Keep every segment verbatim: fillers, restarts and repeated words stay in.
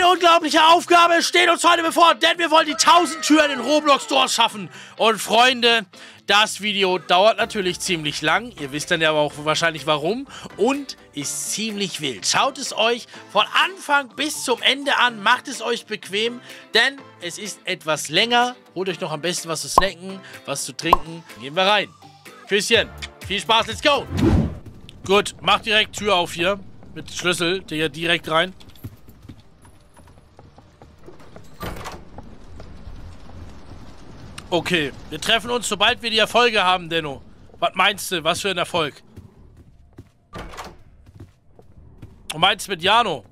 Eine unglaubliche Aufgabe steht uns heute bevor, denn wir wollen die tausend Türen in Roblox Doors schaffen. Und Freunde, das Video dauert natürlich ziemlich lang. Ihr wisst dann ja aber auch wahrscheinlich warum. Und ist ziemlich wild. Schaut es euch von Anfang bis zum Ende an. Macht es euch bequem, denn es ist etwas länger. Holt euch noch am besten was zu snacken, was zu trinken. Gehen wir rein. Küsschen. Viel Spaß, let's go. Gut, macht direkt Tür auf hier. Mit Schlüssel, der direkt rein. Okay, wir treffen uns, sobald wir die Erfolge haben, Denno. Was meinst du? Was für ein Erfolg? Und meinst du mit Jano?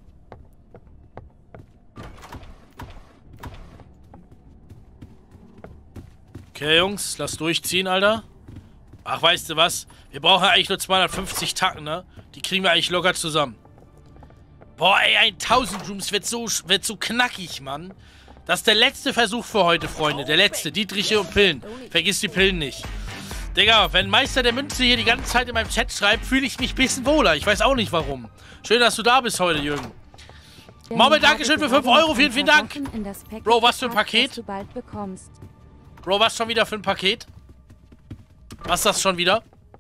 Okay, Jungs, lass durchziehen, Alter. Ach, weißt du was? Wir brauchen eigentlich nur zweihundertfünfzig Tacken, ne? Die kriegen wir eigentlich locker zusammen. Boah, ey, tausend Rooms wird so, wird so knackig, Mann. Das ist der letzte Versuch für heute, Freunde. Der letzte. Dietriche und Pillen. Vergiss die Pillen nicht. Digga, wenn Meister der Münze hier die ganze Zeit in meinem Chat schreibt, fühle ich mich ein bisschen wohler. Ich weiß auch nicht warum. Schön, dass du da bist heute, Jürgen. Momme, Dankeschön für fünf Euro. Vielen, vielen Dank. Bro, was für ein Paket? Bro, was schon wieder für ein Paket? Was ist das schon wieder?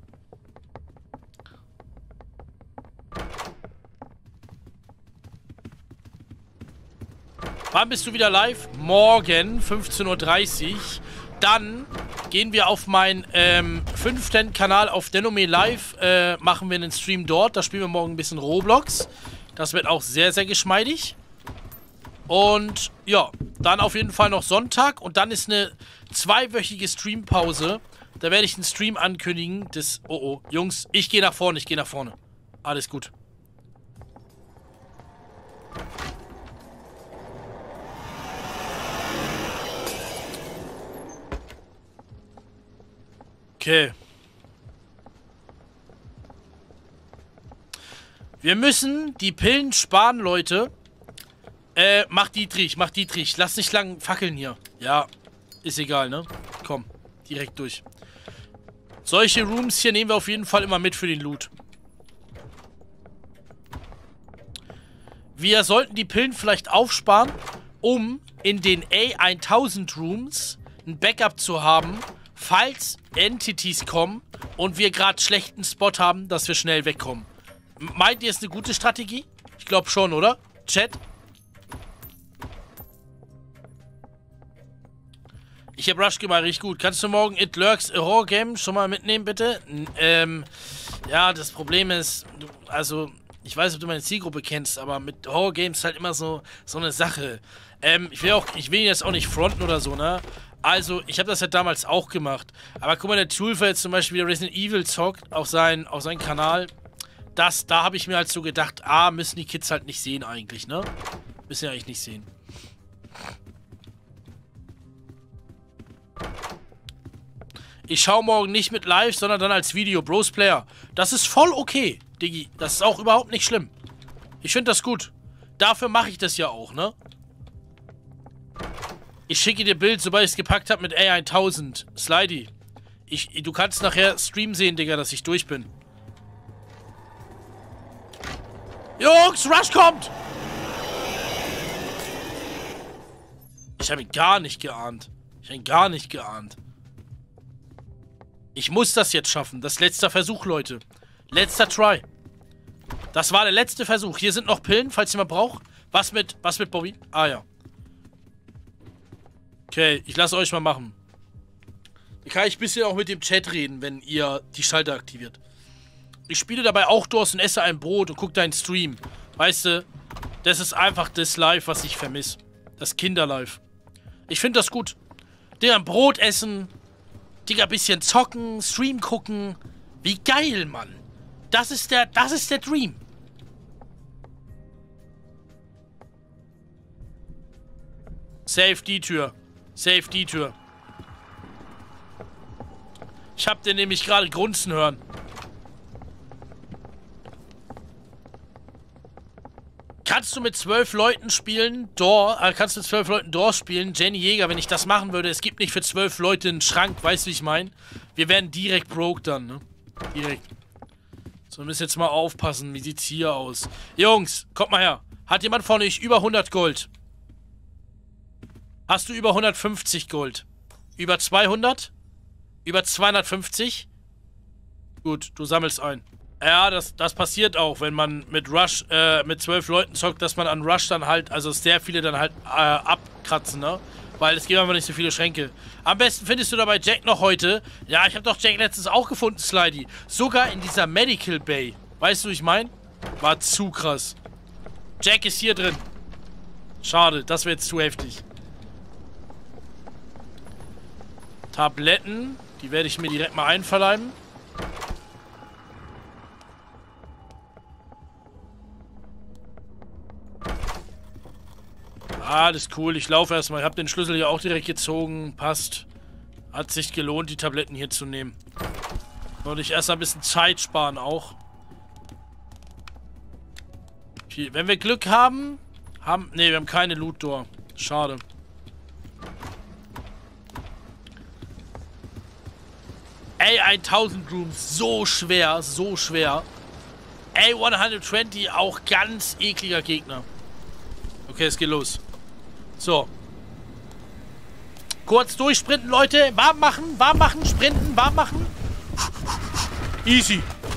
Wann bist du wieder live? Morgen, fünfzehn Uhr dreißig. Dann gehen wir auf meinen ähm, fünften Kanal auf Denome Live. Äh, machen wir einen Stream dort. Da spielen wir morgen ein bisschen Roblox. Das wird auch sehr, sehr geschmeidig. Und ja, dann auf jeden Fall noch Sonntag. Und dann ist eine zweiwöchige Streampause. Da werde ich einen Stream ankündigen. Das, oh oh, Jungs, ich gehe nach vorne, ich gehe nach vorne. Alles gut. Okay. Wir müssen die Pillen sparen, Leute. Äh, mach Dietrich, mach Dietrich. Lass nicht lang fackeln hier. Ja, ist egal, ne? Komm, direkt durch. Solche Rooms hier nehmen wir auf jeden Fall immer mit für den Loot. Wir sollten die Pillen vielleicht aufsparen, um in den A tausend Rooms ein Backup zu haben, falls Entities kommen und wir gerade schlechten Spot haben, dass wir schnell wegkommen. Meint ihr, ist eine gute Strategie? Ich glaube schon, oder? Chat? Ich hab Rush gemacht, richtig gut. Kannst du morgen It Lurks a Horror Game schon mal mitnehmen, bitte? N ähm, ja, das Problem ist, du, also, ich weiß, ob du meine Zielgruppe kennst, aber mit Horror Games halt immer so, so eine Sache. Ähm, ich will auch, ich will ihn jetzt auch nicht fronten oder so, ne? Also, ich habe das ja damals auch gemacht. Aber guck mal, der Tulfer jetzt zum Beispiel wieder Resident Evil zockt auf, sein, auf seinen Kanal. Das, da habe ich mir halt so gedacht, ah, müssen die Kids halt nicht sehen eigentlich, ne? Müssen ja eigentlich nicht sehen. Ich schaue morgen nicht mit live, sondern dann als Video. Bros Player. Das ist voll okay, Diggi. Das ist auch überhaupt nicht schlimm. Ich finde das gut. Dafür mache ich das ja auch, ne? Ich schicke dir Bild, sobald ich es gepackt habe mit A tausend. Slidey. Ich, du kannst nachher Stream sehen, Digga, dass ich durch bin. Jungs, Rush kommt! Ich habe ihn gar nicht geahnt. Ich habe ihn gar nicht geahnt. Ich muss das jetzt schaffen. Das ist letzter Versuch, Leute. Letzter Try. Das war der letzte Versuch. Hier sind noch Pillen, falls jemand braucht. Was mit, was mit Bobby? Ah, ja. Okay, ich lasse euch mal machen. Da kann ich ein bisschen auch mit dem Chat reden, wenn ihr die Schalter aktiviert. Ich spiele dabei auch Doors und esse ein Brot und gucke deinen Stream. Weißt du, das ist einfach das Live, was ich vermisse. Das Kinderlife. Ich finde das gut. Digga, ein Brot essen. Digga, ein bisschen zocken, Stream gucken. Wie geil, Mann. Das ist der, das ist der Dream. Safe die Tür. Safe die Tür. Ich hab den nämlich gerade grunzen hören. Kannst du mit zwölf Leuten spielen, Door, äh, kannst du mit zwölf Leuten Door spielen, Jenny Jäger, wenn ich das machen würde, es gibt nicht für zwölf Leute einen Schrank, weißt du, wie ich meine? Wir werden direkt broke dann, ne? Direkt. So, wir müssen jetzt mal aufpassen, wie sieht's hier aus? Jungs, kommt mal her. Hat jemand von euch über hundert Gold? Hast du über hundertfünfzig Gold? Über zweihundert? Über zweihundertfünfzig? Gut, du sammelst ein. Ja, das, das passiert auch, wenn man mit Rush, äh, mit zwölf Leuten zockt, dass man an Rush dann halt, also sehr viele dann halt äh, abkratzen, ne? Weil es gibt einfach nicht so viele Schränke. Am besten findest du dabei Jack noch heute. Ja, ich habe doch Jack letztens auch gefunden, Slidey. Sogar in dieser Medical Bay. Weißt du, wie ich meine? War zu krass. Jack ist hier drin. Schade, das wäre jetzt zu heftig. Tabletten. Die werde ich mir direkt mal einverleiben. Ah, das ist cool. Ich laufe erstmal. Ich habe den Schlüssel hier auch direkt gezogen. Passt. Hat sich gelohnt, die Tabletten hier zu nehmen. Wollte ich erst ein bisschen Zeit sparen auch. Okay, wenn wir Glück haben... haben ne, wir haben keine Loot-Door. Schade. Ey, tausend Rooms. So schwer. So schwer. Ey, hundertzwanzig. Auch ganz ekliger Gegner. Okay, es geht los. So. Kurz durchsprinten, Leute. Warm machen, warm machen, sprinten, warm machen. Easy.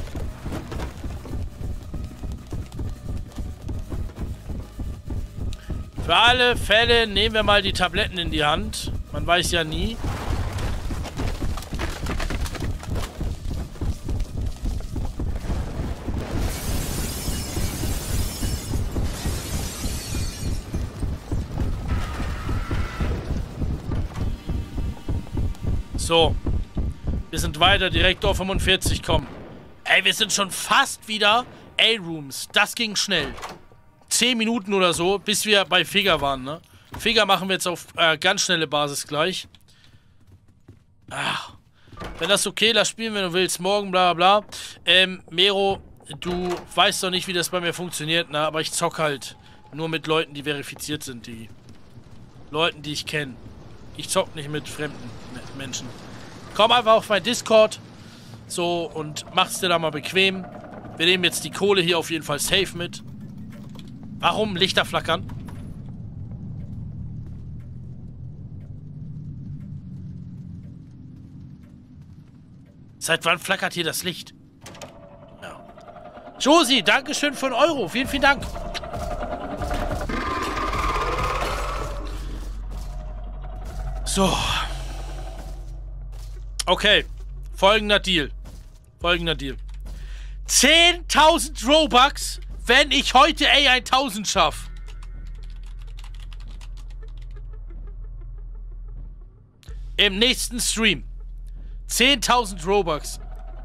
Für alle Fälle nehmen wir mal die Tabletten in die Hand. Man weiß ja nie. So. Wir sind weiter. Direktor fünfundvierzig, komm. Ey, wir sind schon fast wieder A-Rooms. Das ging schnell. Zehn Minuten oder so, bis wir bei Figa waren, ne? Figa machen wir jetzt auf äh, ganz schnelle Basis gleich. Ach. Wenn das okay, lass spielen, wenn du willst. Morgen, bla bla bla. Ähm, Mero, du weißt doch nicht, wie das bei mir funktioniert, ne? Aber ich zock halt nur mit Leuten, die verifiziert sind, die Leuten, die ich kenne. Ich zock nicht mit fremden Menschen. Komm einfach auf mein Discord. So, und mach's dir da mal bequem. Wir nehmen jetzt die Kohle hier auf jeden Fall safe mit. Warum Lichter flackern? Seit wann flackert hier das Licht? Ja. Josie, Dankeschön für einen Euro. Vielen, vielen Dank. So. Okay. Folgender Deal. Folgender Deal. zehntausend Robux, wenn ich heute A tausend schaffe. Im nächsten Stream. zehntausend Robux.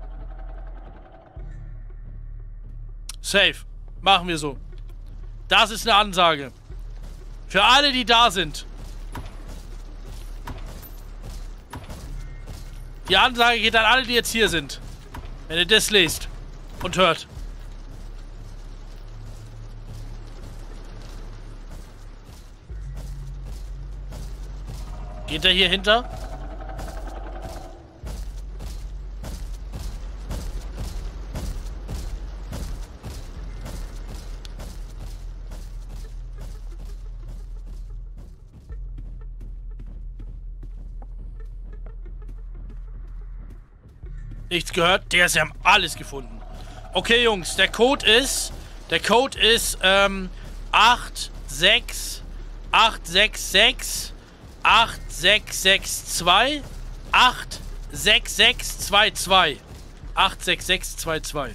Safe. Machen wir so. Das ist eine Ansage. Für alle, die da sind. Die Ansage geht an alle, die jetzt hier sind. Wenn ihr das lest und hört. Geht er hier hinter? Nichts gehört? Der ist ja alles gefunden. Okay, Jungs, der Code ist... Der Code ist, ähm... acht sechs acht sechs sechs acht sechs sechs zwei acht sechs sechs zwei zwei acht sechs sechs zwei zwei.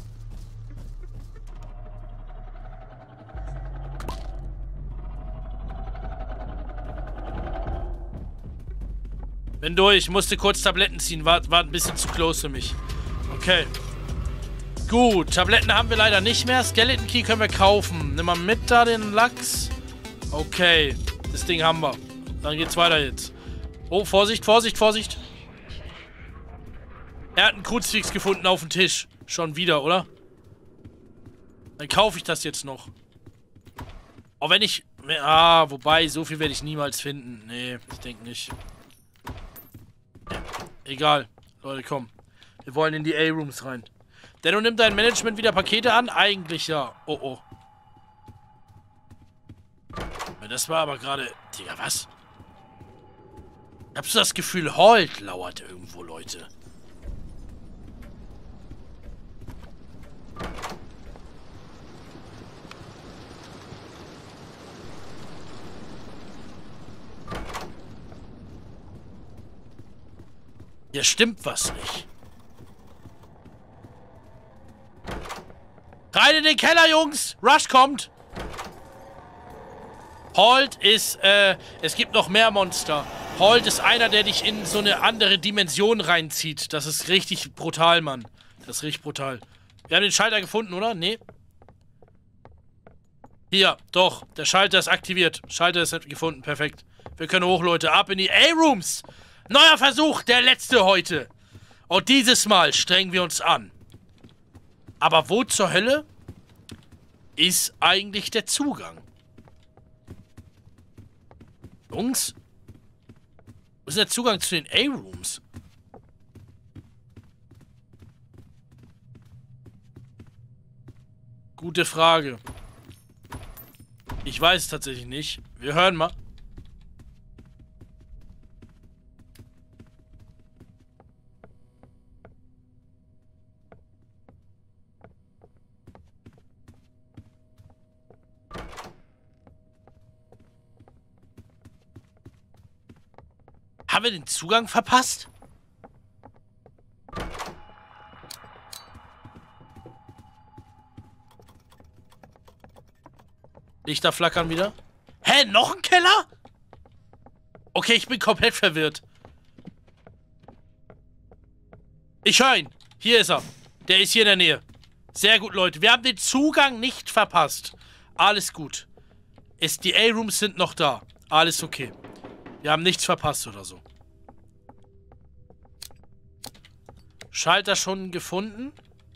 Bin durch, ich musste kurz Tabletten ziehen, war, war ein bisschen zu close für mich. Okay. Gut, Tabletten haben wir leider nicht mehr. Skeleton Key können wir kaufen. Nimm mal mit da den Lachs. Okay, das Ding haben wir. Dann geht's weiter jetzt. Oh, Vorsicht, Vorsicht, Vorsicht. Er hat einen Kruzifix gefunden auf dem Tisch. Schon wieder, oder? Dann kaufe ich das jetzt noch. Auch wenn ich... Ah, wobei, so viel werde ich niemals finden. Nee, ich denke nicht. Egal. Leute, komm. Wir wollen in die A-Rooms rein. Denn du nimmst dein Management wieder Pakete an? Eigentlich ja. Oh, oh. das war aber gerade... Digga, was? Habst du das Gefühl, Halt lauert irgendwo, Leute? Hier stimmt was nicht. Rein in den Keller, Jungs! Rush kommt! Halt ist, äh, es gibt noch mehr Monster. Halt ist einer, der dich in so eine andere Dimension reinzieht. Das ist richtig brutal, Mann. Das ist richtig brutal. Wir haben den Schalter gefunden, oder? Nee. Hier, doch. Der Schalter ist aktiviert. Schalter ist gefunden. Perfekt. Wir können hoch, Leute. Ab in die A-Rooms. Neuer Versuch, der letzte heute. Und dieses Mal strengen wir uns an. Aber wo zur Hölle ist eigentlich der Zugang? Jungs? Wo ist der Zugang zu den A-Rooms? Gute Frage. Ich weiß es tatsächlich nicht. Wir hören mal. Haben wir den Zugang verpasst? Lichter flackern wieder. Hä, noch ein Keller? Okay, ich bin komplett verwirrt. Ich höre ihn. Hier ist er. Der ist hier in der Nähe. Sehr gut, Leute. Wir haben den Zugang nicht verpasst. Alles gut. Ist, die A-Rooms sind noch da. Alles okay. Wir haben nichts verpasst oder so. Schalter schon gefunden?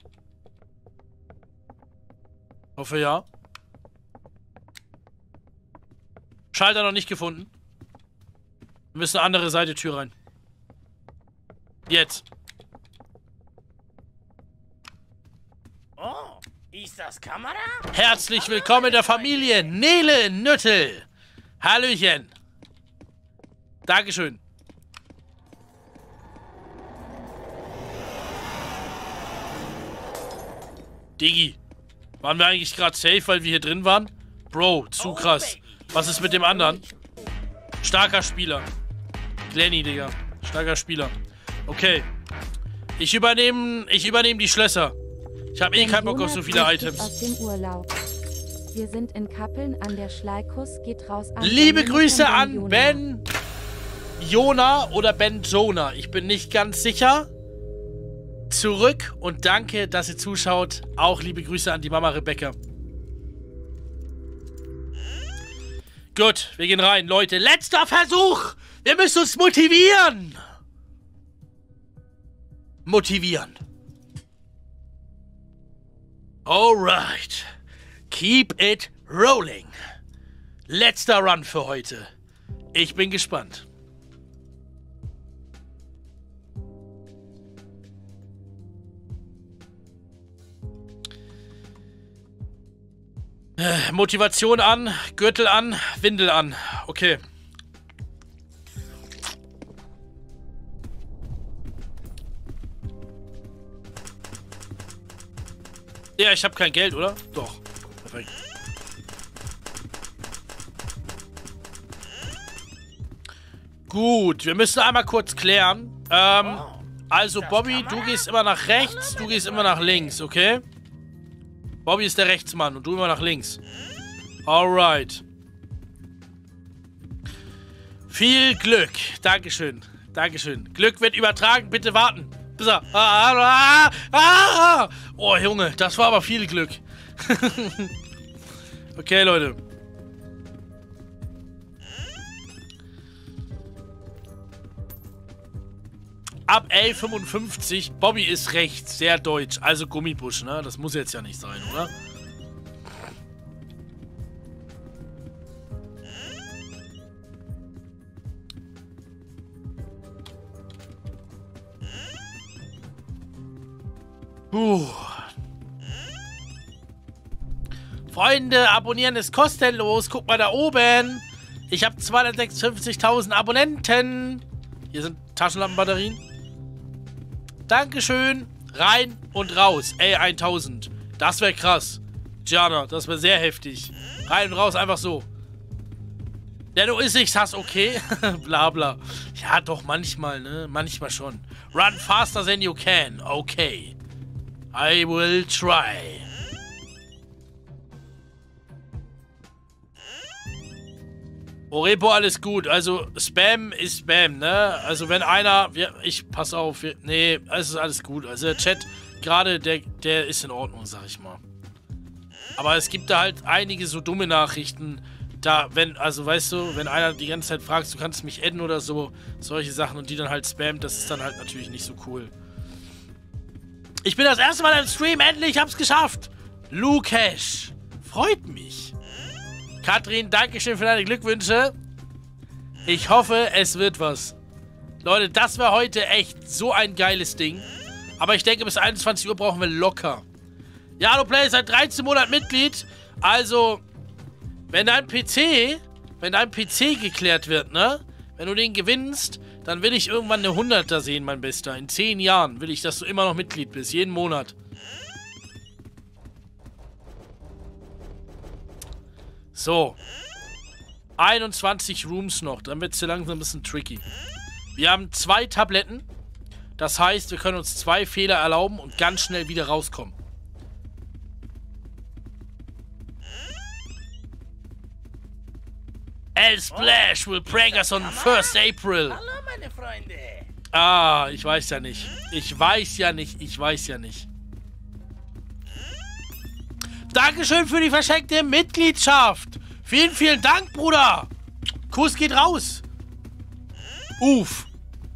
Hoffe ja. Schalter noch nicht gefunden. Wir müssen eine andere Seite Tür rein. Jetzt. Oh, ist das Kamera? Herzlich willkommen in der Familie Nele Nüttel. Hallöchen. Dankeschön. Diggi. Waren wir eigentlich gerade safe, weil wir hier drin waren? Bro, zu krass. Was ist mit dem anderen? Starker Spieler. Glenny, Digga. Starker Spieler. Okay. Ich übernehme, ich übernehme die Schlösser. Ich habe eh keinen Bock auf so viele Items. Aus dem Urlaub. Wir sind in Kappeln an der Schleikuss, geht raus an Liebe Grüße an Ben Jona oder Ben Jonah. Ich bin nicht ganz sicher. Zurück und danke, dass ihr zuschaut. Auch liebe Grüße an die Mama Rebecca. Gut, wir gehen rein, Leute. Letzter Versuch! Wir müssen uns motivieren! Motivieren. Alright. Keep it rolling. Letzter Run für heute. Ich bin gespannt. Äh, Motivation an, Gürtel an, Windel an. Okay. Ja, ich habe kein Geld, oder? Doch. Perfekt. Gut, wir müssen einmal kurz klären. Ähm, also Bobby, du gehst immer nach rechts, du gehst immer nach links, okay? Bobby ist der Rechtsmann und du immer nach links. Alright. Viel Glück. Dankeschön. Dankeschön. Glück wird übertragen. Bitte warten. Bis er. Ah, ah, ah. Oh, Junge, das war aber viel Glück. Okay, Leute. Ab L fünfundfünfzig. Bobby ist rechts. Sehr deutsch. Also Gummibusch, ne? Das muss jetzt ja nicht sein, oder? Puh. Freunde, abonnieren ist kostenlos. Guck mal da oben. Ich habe zweihundertsechsundfünfzigtausend Abonnenten. Hier sind Taschenlampenbatterien. Dankeschön. Rein und raus. Ey, tausend. Das wäre krass. Gianna, das wäre sehr heftig. Rein und raus, einfach so. Ja, du isst ich's, hast okay. Bla bla. Ja, doch, manchmal, ne? Manchmal schon. Run faster than you can. Okay. I will try. Orepo, alles gut. Also, Spam ist Spam, ne? Also, wenn einer... Wir, ich, pass auf. Wir, nee, es ist alles gut. Also, der Chat, gerade, der, der ist in Ordnung, sag ich mal. Aber es gibt da halt einige so dumme Nachrichten. Da, wenn, also, weißt du, wenn einer die ganze Zeit fragt, du kannst mich adden oder so, solche Sachen und die dann halt spammt, das ist dann halt natürlich nicht so cool. Ich bin das erste Mal im Stream, endlich, hab's geschafft. Lukesh, freut mich. Katrin, Dankeschön für deine Glückwünsche. Ich hoffe, es wird was. Leute, das war heute echt so ein geiles Ding. Aber ich denke, bis einundzwanzig Uhr brauchen wir locker. Ja, hallo Play, seit dreizehn Monaten Mitglied. Also, wenn dein P C, wenn dein P C geklärt wird, ne? Wenn du den gewinnst, dann will ich irgendwann eine hunderter sehen, mein Bester. In zehn Jahren will ich, dass du immer noch Mitglied bist. Jeden Monat. So. einundzwanzig Rooms noch. Dann wird es hier langsam ein bisschen tricky. Wir haben zwei Tabletten. Das heißt, wir können uns zwei Fehler erlauben und ganz schnell wieder rauskommen. El Splash will prank us on first April. Hallo, meine Freunde. Ah, ich weiß ja nicht. Ich weiß ja nicht. Ich weiß ja nicht. Dankeschön für die verschenkte Mitgliedschaft. Vielen, vielen Dank, Bruder. Kuss geht raus. Uff.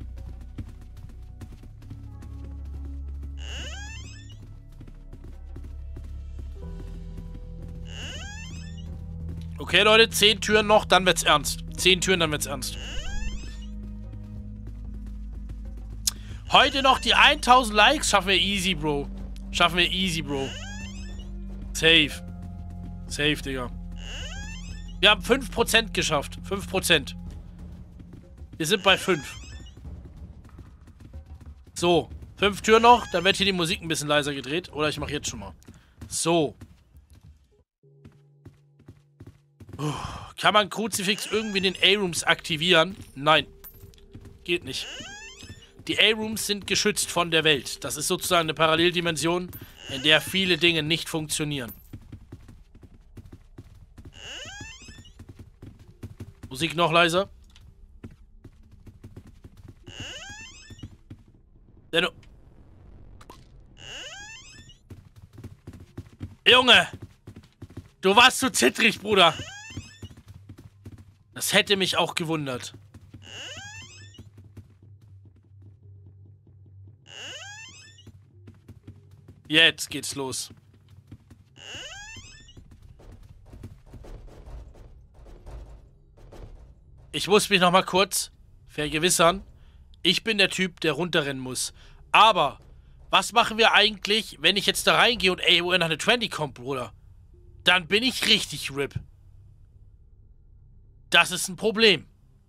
Okay, Leute, zehn Türen noch, dann wird's ernst. Zehn Türen, dann wird's ernst. Heute noch die tausend Likes. Schaffen wir easy, Bro. Schaffen wir easy, Bro. Safe. Safe, Digga. Wir haben fünf Prozent geschafft. fünf Prozent. Wir sind bei fünf. So. fünf Türen noch. Dann wird hier die Musik ein bisschen leiser gedreht. Oder ich mache jetzt schon mal. So. Puh. Kann man Kruzifix irgendwie in den A-Rooms aktivieren? Nein. Geht nicht. Die A-Rooms sind geschützt von der Welt. Das ist sozusagen eine Paralleldimension, in der viele Dinge nicht funktionieren. Musik noch leiser. Denn Junge! Du warst zu zittrig, Bruder. Das hätte mich auch gewundert. Jetzt geht's los. Ich muss mich noch mal kurz vergewissern. Ich bin der Typ, der runterrennen muss. Aber, was machen wir eigentlich, wenn ich jetzt da reingehe und A O N nach eine zwanzig kommt, Bruder? Dann bin ich richtig R I P. Das ist ein Problem.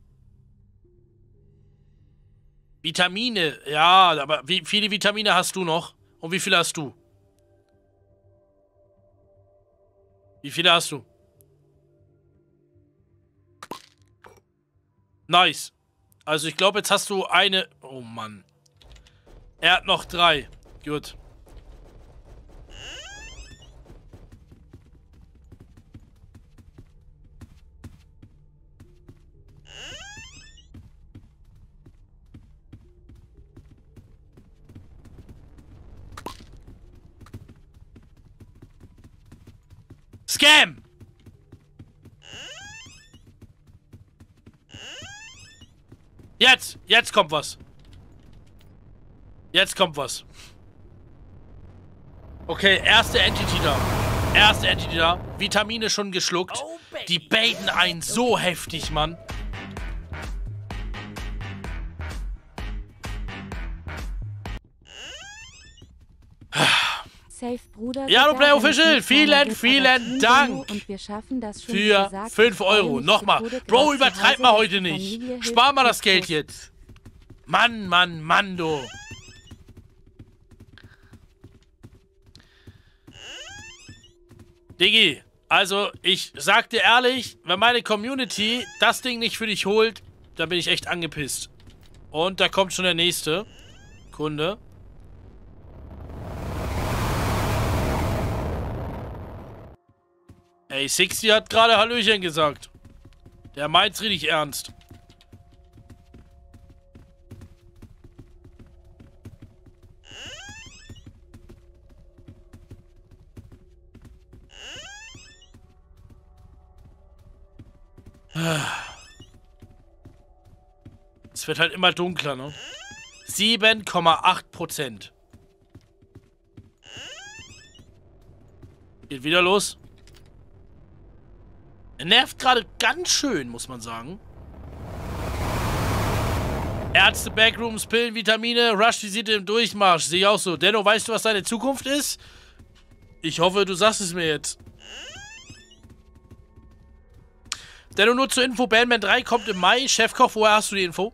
Vitamine, ja, aber wie viele Vitamine hast du noch? Und wie viele hast du? Wie viele hast du? Nice. Also ich glaube, jetzt hast du eine... Oh Mann. Er hat noch drei. Gut. Scam! Jetzt! Jetzt kommt was. Jetzt kommt was. Okay, erste Entity da. Erste Entity da. Vitamine schon geschluckt. Die baiten einen so heftig, Mann. Safe, Bruder. Ja, du Play sogar, wenn Official, es nicht vielen, meiner ist, vielen aber Team Dank Demo und wir schaffen das schon, wie für gesagt. fünf Ich freue Euro. mich Nochmal. zu Tode, Bro, gerade übertreib zu mal Hause, heute die nicht. Familie hilft Spar mal mir das Geld groß. jetzt. Mann, Mann, Mann, du. Diggi, also ich sag dir ehrlich, wenn meine Community das Ding nicht für dich holt, dann bin ich echt angepisst. Und da kommt schon der nächste Kunde. Ey, Sixty hat gerade Hallöchen gesagt. Der meint's richtig ernst. Es wird halt immer dunkler, ne? sieben Komma acht Prozent. Geht wieder los. Er nervt gerade ganz schön, muss man sagen. Ärzte, Backrooms, Pillen, Vitamine, Rush-Visite im Durchmarsch. Sehe ich auch so. Denno, weißt du, was deine Zukunft ist? Ich hoffe, du sagst es mir jetzt. Denno, nur zur Info, Bandman drei kommt im Mai. Chefkoch, woher hast du die Info?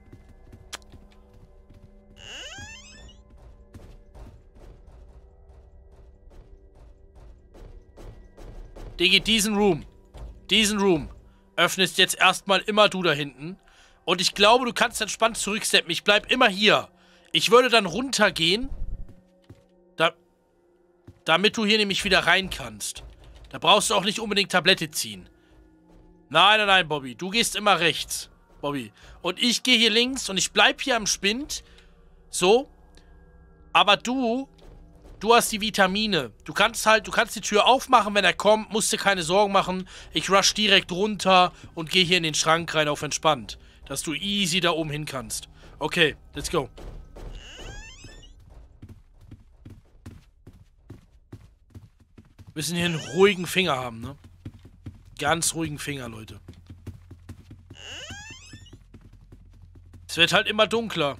Digi, diesen Room. Diesen Room. Öffnest jetzt erstmal immer du da hinten. Und ich glaube, du kannst entspannt zurücksteppen. Ich bleib immer hier. Ich würde dann runtergehen. Da, damit du hier nämlich wieder rein kannst. Da brauchst du auch nicht unbedingt Tablette ziehen. Nein, nein, nein, Bobby. Du gehst immer rechts. Bobby. Und ich gehe hier links und ich bleib hier am Spind. So. Aber du... Du hast die Vitamine. Du kannst halt, du kannst die Tür aufmachen, wenn er kommt. Musst dir keine Sorgen machen. Ich rush direkt runter und gehe hier in den Schrank rein auf entspannt. Dass du easy da oben hin kannst. Okay, let's go. Wir müssen hier einen ruhigen Finger haben, ne? Ganz ruhigen Finger, Leute. Es wird halt immer dunkler.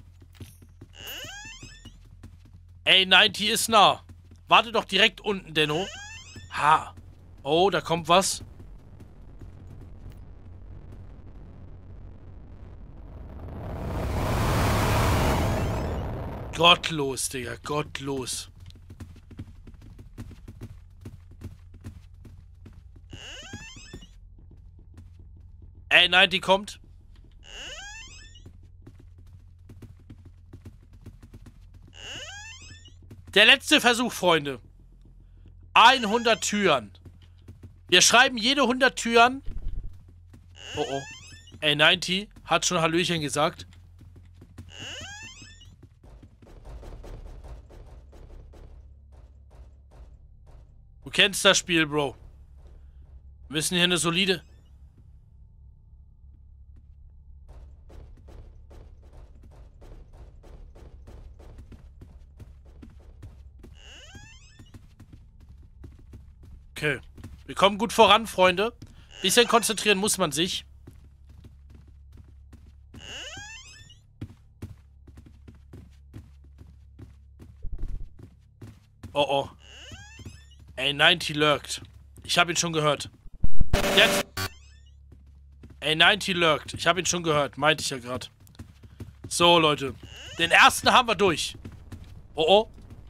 Ey, neunzig ist nah. Warte doch direkt unten, Denno. Ha. Oh, da kommt was. Gottlos, Digga. Gottlos. Ey, neunzig kommt. Der letzte Versuch, Freunde. hundert Türen. Wir schreiben jede hundert Türen. Oh, oh. Ey, neunzig hat schon Hallöchen gesagt. Du kennst das Spiel, Bro. Wir müssen hier eine solide... Okay. Wir kommen gut voran, Freunde. Bisschen konzentrieren muss man sich. Oh, oh. Ey, neunzig lurkt. Ich habe ihn schon gehört. Jetzt. Ey, neunzig lurkt. Ich habe ihn schon gehört. Meinte ich ja gerade. So, Leute. Den ersten haben wir durch. Oh, oh.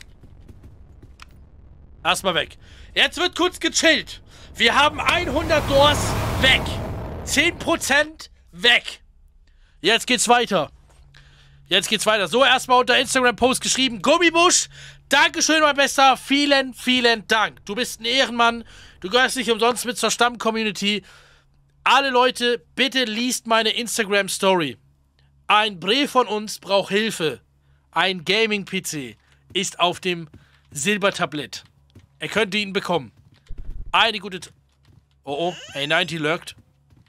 Erstmal weg. Jetzt wird kurz gechillt. Wir haben hundert Doors weg. zehn Prozent weg. Jetzt geht's weiter. Jetzt geht's weiter. So, erstmal unter Instagram-Post geschrieben. Gummibusch, Dankeschön, mein Bester. Vielen, vielen Dank. Du bist ein Ehrenmann. Du gehörst nicht umsonst mit zur Stamm-Community. Alle Leute, bitte liest meine Instagram-Story. Ein Bre von uns braucht Hilfe. Ein Gaming-P C ist auf dem Silbertablett. Er könnte ihn bekommen. Eine gute... T oh, oh. Hey, neunzig lurkt.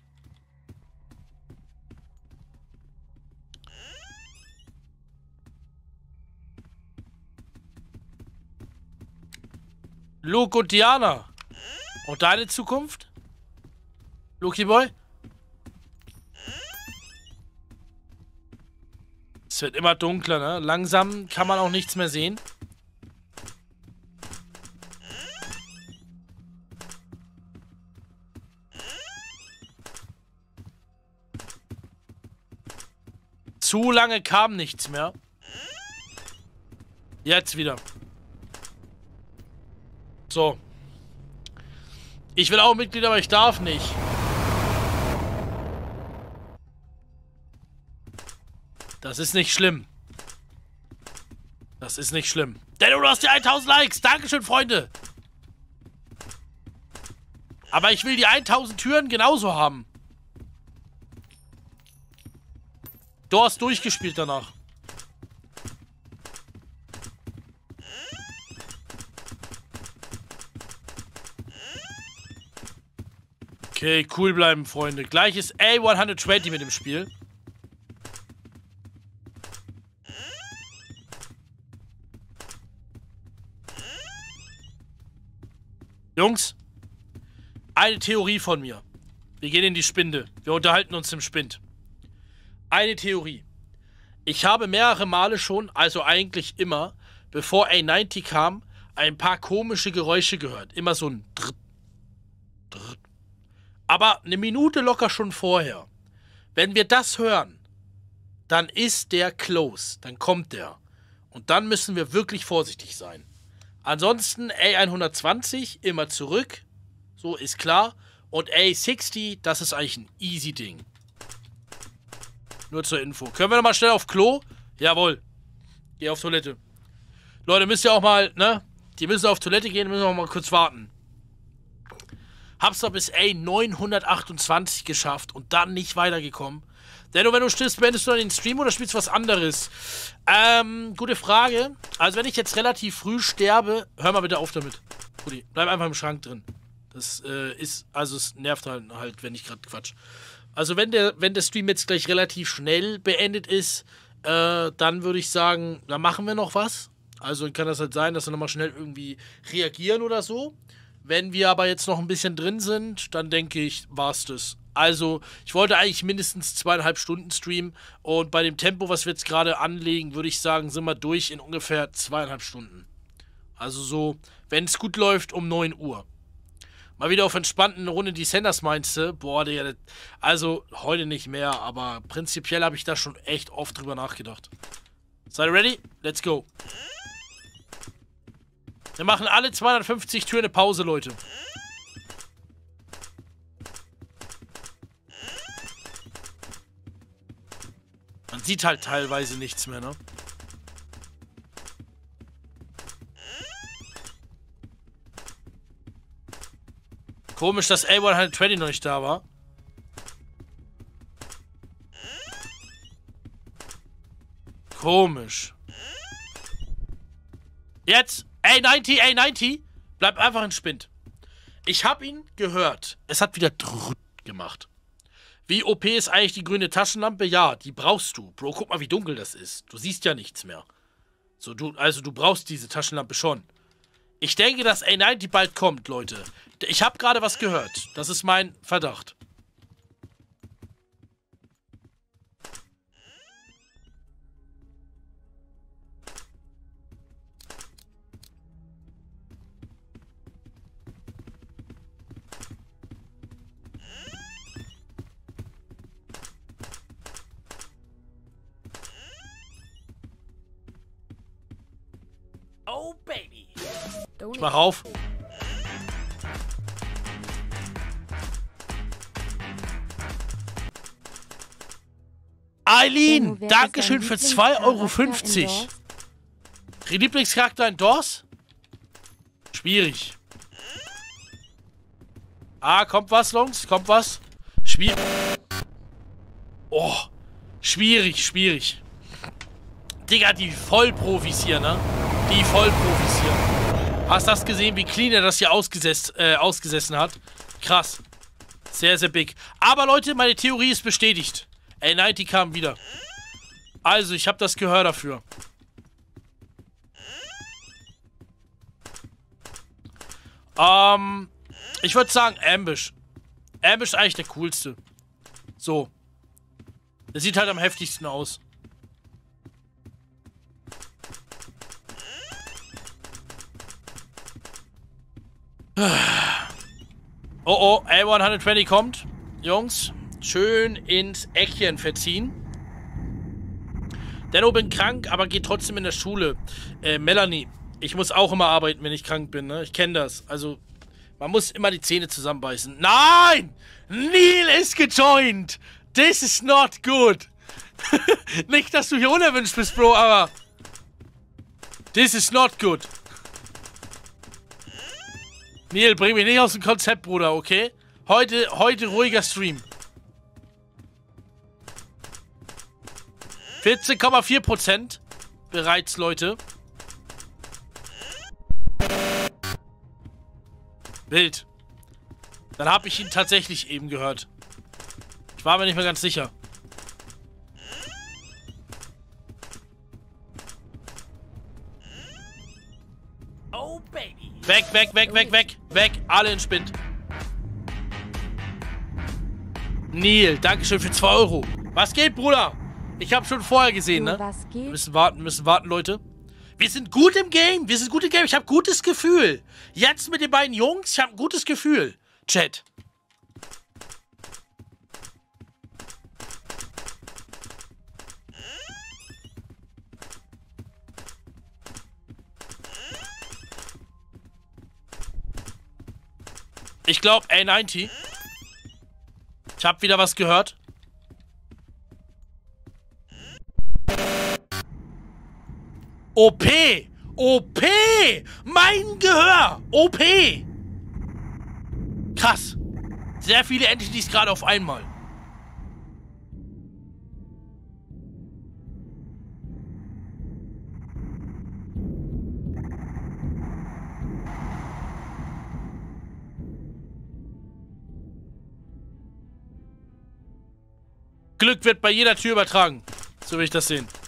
Luke und Diana. Und deine Zukunft? Luki Boy? Es wird immer dunkler, ne? Langsam kann man auch nichts mehr sehen. Zu lange kam nichts mehr. Jetzt wieder. So. Ich will auch Mitglied, aber ich darf nicht. Das ist nicht schlimm. Das ist nicht schlimm. Denn du hast die tausend Likes. Dankeschön, Freunde. Aber ich will die tausend Türen genauso haben. Du hast durchgespielt danach. Okay, cool bleiben, Freunde. Gleich ist A hundertzwanzig mit dem Spiel. Jungs, eine Theorie von mir. Wir gehen in die Spinde. Wir unterhalten uns im Spind. Eine Theorie. Ich habe mehrere Male schon, also eigentlich immer, bevor A neunzig kam, ein paar komische Geräusche gehört. Immer so ein Drrrt, Drrrt. Aber eine Minute locker schon vorher. Wenn wir das hören, dann ist der close. Dann kommt der. Und dann müssen wir wirklich vorsichtig sein. Ansonsten A hundertzwanzig immer zurück. So ist klar. Und A sechzig, das ist eigentlich ein easy Ding. Nur zur Info. Können wir nochmal schnell auf Klo? Jawohl. Geh auf Toilette. Leute, müsst ihr auch mal, ne? Die müssen auf Toilette gehen, müssen wir auch mal kurz warten. Hab's doch bis A neunhundertachtundzwanzig geschafft und dann nicht weitergekommen. Denn wenn du stirbst, beendest du dann den Stream oder spielst du was anderes? Ähm, gute Frage. Also wenn ich jetzt relativ früh sterbe, hör mal bitte auf damit. Rudi, bleib einfach im Schrank drin. Das äh, ist, also es nervt halt, halt wenn ich gerade quatsch. Also wenn der, wenn der Stream jetzt gleich relativ schnell beendet ist, äh, dann würde ich sagen, da machen wir noch was. Also kann das halt sein, dass wir nochmal schnell irgendwie reagieren oder so. Wenn wir aber jetzt noch ein bisschen drin sind, dann denke ich, war's das. Also, ich wollte eigentlich mindestens zweieinhalb Stunden streamen und bei dem Tempo, was wir jetzt gerade anlegen, würde ich sagen, sind wir durch in ungefähr zweieinhalb Stunden. Also so, wenn es gut läuft, um neun Uhr. Mal wieder auf entspannten eine Runde die Senders meinst du? Boah, Digga, also heute nicht mehr, aber prinzipiell habe ich da schon echt oft drüber nachgedacht. Seid ihr ready? Let's go. Wir machen alle zweihundertfünfzig Türen eine Pause, Leute. Man sieht halt teilweise nichts mehr, ne? Komisch, dass A hundertzwanzig noch nicht da war. Komisch. Jetzt! A neunzig, A neunzig! Bleib einfach in Spind. Ich hab ihn gehört. Es hat wieder drrrt gemacht. Wie O P ist eigentlich die grüne Taschenlampe? Ja, die brauchst du. Bro, guck mal, wie dunkel das ist. Du siehst ja nichts mehr. So, du, also du brauchst diese Taschenlampe schon. Ich denke, dass A neunzig bald kommt, Leute. Ich habe gerade was gehört. Das ist mein Verdacht. Oh, baby. Ich mach auf. Eileen, Dankeschön für zwei Euro fünfzig. Lieblingscharakter in D O S? Schwierig. Ah, kommt was, Longs? Kommt was? Schwierig. Oh, schwierig, schwierig. Digga, die Vollprofis hier, ne? Die Vollprofis hier. Hast du das gesehen, wie clean er das hier ausgesetzt, äh, ausgesessen hat? Krass. Sehr, sehr big. Aber Leute, meine Theorie ist bestätigt. A neunzig kam wieder. Also, ich habe das Gehör dafür. Ähm, ich würde sagen Ambush. Ambush ist eigentlich der coolste. So. Der sieht halt am heftigsten aus. Oh oh, A hundertzwanzig kommt. Jungs, schön ins Eckchen verziehen. Denno bin krank, aber geht trotzdem in der Schule. Äh, Melanie, ich muss auch immer arbeiten, wenn ich krank bin, ne? Ich kenne das. Also, man muss immer die Zähne zusammenbeißen. Nein! Neil ist gejoint! This is not good! Nicht, dass du hier unerwünscht bist, Bro, aber... This is not good. Neil, bring mich nicht aus dem Konzept, Bruder, okay? Heute, heute ruhiger Stream. vierzehn Komma vier Prozent bereits, Leute. Wild. Dann habe ich ihn tatsächlich eben gehört. Ich war mir nicht mehr ganz sicher. Oh, baby. Weg, weg, weg, weg, weg, weg. Alle in Spind. Neil, dankeschön für zwei Euro. Was geht, Bruder? Ich habe schon vorher gesehen, ne? Was geht? Wir müssen warten, müssen warten, Leute. Wir sind gut im Game. Wir sind gut im Game. Ich habe gutes Gefühl. Jetzt mit den beiden Jungs, ich habe ein gutes Gefühl. Chat. Ich glaube, A neunzig. Ich habe wieder was gehört. O P! O P! Mein Gehör! O P! Krass. Sehr viele Entities gerade auf einmal. Glück wird bei jeder Tür übertragen. So will ich das sehen.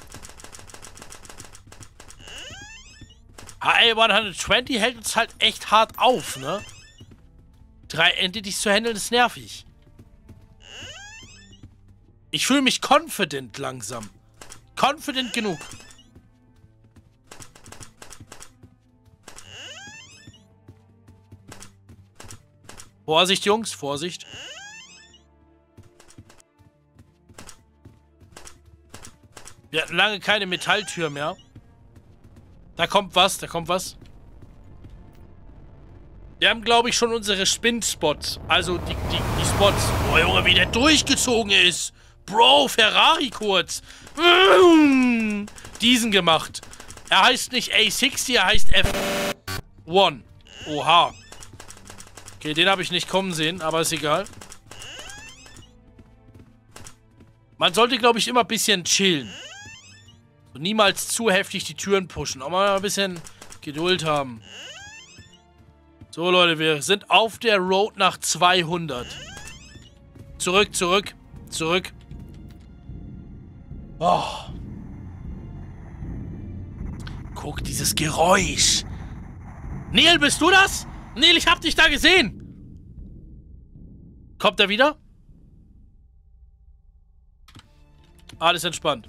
H A hundertzwanzig hält uns halt echt hart auf, ne? Drei Entities zu handeln ist nervig. Ich fühle mich confident langsam. Confident genug. Vorsicht, Jungs, Vorsicht. Wir hatten lange keine Metalltür mehr. Da kommt was, da kommt was. Wir haben, glaube ich, schon unsere Spin-Spots. Also die, die, die Spots. Boah, Junge, wie der durchgezogen ist. Bro, Ferrari kurz. Mmh, diesen gemacht. Er heißt nicht A sechzig, er heißt F eins. Oha. Okay, den habe ich nicht kommen sehen, aber ist egal. Man sollte, glaube ich, immer ein bisschen chillen. Und niemals zu heftig die Türen pushen. Auch mal ein bisschen Geduld haben. So, Leute, wir sind auf der Road nach zweihundert. Zurück, zurück, zurück. Oh. Guck, dieses Geräusch. Neil, bist du das? Neil, ich hab dich da gesehen. Kommt er wieder? Alles entspannt.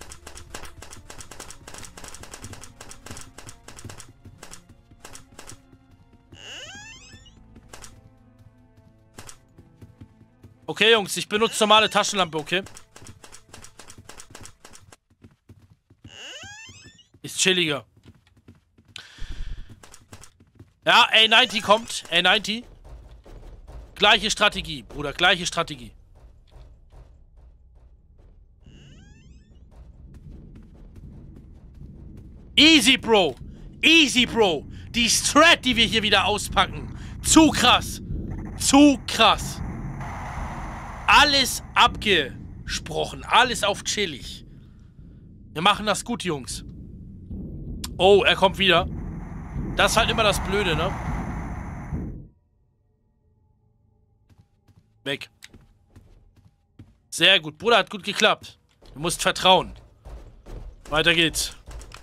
Okay, Jungs, ich benutze normale Taschenlampe, okay? Ist chilliger. Ja, A neunzig kommt. A neunzig. Gleiche Strategie, Bruder, gleiche Strategie. Easy, Bro. Easy, Bro. Die Strat, die wir hier wieder auspacken. Zu krass. Zu krass. Alles abgesprochen. Alles auf chillig. Wir machen das gut, Jungs. Oh, er kommt wieder. Das ist halt immer das Blöde, ne? Weg. Sehr gut. Bruder, hat gut geklappt. Du musst vertrauen. Weiter geht's.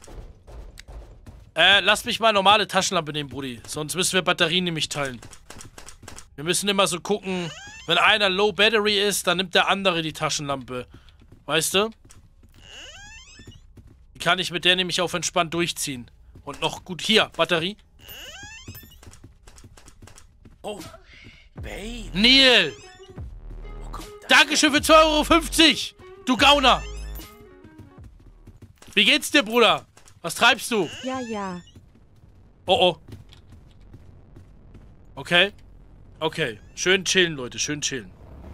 Äh, lass mich mal normale Taschenlampe nehmen, Brudi. Sonst müssen wir Batterien nämlich teilen. Wir müssen immer so gucken, wenn einer Low Battery ist, dann nimmt der andere die Taschenlampe. Weißt du? Die kann ich mit der nämlich auf entspannt durchziehen. Und noch gut. Hier, Batterie. Oh, baby. Neil! Dankeschön für zwei Euro fünfzig! Du Gauner! Wie geht's dir, Bruder? Was treibst du? Ja, ja. Oh, oh. Okay. Okay. Schön chillen, Leute. Schön chillen.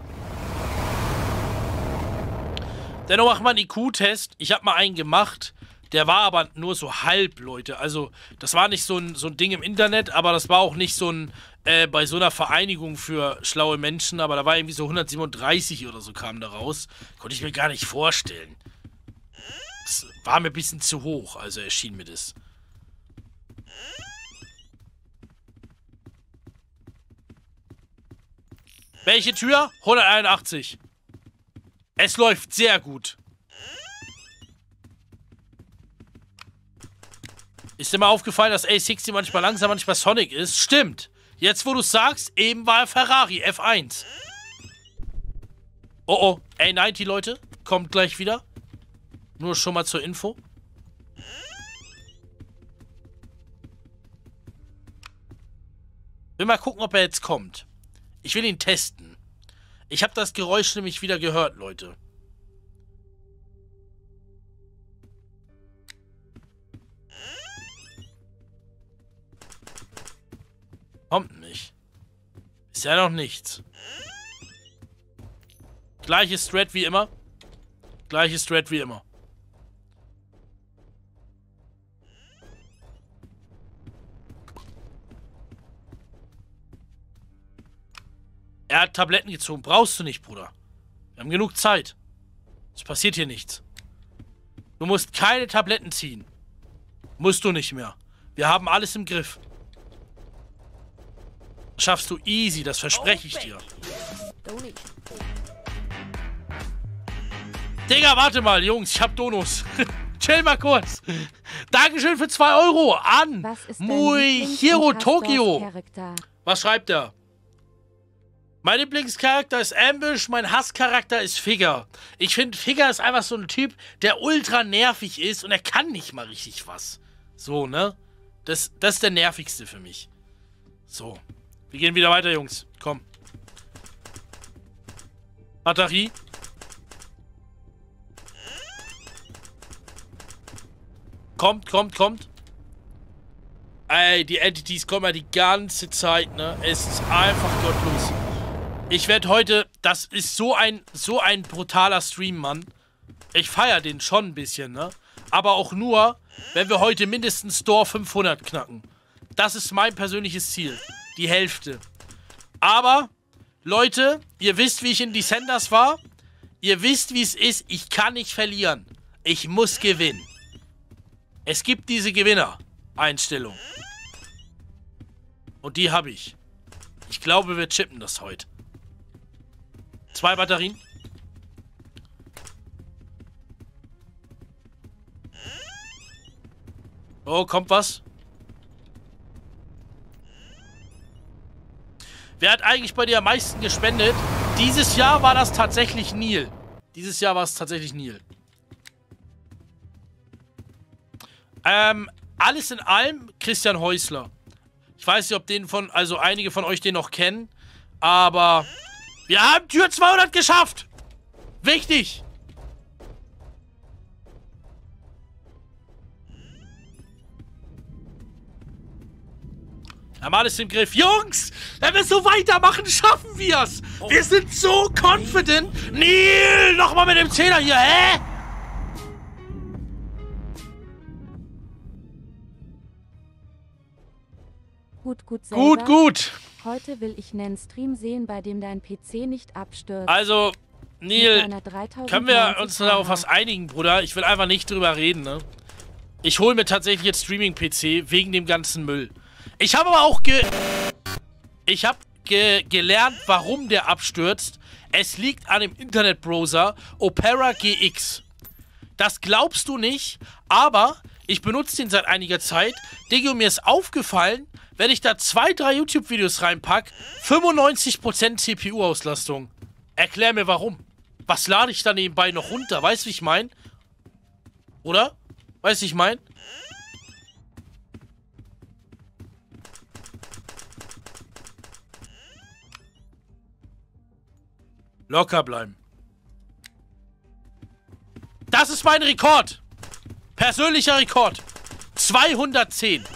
Dennoch macht man einen I Q-Test. Ich habe mal einen gemacht. Der war aber nur so halb, Leute. Also, das war nicht so ein, so ein Ding im Internet, aber das war auch nicht so ein, äh, bei so einer Vereinigung für schlaue Menschen, aber da war irgendwie so hundertsiebenunddreißig oder so kam da raus. Konnte ich mir gar nicht vorstellen. Das war mir ein bisschen zu hoch, also erschien mir das. Welche Tür? hunderteinundachtzig. Es läuft sehr gut. Ist dir mal aufgefallen, dass A sechzig manchmal langsam, manchmal Sonic ist? Stimmt. Jetzt, wo du es sagst, eben war er Ferrari, F eins. Oh, oh. A neunzig, Leute. Kommt gleich wieder. Nur schon mal zur Info. Will mal gucken, ob er jetzt kommt. Ich will ihn testen. Ich habe das Geräusch nämlich wieder gehört, Leute. Kommt nicht. Ist ja noch nichts. Gleiches Thread wie immer. Gleiches Thread wie immer. Er hat Tabletten gezogen. Brauchst du nicht, Bruder. Wir haben genug Zeit. Es passiert hier nichts. Du musst keine Tabletten ziehen. Musst du nicht mehr. Wir haben alles im Griff. Schaffst du easy, das verspreche ich dir. Digga, warte mal, Jungs, ich hab Donuts. Chill mal kurz. Dankeschön für zwei Euro an Muihiro Tokyo. Was schreibt er? Mein Lieblingscharakter ist Ambush, mein Hasscharakter ist Figger. Ich finde, Figger ist einfach so ein Typ, der ultra nervig ist und er kann nicht mal richtig was. So, ne? Das, das ist der nervigste für mich. So. Wir gehen wieder weiter, Jungs. Komm. Batterie. Kommt, kommt, kommt. Ey, die Entities kommen ja die ganze Zeit, ne? Es ist einfach gottlos. Ich werde heute... Das ist so ein, so ein brutaler Stream, Mann. Ich feiere den schon ein bisschen, ne? Aber auch nur, wenn wir heute mindestens Store fünfhundert knacken. Das ist mein persönliches Ziel. Die Hälfte. Aber, Leute, ihr wisst, wie ich in Descenders war. Ihr wisst, wie es ist. Ich kann nicht verlieren. Ich muss gewinnen. Es gibt diese Gewinner-Einstellung. Und die habe ich. Ich glaube, wir chippen das heute. Zwei Batterien. Oh, kommt was? Wer hat eigentlich bei dir am meisten gespendet? Dieses Jahr war das tatsächlich Neil. Dieses Jahr war es tatsächlich Neil. Ähm, alles in allem Christian Häusler. Ich weiß nicht, ob den von, also einige von euch den noch kennen, aber wir haben Tür zweihundert geschafft. Wichtig. Wir haben alles im Griff. Jungs, wenn wir so weitermachen, schaffen wir's. Oh. Wir sind so confident. Neil, nochmal mit dem Zehner hier, hä? Gut, gut, selber. Gut, gut. Heute will ich einen Stream sehen, bei dem dein P C nicht abstürzt. Also, Neil, können wir uns darauf was einigen, Bruder? Ich will einfach nicht drüber reden, ne? Ich hole mir tatsächlich jetzt Streaming-P C wegen dem ganzen Müll. Ich habe aber auch ge... Ich habe ge gelernt, warum der abstürzt. Es liegt an dem Internetbrowser Opera G X. Das glaubst du nicht, aber ich benutze den seit einiger Zeit. Digga, mir ist aufgefallen, wenn ich da zwei, drei YouTube-Videos reinpacke, fünfundneunzig Prozent C P U-Auslastung. Erklär mir warum. Was lade ich da nebenbei noch runter? Weißt du, wie ich meine? Oder? Weißt du, wie ich meine? Locker bleiben. Das ist mein Rekord. Persönlicher Rekord. zweihundertzehn.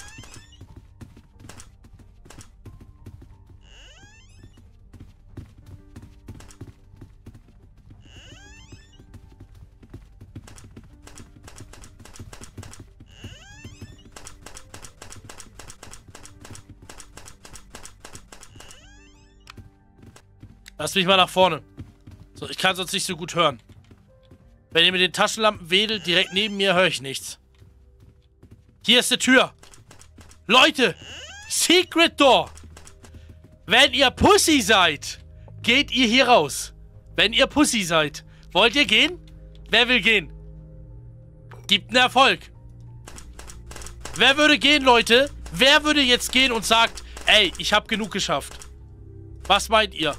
Lass mich mal nach vorne. So, ich kann sonst nicht so gut hören. Wenn ihr mit den Taschenlampen wedelt, direkt neben mir höre ich nichts. Hier ist die Tür. Leute, Secret Door. Wenn ihr Pussy seid, geht ihr hier raus. Wenn ihr Pussy seid. Wollt ihr gehen? Wer will gehen? Gibt einen Erfolg. Wer würde gehen, Leute? Wer würde jetzt gehen und sagt, ey, ich habe genug geschafft? Was meint ihr?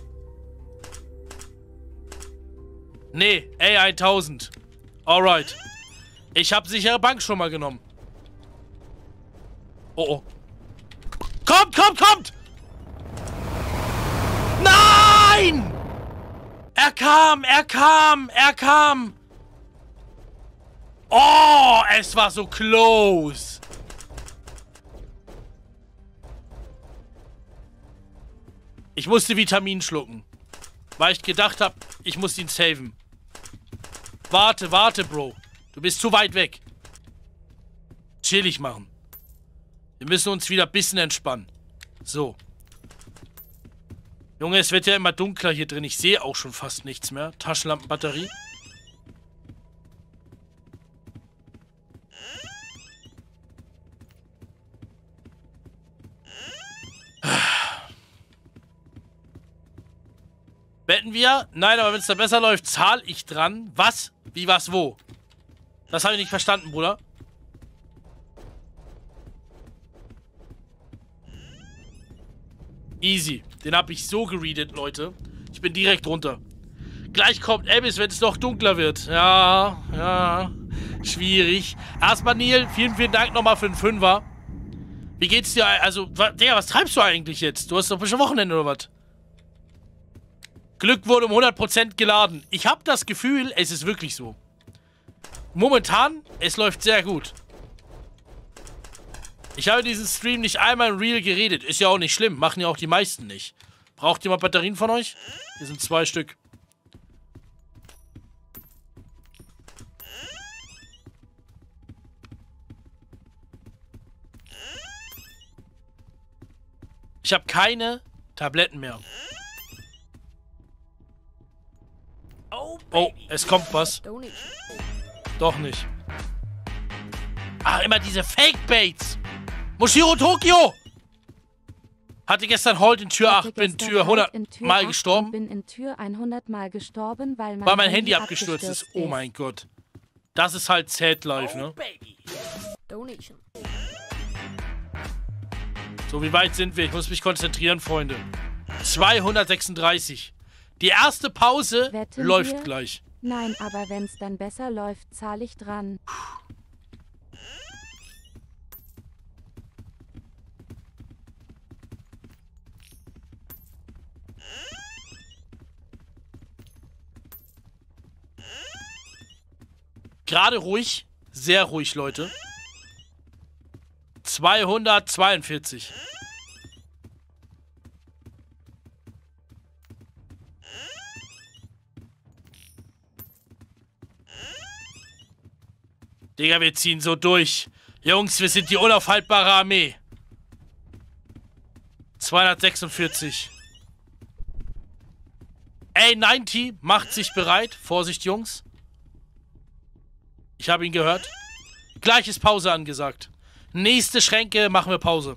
Nee, A tausend. Alright. Ich habe sichere Bank schon mal genommen. Oh, oh. Kommt, kommt, kommt! Nein! Er kam, er kam, er kam! Oh, es war so close! Ich musste Vitamin schlucken. Weil ich gedacht habe, ich muss ihn saven. Warte, warte, Bro. Du bist zu weit weg. Chillig machen. Wir müssen uns wieder ein bisschen entspannen. So. Junge, es wird ja immer dunkler hier drin. Ich sehe auch schon fast nichts mehr. Taschenlampenbatterie. Wetten wir? Nein, aber wenn es da besser läuft, zahle ich dran. Was? Wie, was, wo? Das habe ich nicht verstanden, Bruder. Easy. Den habe ich so geredet, Leute. Ich bin direkt runter. Gleich kommt Abyss, wenn es noch dunkler wird. Ja, ja. Schwierig. Erstmal, Neil, vielen, vielen Dank nochmal für den Fünfer. Wie geht's dir? Also, Digga, was treibst du eigentlich jetzt? Du hast doch bestimmt Wochenende oder was? Glück wurde um hundert Prozent geladen. Ich habe das Gefühl, es ist wirklich so. Momentan, es läuft sehr gut. Ich habe diesen Stream nicht einmal in Real geredet. Ist ja auch nicht schlimm. Machen ja auch die meisten nicht. Braucht jemand Batterien von euch? Hier sind zwei Stück. Ich habe keine Tabletten mehr. Oh, es kommt was. Doch nicht. Ach, immer diese Fake-Baits. Moshiro Tokyo! Hatte gestern Hold in Tür acht, bin Tür hundert Mal gestorben. Bin in Tür hundert Mal gestorben, weil mein, weil mein Handy, Handy abgestürzt, abgestürzt ist. Oh mein Gott. Das ist halt Sad Life, ne? So, wie weit sind wir? Ich muss mich konzentrieren, Freunde. zweihundertsechsunddreißig. Die erste Pause Wetten läuft wir? gleich. Nein, aber wenn es dann besser läuft, zahle ich dran. Gerade ruhig. Sehr ruhig, Leute. zweihundertzweiundvierzig. Digga, wir ziehen so durch. Jungs, wir sind die unaufhaltbare Armee. zweihundertsechsundvierzig. A neunzig macht sich bereit. Vorsicht, Jungs. Ich habe ihn gehört. Gleich ist Pause angesagt. Nächste Schränke machen wir Pause.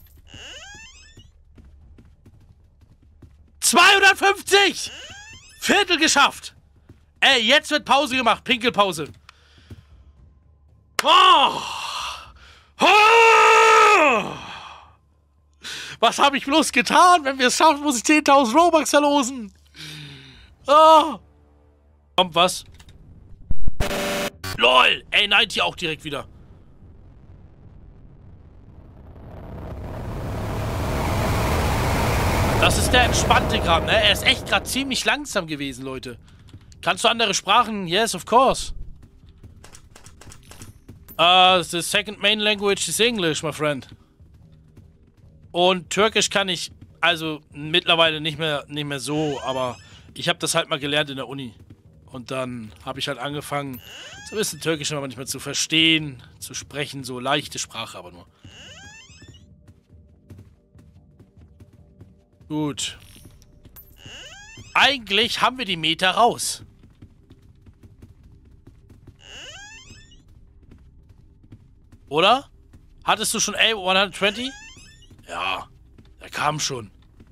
zweihundertfünfzig! Viertel geschafft. Ey, jetzt wird Pause gemacht. Pinkelpause. Oh! Oh! Was habe ich bloß getan? Wenn wir es schaffen, muss ich zehntausend Robux verlosen. Oh! Kommt was? LOL! A neunzig auch direkt wieder. Das ist der entspannte gerade, ne? Er ist echt gerade ziemlich langsam gewesen, Leute. Kannst du andere Sprachen? Yes, of course. Uh, the second main language is English, my friend. Und Türkisch kann ich, also mittlerweile nicht mehr, nicht mehr so, aber ich habe das halt mal gelernt in der Uni. Und dann habe ich halt angefangen, so ein bisschen Türkisch immer manchmal zu verstehen, zu sprechen, so leichte Sprache aber nur. Gut. Eigentlich haben wir die Meter raus. Oder? Hattest du schon A hundertzwanzig? Ja, der kam schon.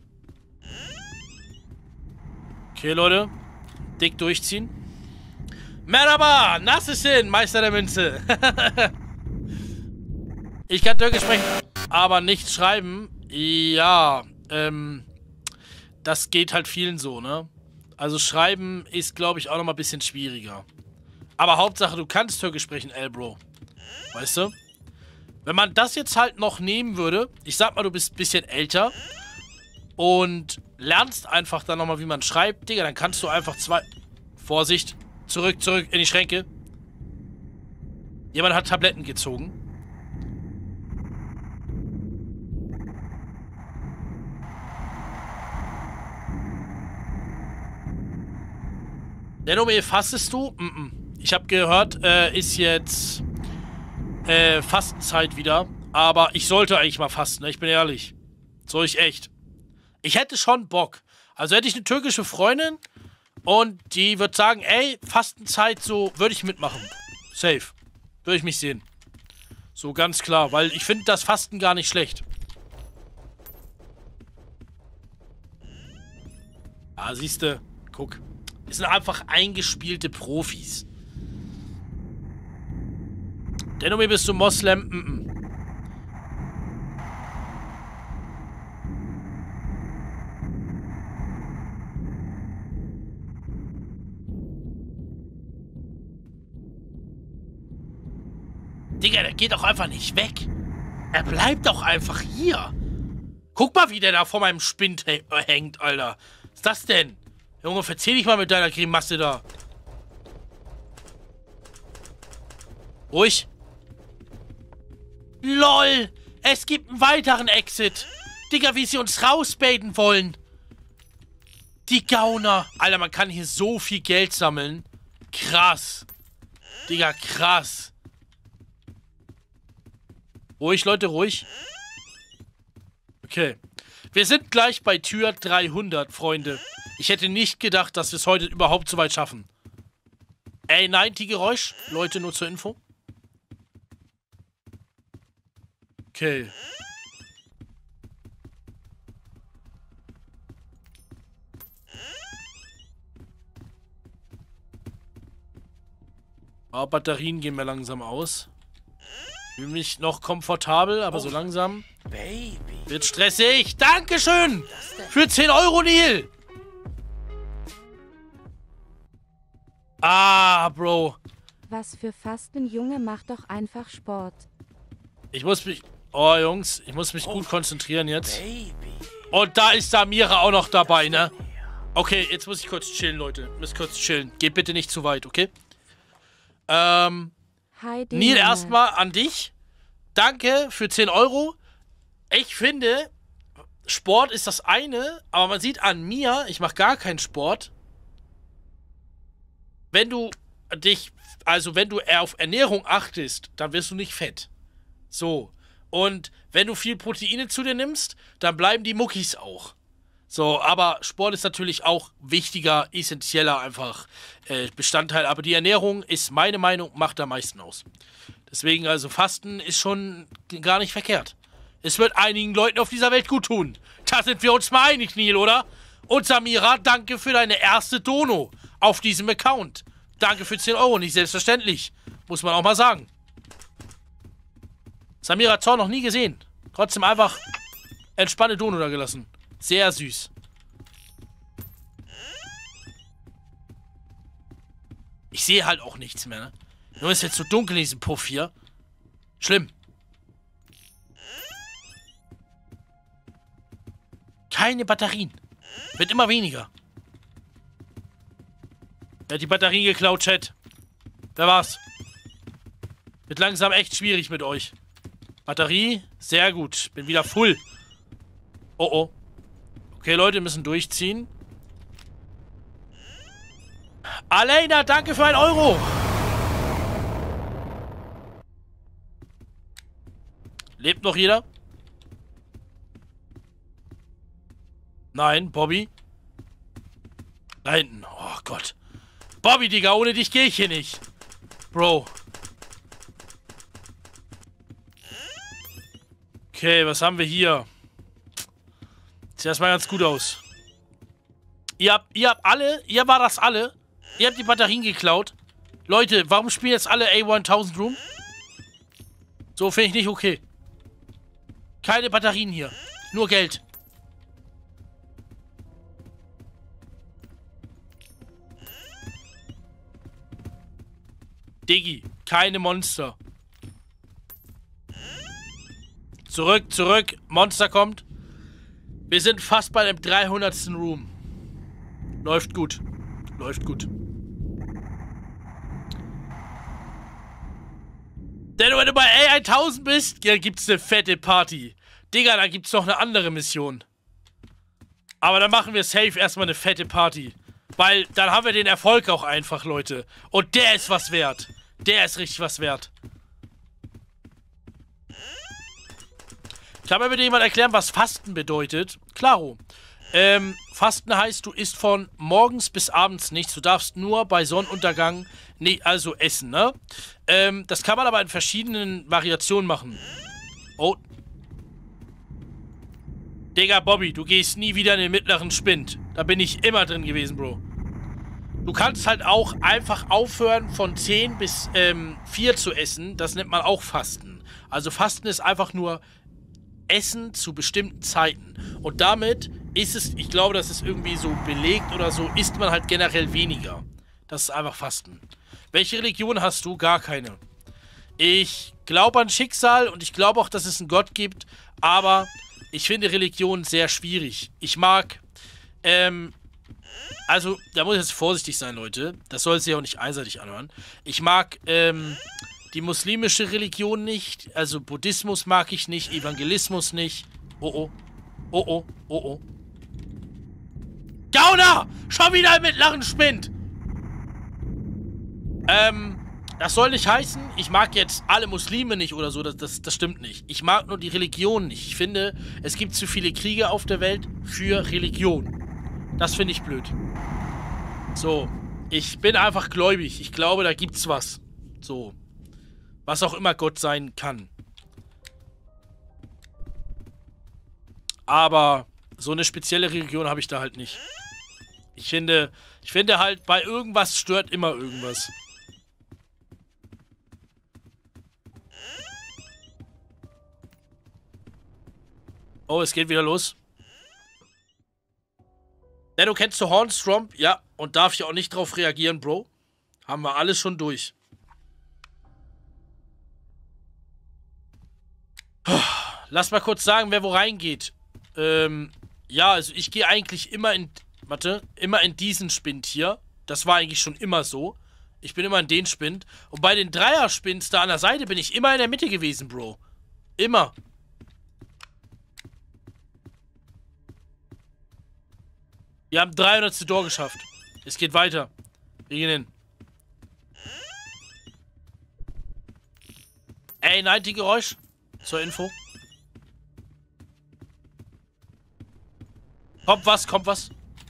Okay, Leute. Dick durchziehen. Merhaba, Nassesin, Meister der Münze. Ich kann Türkisch sprechen, aber nicht schreiben. Ja, ähm, das geht halt vielen so, ne? Also schreiben ist, glaube ich, auch nochmal ein bisschen schwieriger. Aber Hauptsache, du kannst Türkisch sprechen, ey, Bro. Weißt du? Wenn man das jetzt halt noch nehmen würde, ich sag mal, du bist ein bisschen älter und lernst einfach dann nochmal, wie man schreibt, Digga, dann kannst du einfach zwei... Vorsicht, zurück, zurück in die Schränke. Jemand hat Tabletten gezogen. Denome, fastest du? Mm -mm. Ich habe gehört, äh, ist jetzt äh, Fastenzeit wieder. Aber ich sollte eigentlich mal fasten, ne? Ich bin ehrlich. Soll ich echt. Ich hätte schon Bock. Also hätte ich eine türkische Freundin und die wird sagen, ey, Fastenzeit, so würde ich mitmachen. Safe. Würde ich mich sehen. So ganz klar, weil ich finde das Fasten gar nicht schlecht. Ah, siehste, guck. Das sind einfach eingespielte Profis. Dennomi, bist du Moslem? Mm -mm. Digga, der geht doch einfach nicht weg. Er bleibt doch einfach hier. Guck mal, wie der da vor meinem Spind hängt, Alter. Was ist das denn? Junge, verzieh dich mal mit deiner Grimasse da. Ruhig. LOL. Es gibt einen weiteren Exit. Digga, wie sie uns rausbaiten wollen. Die Gauner. Alter, man kann hier so viel Geld sammeln. Krass. Digga, krass. Ruhig, Leute, ruhig. Okay. Wir sind gleich bei Tür dreihundert, Freunde. Ich hätte nicht gedacht, dass wir es heute überhaupt so weit schaffen. A neunzig Geräusch. Leute, nur zur Info. Okay. Oh, Batterien gehen mir langsam aus. Ich fühle mich noch komfortabel, aber oh, so langsam Baby. Wird stressig. Dankeschön für zehn Euro, Neil. Ah, Bro. Was für Fasten, Junge, mach doch einfach Sport. Ich muss mich... Oh, Jungs, ich muss mich oh, gut konzentrieren jetzt. Baby. Und da ist Samira auch noch dabei, ne? Okay, jetzt muss ich kurz chillen, Leute. Ich muss kurz chillen. Geht bitte nicht zu weit, okay? Ähm... Hi, Neil, erstmal an dich. Danke für zehn Euro. Ich finde, Sport ist das eine, aber man sieht an mir, ich mache gar keinen Sport. Wenn du dich, also wenn du eher auf Ernährung achtest, dann wirst du nicht fett. So. Und wenn du viel Proteine zu dir nimmst, dann bleiben die Muckis auch. So, aber Sport ist natürlich auch wichtiger, essentieller einfach äh, Bestandteil. Aber die Ernährung ist, meine Meinung, macht am meisten aus. Deswegen also Fasten ist schon gar nicht verkehrt. Es wird einigen Leuten auf dieser Welt gut tun. Da sind wir uns mal einig, Neil, oder? Und Samira, danke für deine erste Dono auf diesem Account. Danke für zehn Euro, nicht selbstverständlich. Muss man auch mal sagen. Samira hat Zorn noch nie gesehen. Trotzdem einfach entspannte Dono da gelassen. Sehr süß. Ich sehe halt auch nichts mehr, ne? Nur ist jetzt so dunkel in diesem Puff hier. Schlimm. Keine Batterien. Wird immer weniger. Wer hat die Batterien geklaut, Chat? Wer war's? Wird langsam echt schwierig mit euch. Batterie, sehr gut. Bin wieder full. Oh, oh. Okay, Leute, müssen durchziehen. Alena, danke für einen Euro. Lebt noch jeder? Nein, Bobby. Da hinten. Oh Gott. Bobby, Digga, ohne dich gehe ich hier nicht. Bro. Okay, was haben wir hier? Sieht erstmal ganz gut aus. Ihr habt, ihr habt alle, ihr war das alle. Ihr habt die Batterien geklaut. Leute, warum spielen jetzt alle A tausend Room? So finde ich nicht okay. Keine Batterien hier. Nur Geld. Diggi, keine Monster. Zurück, zurück. Monster kommt. Wir sind fast bei dem dreihundertsten Room. Läuft gut. Läuft gut. Denn wenn du bei A tausend bist, dann gibt's eine fette Party. Digga, dann gibt's noch eine andere Mission. Aber dann machen wir safe erstmal eine fette Party. Weil dann haben wir den Erfolg auch einfach, Leute. Und der ist was wert. Der ist richtig was wert. Kann mir bitte jemand erklären, was Fasten bedeutet? Klaro. Ähm, Fasten heißt, du isst von morgens bis abends nichts. Du darfst nur bei Sonnenuntergang, nee, also essen, ne? Ähm, das kann man aber in verschiedenen Variationen machen. Oh. Digga, Bobby, du gehst nie wieder in den mittleren Spind. Da bin ich immer drin gewesen, Bro. Du kannst halt auch einfach aufhören, von zehn bis ähm, vier zu essen. Das nennt man auch Fasten. Also Fasten ist einfach nur Essen zu bestimmten Zeiten. Und damit ist es, ich glaube, das ist irgendwie so belegt oder so, isst man halt generell weniger. Das ist einfach Fasten. Welche Religion hast du? Gar keine. Ich glaube an Schicksal und ich glaube auch, dass es einen Gott gibt, aber ich finde Religion sehr schwierig. Ich mag, ähm, also, da muss ich jetzt vorsichtig sein, Leute. Das soll sich auch nicht einseitig anhören. Ich mag, ähm, die muslimische Religion nicht. Also, Buddhismus mag ich nicht. Evangelismus nicht. Oh, oh. Oh, oh. Oh, oh. Gauner! Schon wieder im mittleren Spind! Ähm, das soll nicht heißen, ich mag jetzt alle Muslime nicht oder so. Das, das, das stimmt nicht. Ich mag nur die Religion nicht. Ich finde, es gibt zu viele Kriege auf der Welt für Religion. Das finde ich blöd. So. Ich bin einfach gläubig. Ich glaube, da gibt's was. So. Was auch immer Gott sein kann. Aber so eine spezielle Religion habe ich da halt nicht. Ich finde, ich finde halt, bei irgendwas stört immer irgendwas. Oh, es geht wieder los. Ja, du kennst du Hornstromp? Ja, und darf ich auch nicht drauf reagieren, Bro. Haben wir alles schon durch. Lass mal kurz sagen, wer wo reingeht. Ähm, ja, also ich gehe eigentlich immer in... Warte, immer in diesen Spind hier. Das war eigentlich schon immer so. Ich bin immer in den Spind. Und bei den Dreier-Spins da an der Seite bin ich immer in der Mitte gewesen, Bro. Immer. Wir haben dreihundertste Door geschafft. Es geht weiter. Wir gehen hin. Ey, neunzig-Geräusch. Zur Info. Kommt was, kommt was.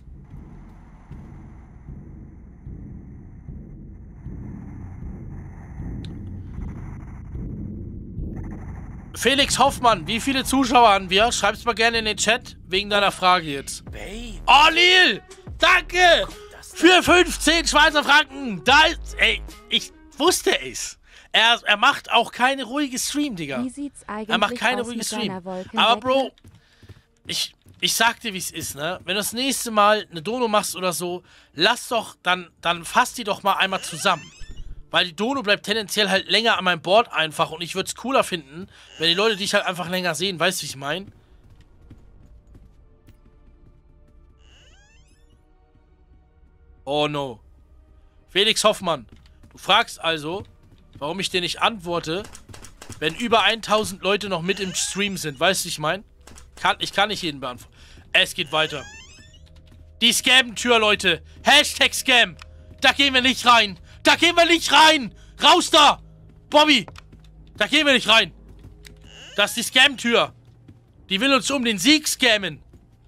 Felix Hoffmann, wie viele Zuschauer haben wir? Schreib's mal gerne in den Chat, wegen deiner Frage jetzt. Oh, Lil! Danke! Für fünfzehn Schweizer Franken! Da ist... Ey, ich wusste es. Er, er macht auch keine ruhige Stream, Digga. Wie sieht's eigentlich er macht keine aus ruhige mit Stream. deiner Wolkendecke? Aber Bro, ich, ich sag dir, wie es ist, ne? Wenn du das nächste Mal eine Dono machst oder so, lass doch, dann, dann fass die doch mal einmal zusammen. Weil die Dono bleibt tendenziell halt länger an meinem Board einfach und ich würde es cooler finden, wenn die Leute dich halt einfach länger sehen. Weißt du, wie ich meine? Oh no. Felix Hoffmann, du fragst also, warum ich dir nicht antworte, wenn über tausend Leute noch mit im Stream sind. Weißt du, ich meine? Kann, ich kann nicht jeden beantworten. Es geht weiter. Die Scam-Tür, Leute. Hashtag Scam. Da gehen wir nicht rein. Da gehen wir nicht rein. Raus da. Bobby. Da gehen wir nicht rein. Das ist die Scam-Tür. Die will uns um den Sieg scammen.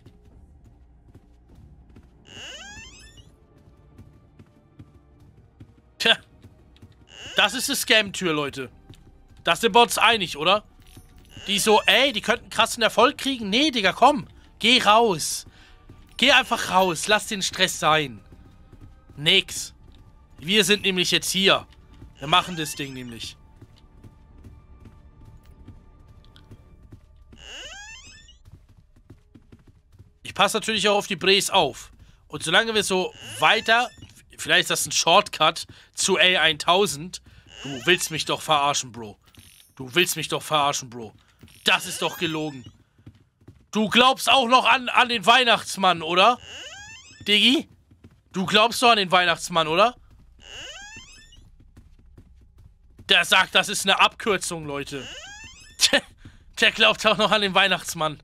Tja. Das ist die Scam-Tür, Leute. Das sind wir uns einig, oder? Die so, ey, die könnten krassen Erfolg kriegen. Nee, Digga, komm. Geh raus. Geh einfach raus. Lass den Stress sein. Nix. Wir sind nämlich jetzt hier. Wir machen das Ding nämlich. Ich passe natürlich auch auf die Brees auf. Und solange wir so weiter... Vielleicht ist das ein Shortcut zu A tausend. Du willst mich doch verarschen, Bro. Du willst mich doch verarschen, Bro. Das ist doch gelogen. Du glaubst auch noch an, an den Weihnachtsmann, oder? Diggi? Du glaubst doch an den Weihnachtsmann, oder? Der sagt, das ist eine Abkürzung, Leute. Der, der glaubt auch noch an den Weihnachtsmann.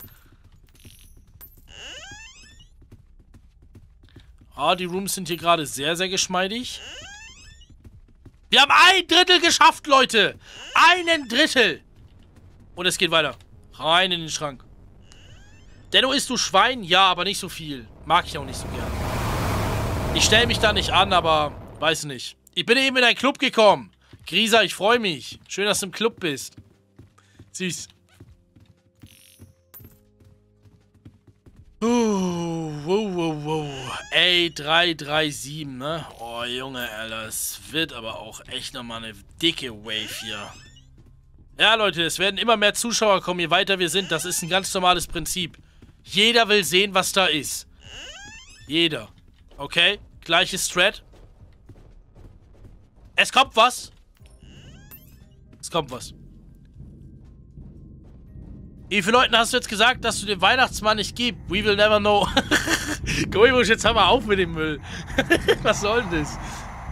Ah, die Rooms sind hier gerade sehr, sehr geschmeidig. Wir haben ein Drittel geschafft, Leute. Einen Drittel. Und es geht weiter. Rein in den Schrank. Denno, isst du Schwein? Ja, aber nicht so viel. Mag ich auch nicht so gern. Ich stelle mich da nicht an, aber weiß nicht. Ich bin eben in einen Club gekommen. Grisa, ich freue mich. Schön, dass du im Club bist. Süß. Uh, wow, wow, wow. A drei drei sieben, ne? Oh, Junge, Alter. Es wird aber auch echt nochmal eine dicke Wave hier. Ja, Leute, es werden immer mehr Zuschauer kommen, je weiter wir sind. Das ist ein ganz normales Prinzip. Jeder will sehen, was da ist. Jeder. Okay? Gleiches Strat. Es kommt was. Es kommt was. Wie viele Leuten hast du jetzt gesagt, dass du den Weihnachtsmann nicht gibst? We will never know. Goibusch, jetzt hör mal auf mit dem Müll. Was soll denn das?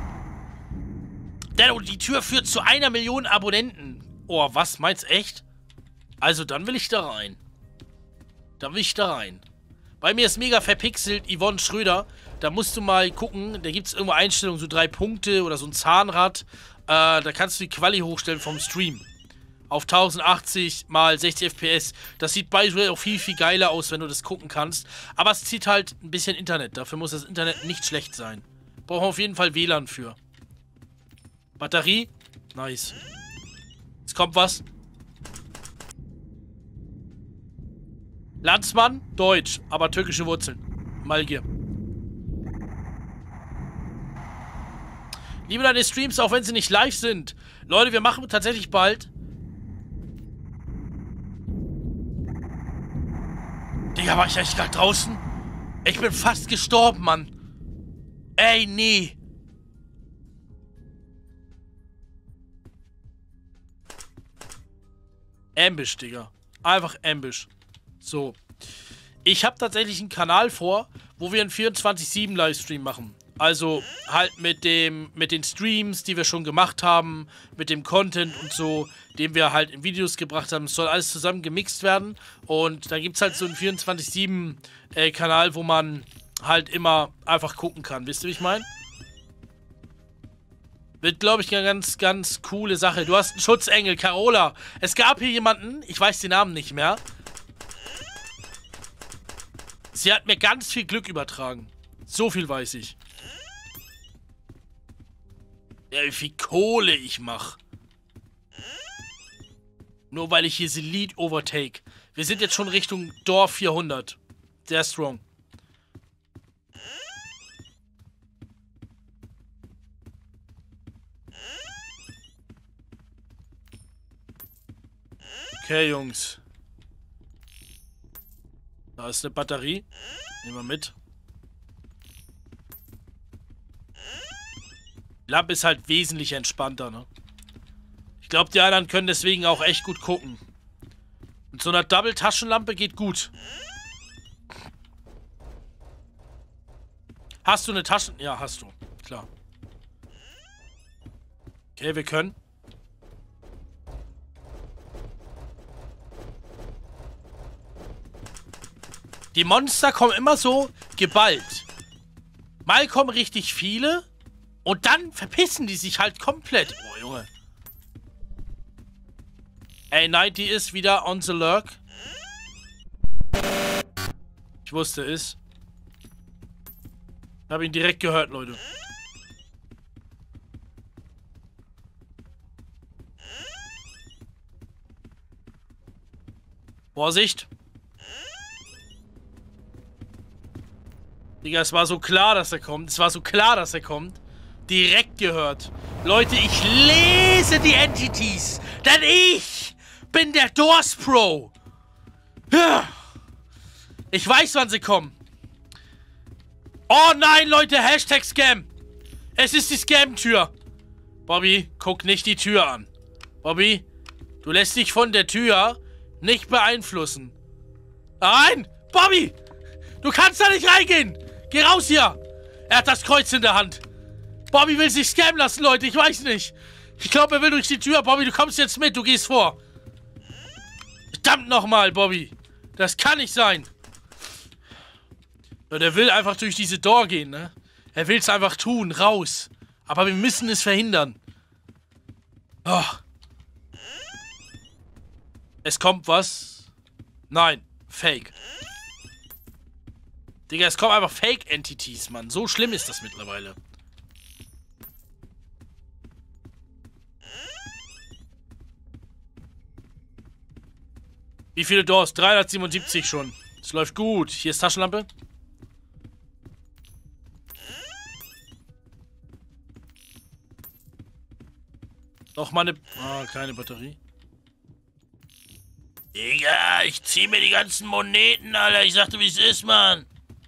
Denno, die Tür führt zu einer Million Abonnenten. Oh, was? Meinst du echt? Also, dann will ich da rein. Dann will ich da rein. Bei mir ist mega verpixelt Yvonne Schröder. Da musst du mal gucken. Da gibt es irgendwo Einstellungen, so drei Punkte oder so ein Zahnrad. Äh, da kannst du die Quali hochstellen vom Stream. Auf tausendachtzig mal sechzig F P S. Das sieht by the way auch viel, viel geiler aus, wenn du das gucken kannst. Aber es zieht halt ein bisschen Internet. Dafür muss das Internet nicht schlecht sein. Brauchen wir auf jeden Fall W L A N für. Batterie? Nice. Jetzt kommt was. Landsmann? Deutsch, aber türkische Wurzeln. Malgir. Liebe deine Streams, auch wenn sie nicht live sind. Leute, wir machen tatsächlich bald... Digga, war ich eigentlich gerade draußen? Ich bin fast gestorben, Mann. Ey, nee. Ambush, Digga. Einfach Ambush. So. Ich habe tatsächlich einen Kanal vor, wo wir einen vierundzwanzig sieben Livestream machen. Also halt mit dem, mit den Streams, die wir schon gemacht haben, mit dem Content und so, den wir halt in Videos gebracht haben. Es soll alles zusammen gemixt werden. Und da gibt es halt so einen vierundzwanzig sieben äh, Kanal, wo man halt immer einfach gucken kann. Wisst ihr, wie ich meine? Wird, glaube ich, eine ganz, ganz coole Sache. Du hast einen Schutzengel, Carola. Es gab hier jemanden, ich weiß den Namen nicht mehr. Sie hat mir ganz viel Glück übertragen. So viel weiß ich. Ja, wie viel Kohle ich mache. Nur weil ich hier the Lead overtake. Wir sind jetzt schon Richtung Dorf vierhundert. Sehr strong. Okay, Jungs. Da ist eine Batterie. Nehmen wir mit. Die Lampe ist halt wesentlich entspannter, ne? Ich glaube, die anderen können deswegen auch echt gut gucken. Mit so einer Double-Taschenlampe geht gut. Hast du eine Taschen... Ja, hast du. Klar. Okay, wir können. Die Monster kommen immer so geballt. Mal kommen richtig viele und dann verpissen die sich halt komplett. Oh, Junge. Ey, neunzig ist wieder on the lurk. Ich wusste es. Ich habe ihn direkt gehört, Leute. Vorsicht. Digga, es war so klar, dass er kommt. Es war so klar, dass er kommt. Direkt gehört. Leute, ich lese die Entities. Denn ich bin der Doors Pro. Ich weiß, wann sie kommen. Oh nein, Leute, Hashtag Scam. Es ist die Scam-Tür. Bobby, guck nicht die Tür an. Bobby, du lässt dich von der Tür nicht beeinflussen. Nein, Bobby, du kannst da nicht reingehen. Geh raus hier. Er hat das Kreuz in der Hand. Bobby will sich scammen lassen, Leute, ich weiß nicht. Ich glaube, er will durch die Tür. Bobby, du kommst jetzt mit, du gehst vor. Verdammt nochmal, Bobby. Das kann nicht sein. Und er will einfach durch diese Door gehen, ne? Er will es einfach tun, raus. Aber wir müssen es verhindern. Oh. Es kommt was. Nein, Fake. Digga, es kommen einfach Fake-Entities, Mann. So schlimm ist das mittlerweile. Wie viele Doors? dreihundertsiebenundsiebzig schon. Das läuft gut. Hier ist Taschenlampe. Noch mal eine... Ah, keine Batterie. Digga, ich zieh mir die ganzen Moneten, Alter. Ich sagte, wie es ist, Mann.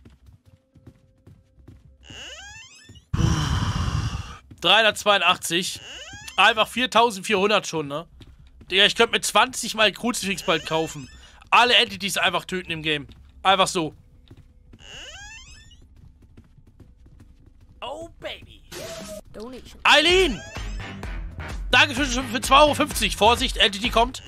dreihundertzweiundachtzig. Einfach viertausendvierhundert schon, ne? Digga, ich könnte mir zwanzig mal Kruzifix bald kaufen. Alle Entities einfach töten im Game. Einfach so. Oh, baby. Eileen! Danke für, für zwei Euro fünfzig. Vorsicht, Entity kommt.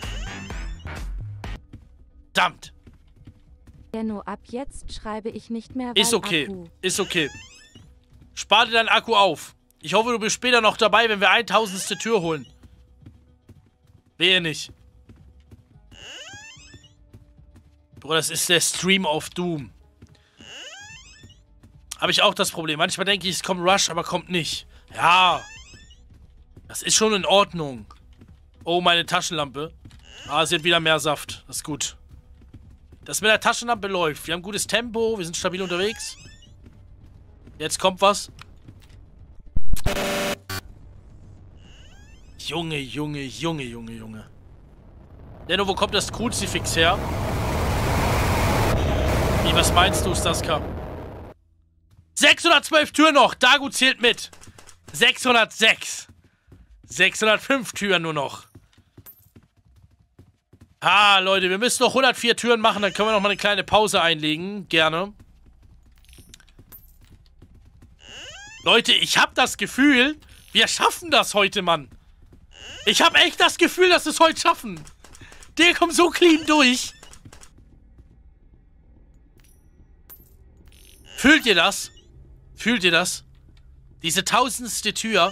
Verdammt. Benno, ab jetzt schreibe ich nicht mehr. Ist okay. Akku. Ist okay. Spar dir deinen Akku auf. Ich hoffe, du bist später noch dabei, wenn wir tausendste Tür holen. Wehe nicht. Bro, das ist der Stream of Doom. Habe ich auch das Problem. Manchmal denke ich, es kommt Rush, aber kommt nicht. Ja. Das ist schon in Ordnung. Oh, meine Taschenlampe. Ah, sie hat wieder mehr Saft. Das ist gut. Das mit der Taschenlampe läuft. Wir haben gutes Tempo. Wir sind stabil unterwegs. Jetzt kommt was. Junge, Junge, Junge, Junge, Junge. Denno, wo kommt das Kruzifix her? Wie, was meinst du, Staska? sechshundertzwölf Türen noch. Dagu zählt mit. sechshundertsechs. sechshundertfünf Türen nur noch. Ah, Leute, wir müssen noch hundertvier Türen machen. Dann können wir noch mal eine kleine Pause einlegen. Gerne. Leute, ich habe das Gefühl, wir schaffen das heute, Mann. Ich habe echt das Gefühl, dass wir es heute schaffen. Der kommt so clean durch. Fühlt ihr das? Fühlt ihr das? Diese tausendste Tür.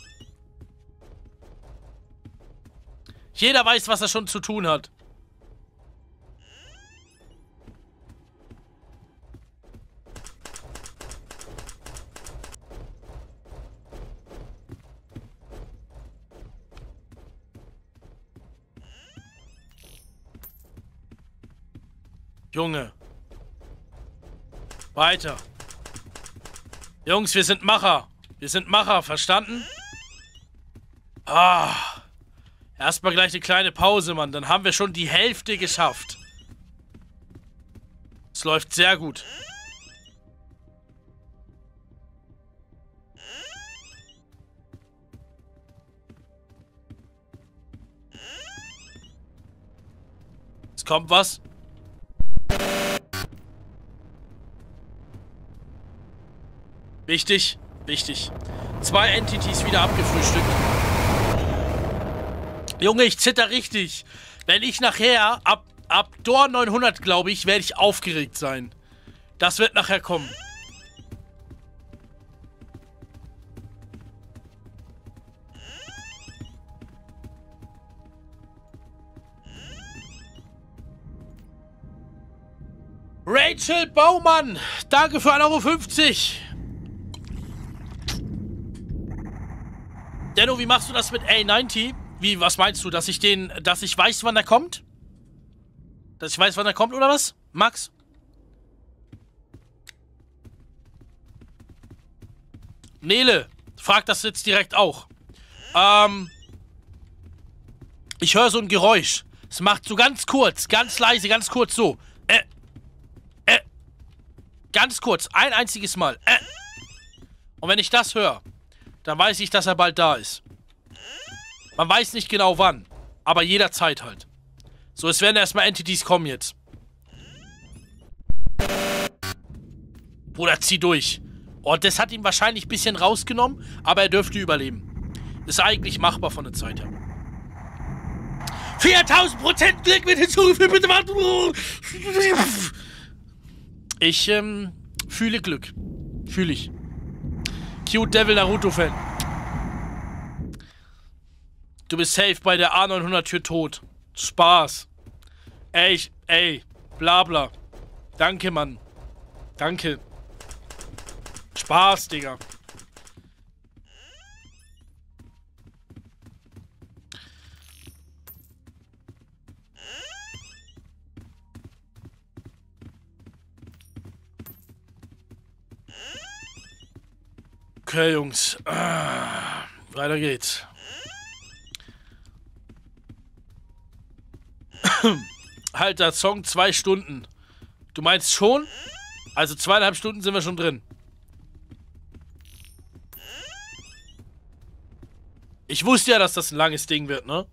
Jeder weiß, was er schon zu tun hat. Junge. Weiter. Jungs, wir sind Macher. Wir sind Macher, verstanden? Ah. Erstmal gleich eine kleine Pause, Mann. Dann haben wir schon die Hälfte geschafft. Es läuft sehr gut. Es kommt was. Wichtig, wichtig. Zwei Entities wieder abgefrühstückt. Junge, ich zitter richtig. Wenn ich nachher ab, ab Door neunhundert, glaube ich, werde ich aufgeregt sein. Das wird nachher kommen. Rachel Baumann, danke für ein Euro fünfzig. Denno, wie machst du das mit A neunzig? Wie, was meinst du, dass ich den, dass ich weiß, wann er kommt? Dass ich weiß, wann er kommt, oder was? Max? Nele, frag das jetzt direkt auch. Ähm, ich höre so ein Geräusch. Es macht so ganz kurz, ganz leise, ganz kurz so. Äh, äh, ganz kurz, ein einziges Mal. Äh. Und wenn ich das höre, dann weiß ich, dass er bald da ist. Man weiß nicht genau wann, aber jederzeit halt. So, es werden erstmal Entities kommen jetzt. Bruder, zieh durch. Und das hat ihn wahrscheinlich ein bisschen rausgenommen, aber er dürfte überleben. Ist eigentlich machbar von der Zeit her. viertausend Prozent Glück mit hinzugefügt, bitte warte. Ich, ähm, fühle Glück. Fühle ich. Cute Devil Naruto-Fan. Du bist safe bei der A neunhundert Tür tot. Spaß. Ey, ich, ey, bla bla. Danke, Mann. Danke. Spaß, Digga. Okay, Jungs. Ah, weiter geht's. Halt, der Song zwei Stunden. Du meinst schon? Also zweieinhalb Stunden sind wir schon drin. Ich wusste ja, dass das ein langes Ding wird, ne?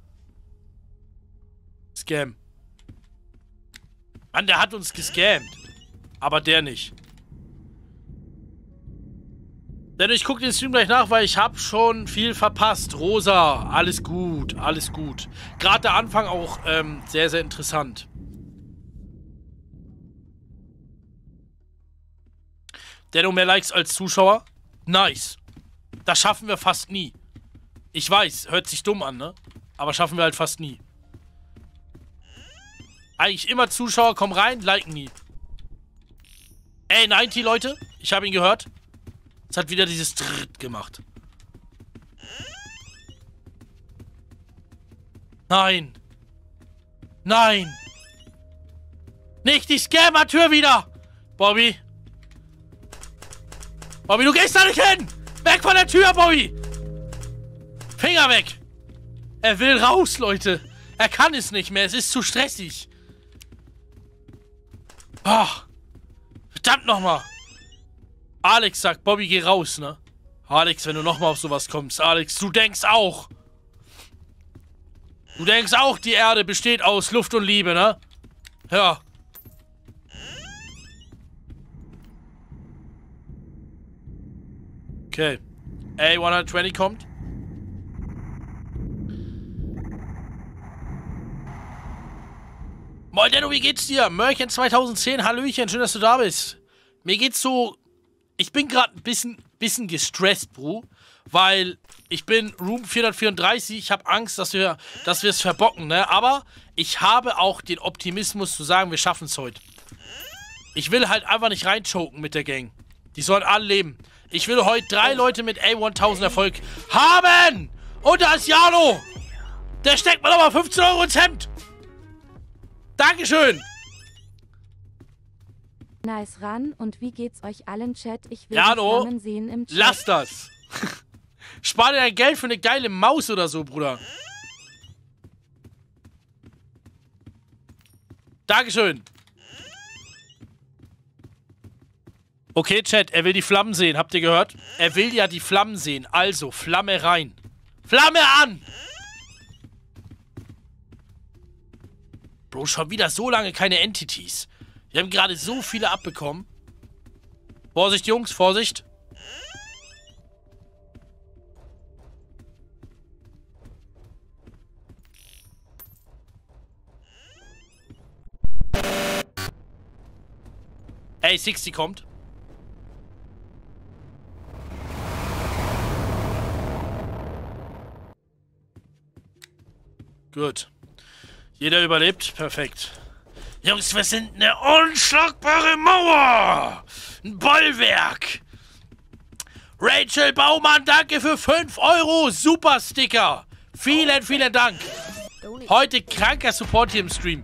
Scam. Mann, der hat uns gescammt. Aber der nicht. Denn ich gucke den Stream gleich nach, weil ich habe schon viel verpasst. Rosa, alles gut, alles gut. Gerade der Anfang auch ähm, sehr, sehr interessant. Denno mehr Likes als Zuschauer? Nice. Das schaffen wir fast nie. Ich weiß, hört sich dumm an, ne? Aber schaffen wir halt fast nie. Eigentlich immer Zuschauer, kommen rein, liken nie. Ey, neunzig, Leute, ich habe ihn gehört. Es hat wieder dieses Tritt gemacht. Nein. Nein. Nicht die Scammer-Tür wieder. Bobby. Bobby, du gehst da nicht hin. Weg von der Tür, Bobby. Finger weg. Er will raus, Leute. Er kann es nicht mehr. Es ist zu stressig. Ach. Verdammt nochmal. Alex sagt, Bobby, geh raus, ne? Alex, wenn du nochmal auf sowas kommst. Alex, du denkst auch. Du denkst auch, die Erde besteht aus Luft und Liebe, ne? Ja. Okay. A hundertzwanzig kommt. Moin, Denno, wie geht's dir? Mörchen zweitausendzehn, Hallöchen, schön, dass du da bist. Mir geht's so... Ich bin gerade ein bisschen, bisschen gestresst, Bro, weil ich bin Room vierhundertvierunddreißig, ich habe Angst, dass wir dass wir es verbocken, ne? Aber ich habe auch den Optimismus zu sagen, wir schaffen es heute. Ich will halt einfach nicht reinchoken mit der Gang. Die sollen alle leben. Ich will heute drei Leute mit A tausend Erfolg haben! Und da ist Jano! Der steckt mir nochmal fünfzehn Euro ins Hemd! Dankeschön! Nice ran und wie geht's euch allen, Chat? Ich will Jano, die Flammen sehen im Chat. lass das! Spar dir dein Geld für eine geile Maus oder so, Bruder. Dankeschön. Okay, Chat, er will die Flammen sehen. Habt ihr gehört? Er will ja die Flammen sehen. Also, Flamme rein. Flamme an! Bro, schon wieder so lange keine Entities. Wir haben gerade so viele abbekommen. Vorsicht, Jungs, Vorsicht. Ey, sechzig kommt. Gut. Jeder überlebt. Perfekt. Jungs, wir sind eine unschlagbare Mauer. Ein Bollwerk. Rachel Baumann, danke für fünf Euro. Super Sticker. Vielen, vielen Dank. Heute kranker Support hier im Stream.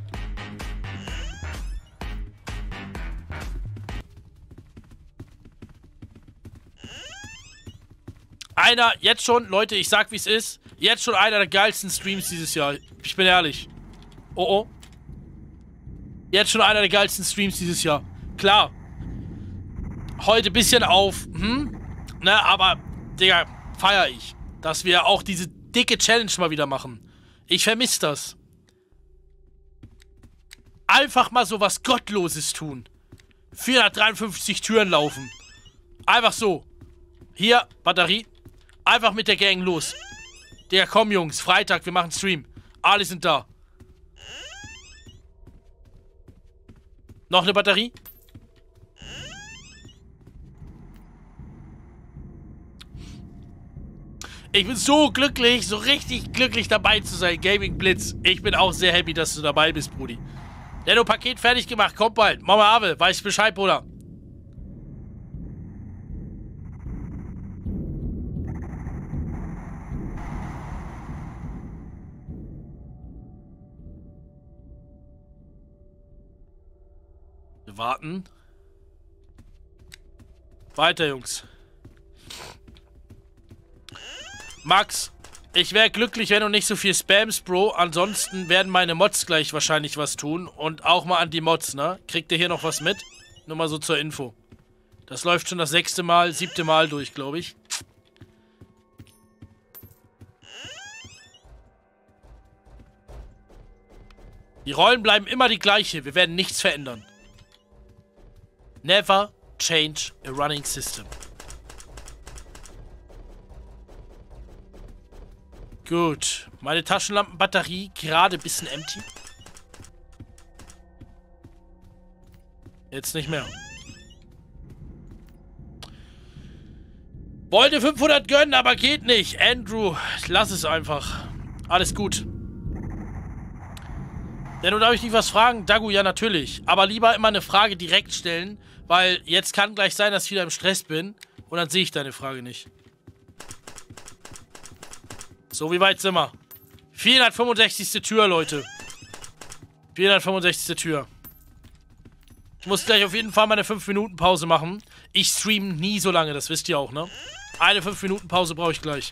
Einer, jetzt schon, Leute, ich sag wie es ist, jetzt schon einer der geilsten Streams dieses Jahr. Ich bin ehrlich. Oh oh. Jetzt schon einer der geilsten Streams dieses Jahr. Klar. Heute ein bisschen auf, hm? Ne, aber, Digga, feier ich. Dass wir auch diese dicke Challenge mal wieder machen. Ich vermisse das. Einfach mal so was Gottloses tun. vierhundertdreiundfünfzig Türen laufen. Einfach so. Hier, Batterie. Einfach mit der Gang los. Digga, komm, Jungs. Freitag, wir machen Stream. Alle sind da. Noch eine Batterie? Ich bin so glücklich, so richtig glücklich dabei zu sein. Gaming Blitz. Ich bin auch sehr happy, dass du dabei bist, Brudi. Lenno, Paket fertig gemacht. Kommt bald. Mama Ave, weiß Bescheid, Bruder. Wir warten. Weiter, Jungs. Max, ich wäre glücklich, wenn du nicht so viel spamst, Bro. Ansonsten werden meine Mods gleich wahrscheinlich was tun. Und auch mal an die Mods, ne? Kriegt ihr hier noch was mit? Nur mal so zur Info. Das läuft schon das sechste Mal, siebte Mal durch, glaube ich. Die Rollen bleiben immer die gleiche. Wir werden nichts verändern. Never change a running system. Gut. Meine Taschenlampenbatterie gerade ein bisschen empty. Jetzt nicht mehr. Wollte fünfhundert gönnen, aber geht nicht. Andrew, lass es einfach. Alles gut. Denn du darf ich dich was fragen? Dagu, ja natürlich. Aber lieber immer eine Frage direkt stellen, weil jetzt kann gleich sein, dass ich wieder im Stress bin und dann sehe ich deine Frage nicht. So, wie weit sind wir? vierhundertfünfundsechzigste Tür, Leute. vierhundertfünfundsechzigste Tür. Ich muss gleich auf jeden Fall mal eine fünf Minuten Pause machen. Ich streame nie so lange, das wisst ihr auch, ne? Eine fünf Minuten Pause brauche ich gleich.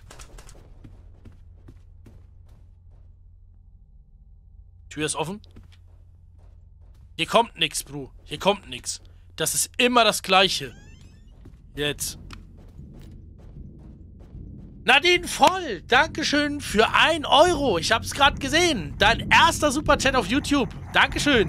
Tür ist offen. Hier kommt nix, Bro. Hier kommt nix. Das ist immer das Gleiche. Jetzt. Nadine Voll, Dankeschön für ein Euro. Ich hab's gerade gesehen. Dein erster Superchat auf YouTube. Dankeschön.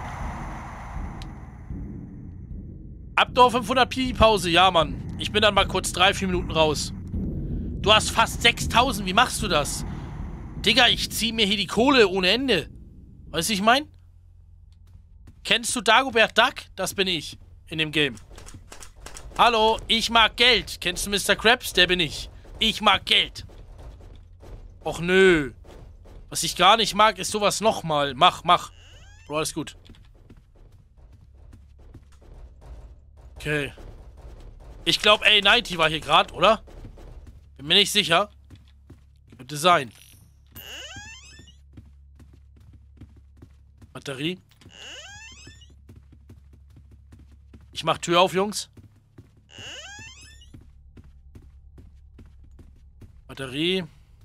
Abdor fünfhundert Pi Pause. Ja, Mann. Ich bin dann mal kurz drei, vier Minuten raus. Du hast fast sechstausend. Wie machst du das? Digga, ich zieh mir hier die Kohle ohne Ende. Weißt du, ich mein? Kennst du Dagobert Duck? Das bin ich. In dem Game. Hallo, ich mag Geld. Kennst du Mister Krabs? Der bin ich. Ich mag Geld. Och nö. Was ich gar nicht mag, ist sowas nochmal. Mach, mach. Bro, alles gut. Okay. Ich glaube, A neunzig war hier gerade, oder? Bin mir nicht sicher. Könnte sein. Batterie. Ich mach Tür auf, Jungs. Batterie.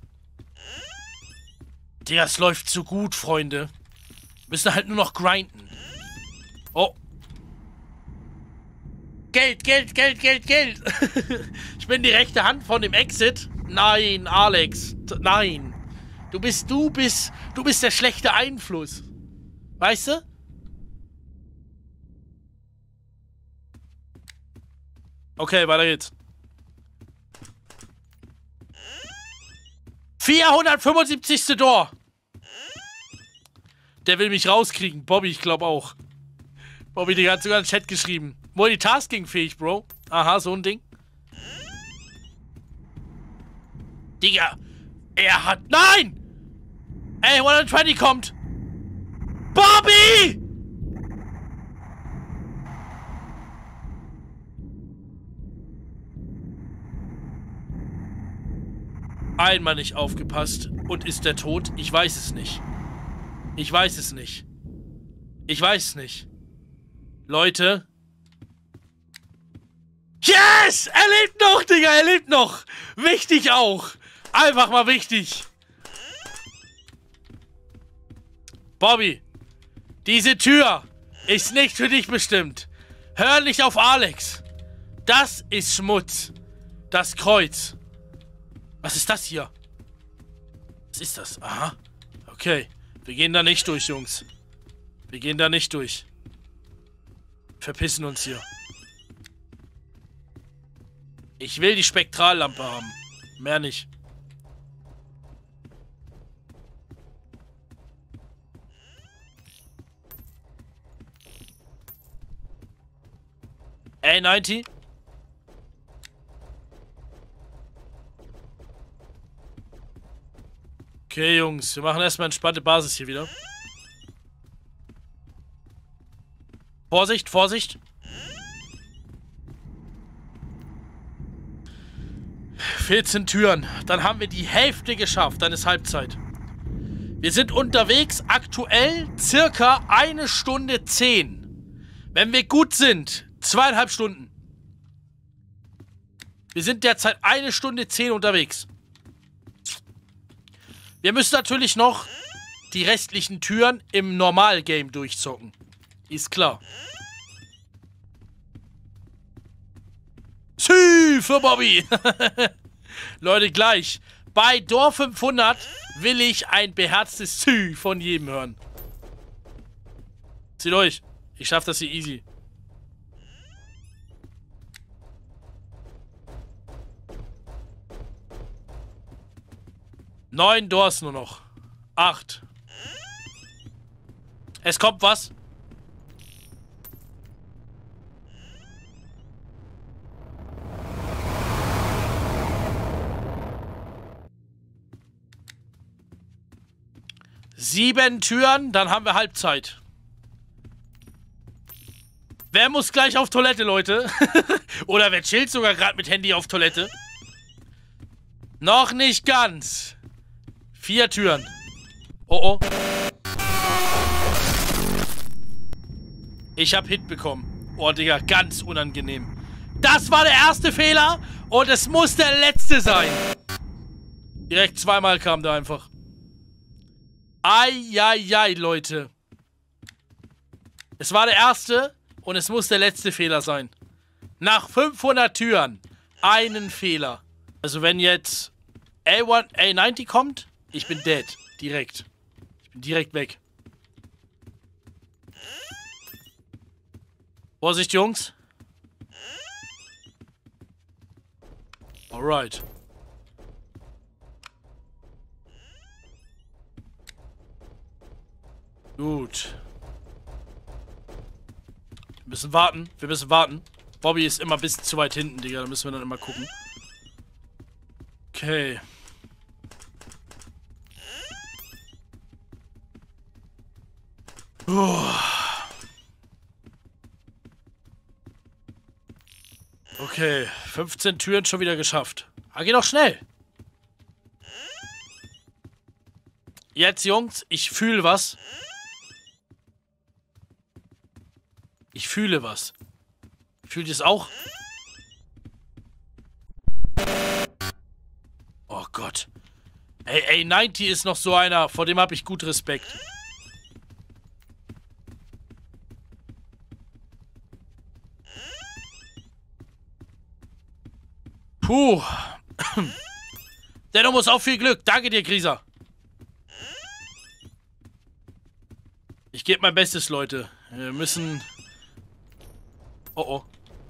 Digga, es läuft so gut, Freunde. Müssen halt nur noch grinden. Oh. Geld, Geld, Geld, Geld, Geld. Ich bin die rechte Hand von dem Exit. Nein, Alex. Nein. Du bist, du bist, du bist der schlechte Einfluss. Weißt du? Okay, weiter geht's. vierhundertfünfundsiebzigste Door. Der will mich rauskriegen. Bobby, ich glaube auch. Bobby, die hat sogar einen Chat geschrieben. Multitasking-fähig, Bro. Aha, so ein Ding. Digga. Er hat... Nein! Ey, hundertzwanzig kommt. Bobby! Einmal nicht aufgepasst. Und ist der tot? Ich weiß es nicht. Ich weiß es nicht. Ich weiß es nicht. Leute. Yes! Er lebt noch, Digga, er lebt noch. Wichtig auch. Einfach mal wichtig. Bobby. Diese Tür ist nicht für dich bestimmt. Hör nicht auf Alex. Das ist Schmutz. Das Kreuz. Was ist das hier? Was ist das? Aha. Okay. Wir gehen da nicht durch, Jungs. Wir gehen da nicht durch. Verpissen uns hier. Ich will die Spektrallampe haben. Mehr nicht. A neunzig. Okay, Jungs. Wir machen erstmal entspannte Basis hier wieder. Vorsicht, Vorsicht. vierzehn Türen. Dann haben wir die Hälfte geschafft. Dann ist Halbzeit. Wir sind unterwegs aktuell circa eine Stunde zehn. Wenn wir gut sind, zweieinhalb Stunden. Wir sind derzeit eine Stunde zehn unterwegs. Wir müssen natürlich noch die restlichen Türen im Normal-Game durchzocken. Ist klar. Sü für Bobby. Leute, gleich. Bei Door fünfhundert will ich ein beherztes Sü von jedem hören. Zieht euch. Ich schaff das hier easy. Neun Doors nur noch. Acht. Es kommt was. Sieben Türen, dann haben wir Halbzeit. Wer muss gleich auf Toilette, Leute? Oder wer chillt sogar gerade mit Handy auf Toilette? Noch nicht ganz. Vier Türen. Oh oh. Ich hab Hit bekommen. Oh, Digga, ganz unangenehm. Das war der erste Fehler und es muss der letzte sein. Direkt zweimal kam der einfach. Eieiei, Leute. Es war der erste und es muss der letzte Fehler sein. Nach fünfhundert Türen einen Fehler. Also wenn jetzt A eins, A neunzig kommt, ich bin dead. Direkt. Ich bin direkt weg. Vorsicht, Jungs. Alright. Gut. Wir müssen warten. Wir müssen warten. Bobby ist immer ein bisschen zu weit hinten, Digga. Da müssen wir dann immer gucken. Okay. Uah. Okay. fünfzehn Türen schon wieder geschafft. Ah, geht doch schnell. Jetzt, Jungs, ich fühle was. Ich fühle was. Fühlt ihr es auch? Oh Gott. Ey, A neunzig ist noch so einer, vor dem habe ich gut Respekt. Puh. Dennoch muss auch viel Glück. Danke dir, Grieser. Ich gebe mein Bestes, Leute. Wir müssen... Oh oh.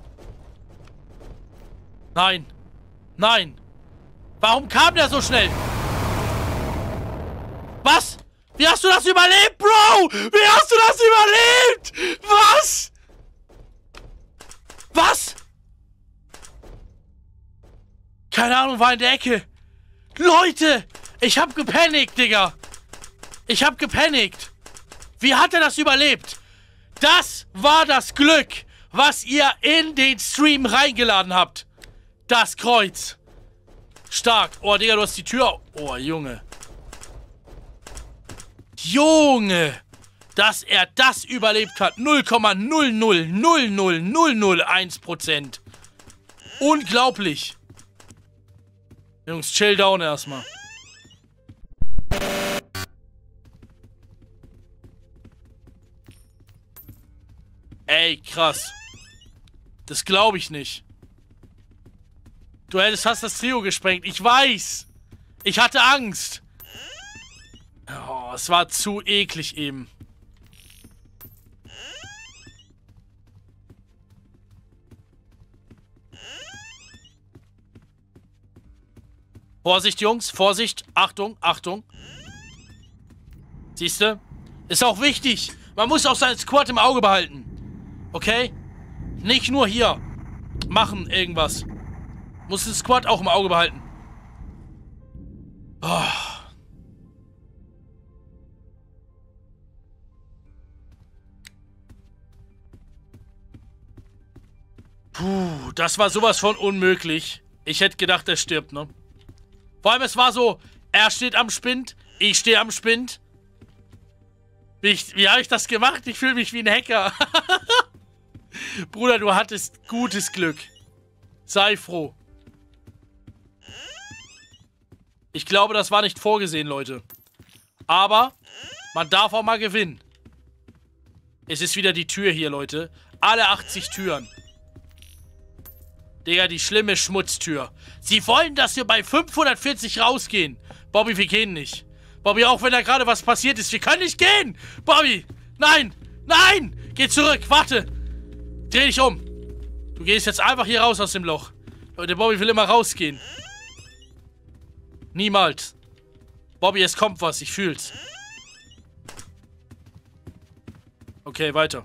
Nein. Nein. Warum kam der so schnell? Was? Wie hast du das überlebt, Bro? Wie hast du das überlebt? Was? Was? Keine Ahnung, war in der Ecke. Leute, ich hab gepanikt, Digga. Ich hab gepanikt. Wie hat er das überlebt? Das war das Glück, was ihr in den Stream reingeladen habt. Das Kreuz. Stark. Oh, Digga, du hast die Tür... Oh, Junge. Junge. Dass er das überlebt hat. null Komma null null null null null null eins Prozent. Unglaublich. Jungs, chill down erstmal. Ey, krass. Das glaube ich nicht. Du hättest fast das Trio gesprengt. Ich weiß. Ich hatte Angst. Oh, es war zu eklig eben. Vorsicht, Jungs. Vorsicht. Achtung, Achtung. Siehste? Ist auch wichtig. Man muss auch seinen Squad im Auge behalten. Okay? Nicht nur hier machen irgendwas. Muss den Squad auch im Auge behalten. Oh. Puh, das war sowas von unmöglich. Ich hätte gedacht, er stirbt, ne? Vor allem, es war so, er steht am Spind, ich stehe am Spind. Wie, ich, wie habe ich das gemacht? Ich fühle mich wie ein Hacker. Bruder, du hattest gutes Glück. Sei froh. Ich glaube, das war nicht vorgesehen, Leute. Aber man darf auch mal gewinnen. Es ist wieder die Tür hier, Leute. Alle achtzig Türen. Digga, die schlimme Schmutztür. Sie wollen, dass wir bei fünfhundertvierzig rausgehen. Bobby, wir gehen nicht. Bobby, auch wenn da gerade was passiert ist, wir können nicht gehen. Bobby, nein, nein. Geh zurück, warte. Dreh dich um. Du gehst jetzt einfach hier raus aus dem Loch. Leute, Bobby will immer rausgehen. Niemals. Bobby, es kommt was, ich fühl's. Okay, weiter.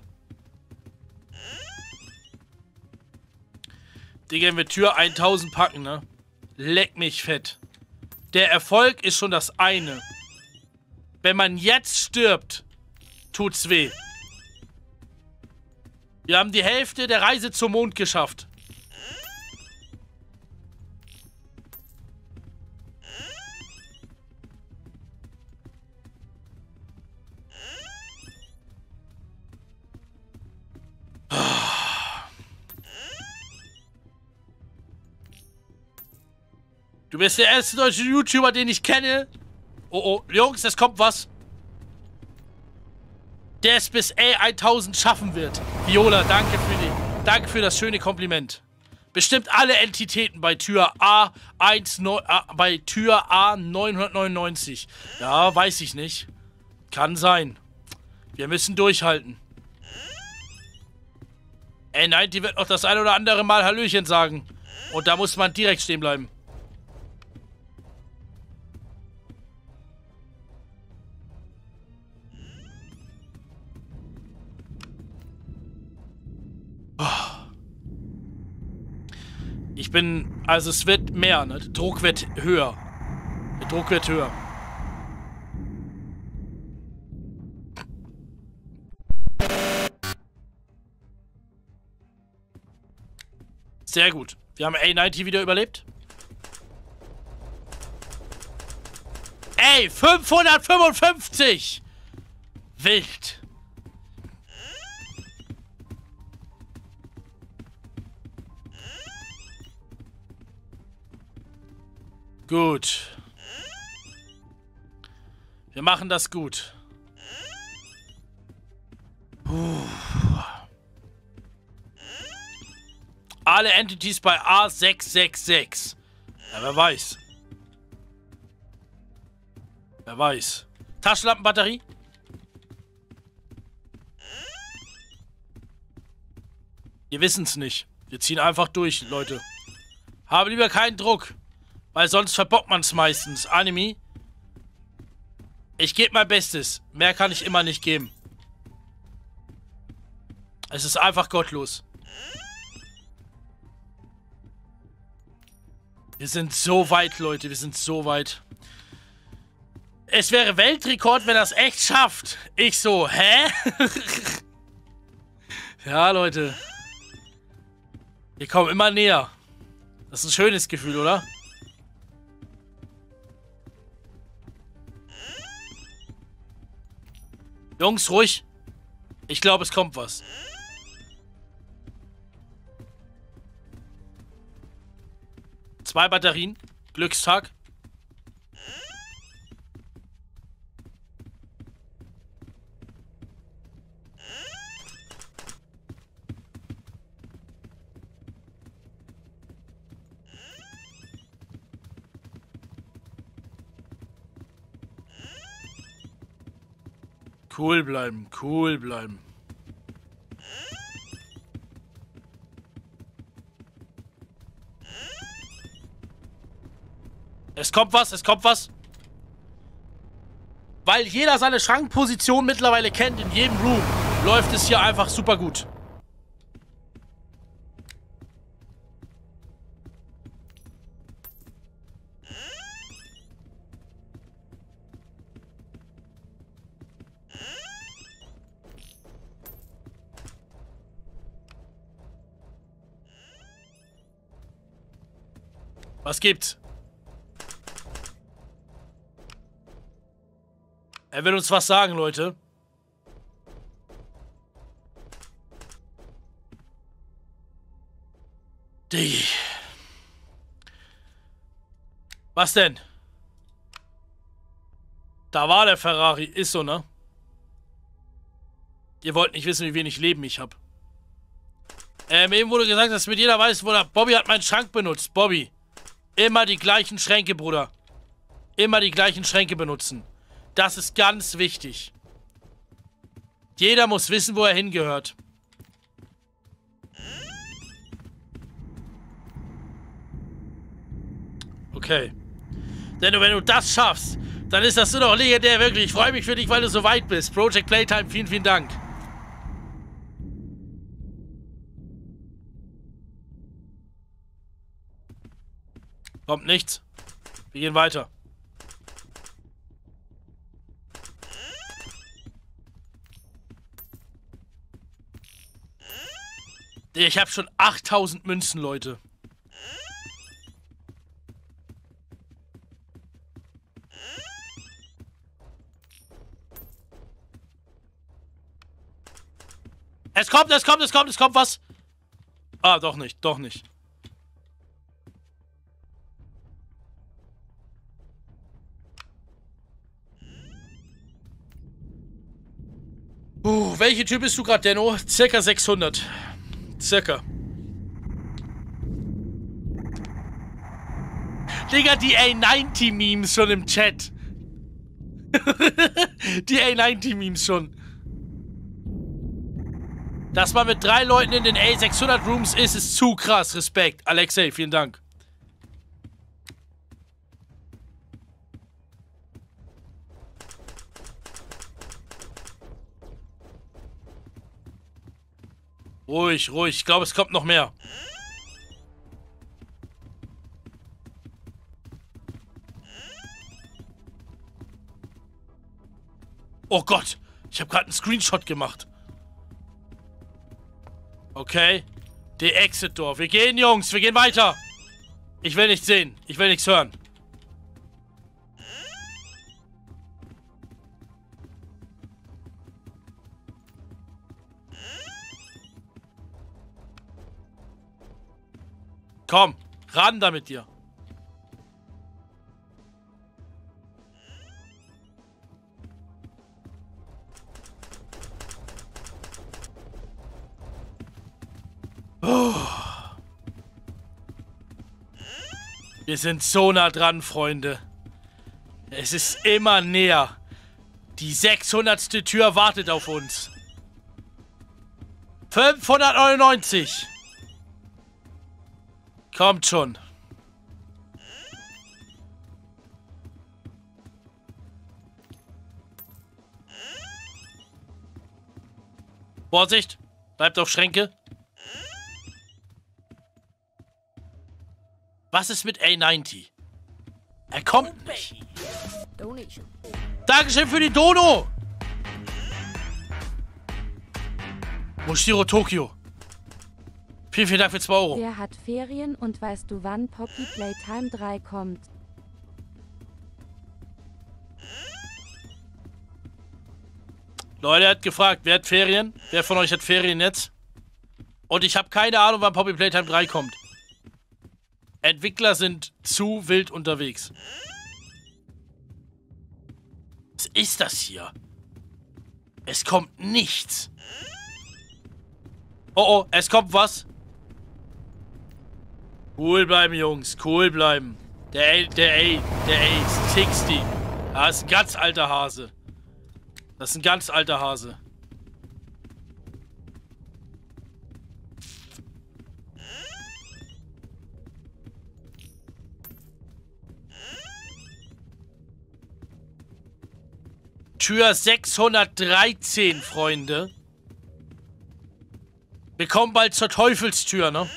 Digga, wir Tür tausend packen, ne? Leck mich fett. Der Erfolg ist schon das eine. Wenn man jetzt stirbt, tut's weh. Wir haben die Hälfte der Reise zum Mond geschafft. Du bist der erste deutsche YouTuber, den ich kenne. Oh, oh, Jungs, es kommt was. Der es bis A tausend schaffen wird. Viola, danke für, die, danke für das schöne Kompliment. Bestimmt alle Entitäten bei Tür A neunzehn, bei Tür A neunhundertneunundneunzig. Ja, weiß ich nicht. Kann sein. Wir müssen durchhalten. Ey, nein, die wird noch das ein oder andere Mal Hallöchen sagen. Und da muss man direkt stehen bleiben. Ich bin, also es wird mehr, ne? Der Druck wird höher. Der Druck wird höher. Sehr gut. Wir haben A neunzig wieder überlebt. Ey, fünfhundertfünfundfünfzig! Wild. Gut. Wir machen das gut. Puh. Alle Entities bei A sechs sechs sechs. Ja, wer weiß. Wer weiß. Taschenlampenbatterie? Wir wissen es nicht. Wir ziehen einfach durch, Leute. Habe lieber keinen Druck. Weil sonst verbockt man es meistens. Anime. Ich gebe mein Bestes. Mehr kann ich immer nicht geben. Es ist einfach gottlos. Wir sind so weit, Leute. Wir sind so weit. Es wäre Weltrekord, wenn er es echt schafft. Ich so, hä? Ja, Leute. Wir kommen immer näher. Das ist ein schönes Gefühl, oder? Jungs, ruhig. Ich glaube, es kommt was. Zwei Batterien. Glückstag. Cool bleiben, cool bleiben. Es kommt was, es kommt was. Weil jeder seine Schrankposition mittlerweile kennt in jedem Room, läuft es hier einfach super gut. Was gibt's? Er will uns was sagen, Leute. Die. Was denn? Da war der Ferrari. Ist so, ne? Ihr wollt nicht wissen, wie wenig Leben ich habe. Ähm, eben wurde gesagt, dass mit jeder weiß, wo der Bobby hat meinen Schrank benutzt. Bobby. Immer die gleichen Schränke, Bruder. Immer die gleichen Schränke benutzen. Das ist ganz wichtig. Jeder muss wissen, wo er hingehört. Okay. Denn wenn du das schaffst, dann ist das nur noch legendär, wirklich. Ich freue mich für dich, weil du so weit bist. Project Playtime, vielen, vielen Dank. Kommt nichts. Wir gehen weiter. Ich habe schon achttausend Münzen, Leute. Es kommt, es kommt, es kommt, es kommt was. Ah, doch nicht, doch nicht. Uh, welche Typ bist du gerade, Denno? Circa sechshundert. Circa. Digga, die A neunzig Memes schon im Chat. Die A neunzig Memes schon. Dass man mit drei Leuten in den A sechshundert Rooms ist, ist zu krass. Respekt. Alexei, vielen Dank. Ruhig, ruhig. Ich glaube, es kommt noch mehr. Oh Gott. Ich habe gerade einen Screenshot gemacht. Okay. Die Exit Door. Wir gehen, Jungs. Wir gehen weiter. Ich will nichts sehen. Ich will nichts hören. Komm, ran da mit dir. Oh. Wir sind so nah dran, Freunde. Es ist immer näher. Die sechshundertste Tür wartet auf uns. fünfhundertneunundneunzig. Kommt schon. Vorsicht. Bleibt auf Schränke. Was ist mit A neunzig? Er kommt Oh, nicht. baby. Donation. Dankeschön für die Dono. Moshiro Tokio. Vielen, vielen Dank für zwei Euro. Wer hat Ferien und weißt du, wann Poppy Playtime drei kommt? Leute, er hat gefragt, wer hat Ferien? Wer von euch hat Ferien jetzt? Und ich habe keine Ahnung, wann Poppy Playtime drei kommt. Entwickler sind zu wild unterwegs. Was ist das hier? Es kommt nichts. Oh, oh, es kommt was. Cool bleiben, Jungs. Cool bleiben. Der A, der A, der A sechzig. Das ist ein ganz alter Hase. Das ist ein ganz alter Hase. Tür sechshundertdreizehn, Freunde. Wir kommen bald zur Teufelstür, ne?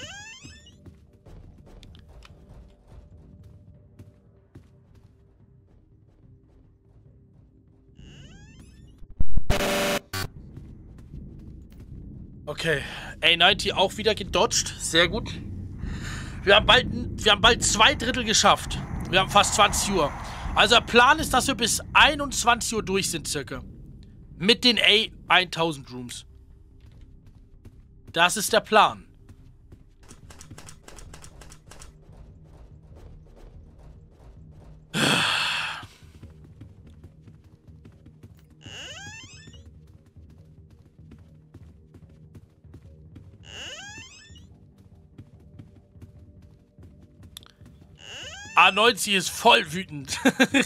Okay. A neunzig auch wieder gedodged. Sehr gut. Wir haben bald, wir haben bald zwei Drittel geschafft. Wir haben fast zwanzig Uhr. Also der Plan ist, dass wir bis einundzwanzig Uhr durch sind, circa. Mit den A tausend Rooms. Das ist der Plan. A neunzig ist voll wütend.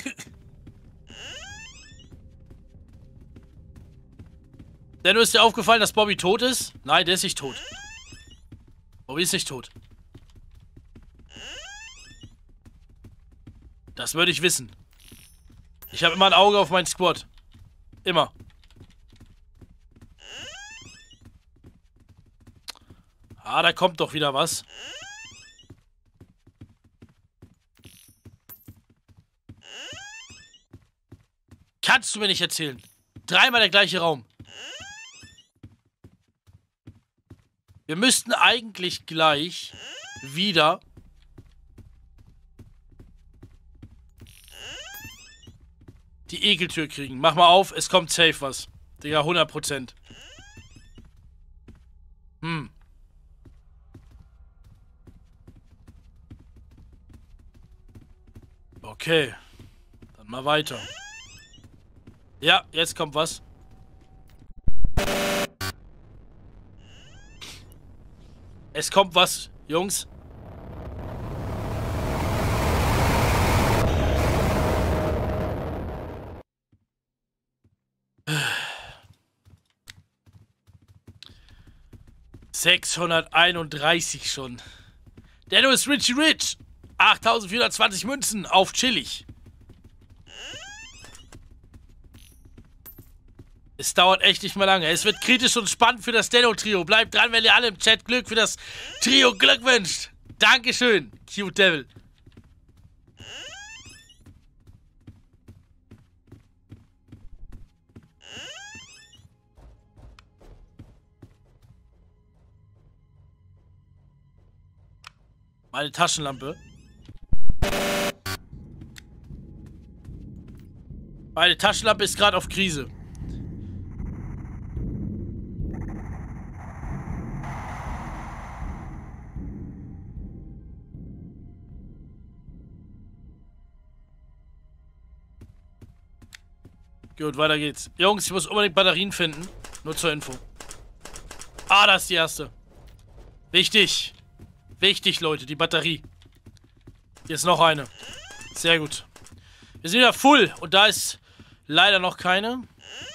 Denn ist dir aufgefallen, dass Bobby tot ist? Nein, der ist nicht tot. Bobby ist nicht tot. Das würde ich wissen. Ich habe immer ein Auge auf meinen Squad. Immer. Ah, da kommt doch wieder was. Kannst du mir nicht erzählen. Dreimal der gleiche Raum. Wir müssten eigentlich gleich wieder die Ekeltür kriegen. Mach mal auf, es kommt safe was. Digga, hundert Prozent. Hm. Okay. Dann mal weiter. Ja, jetzt kommt was. Es kommt was, Jungs. sechshunderteinunddreißig schon. Denno ist Richie Rich. achttausendvierhundertzwanzig Münzen auf chillig. Es dauert echt nicht mehr lange. Es wird kritisch und spannend für das Denno-Trio. Bleibt dran, wenn ihr alle im Chat Glück für das Trio Glück wünscht. Dankeschön, Cute Devil. Meine Taschenlampe. Meine Taschenlampe ist gerade auf Krise. Gut, weiter geht's. Jungs, ich muss unbedingt Batterien finden. Nur zur Info. Ah, das ist die erste. Wichtig. Wichtig, Leute, die Batterie. Hier ist noch eine. Sehr gut. Wir sind wieder full. Und da ist leider noch keine.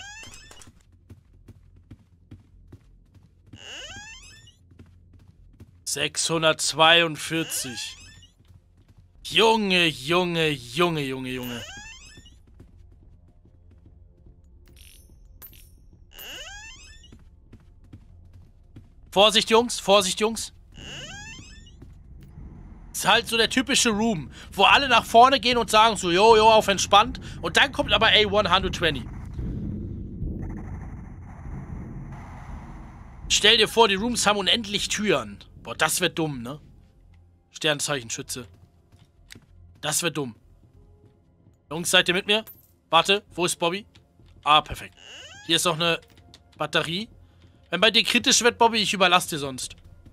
sechshundertzweiundvierzig. Junge, Junge, Junge, Junge, Junge. Vorsicht, Jungs. Vorsicht, Jungs. Ist halt so der typische Room, wo alle nach vorne gehen und sagen so, jo, jo, auf entspannt. Und dann kommt aber A hundertzwanzig. Stell dir vor, die Rooms haben unendlich Türen. Boah, das wird dumm, ne? Sternzeichenschütze. Das wird dumm. Jungs, seid ihr mit mir? Warte, wo ist Bobby? Ah, perfekt. Hier ist noch eine Batterie. Wenn bei dir kritisch wird, Bobby, ich überlasse dir sonst.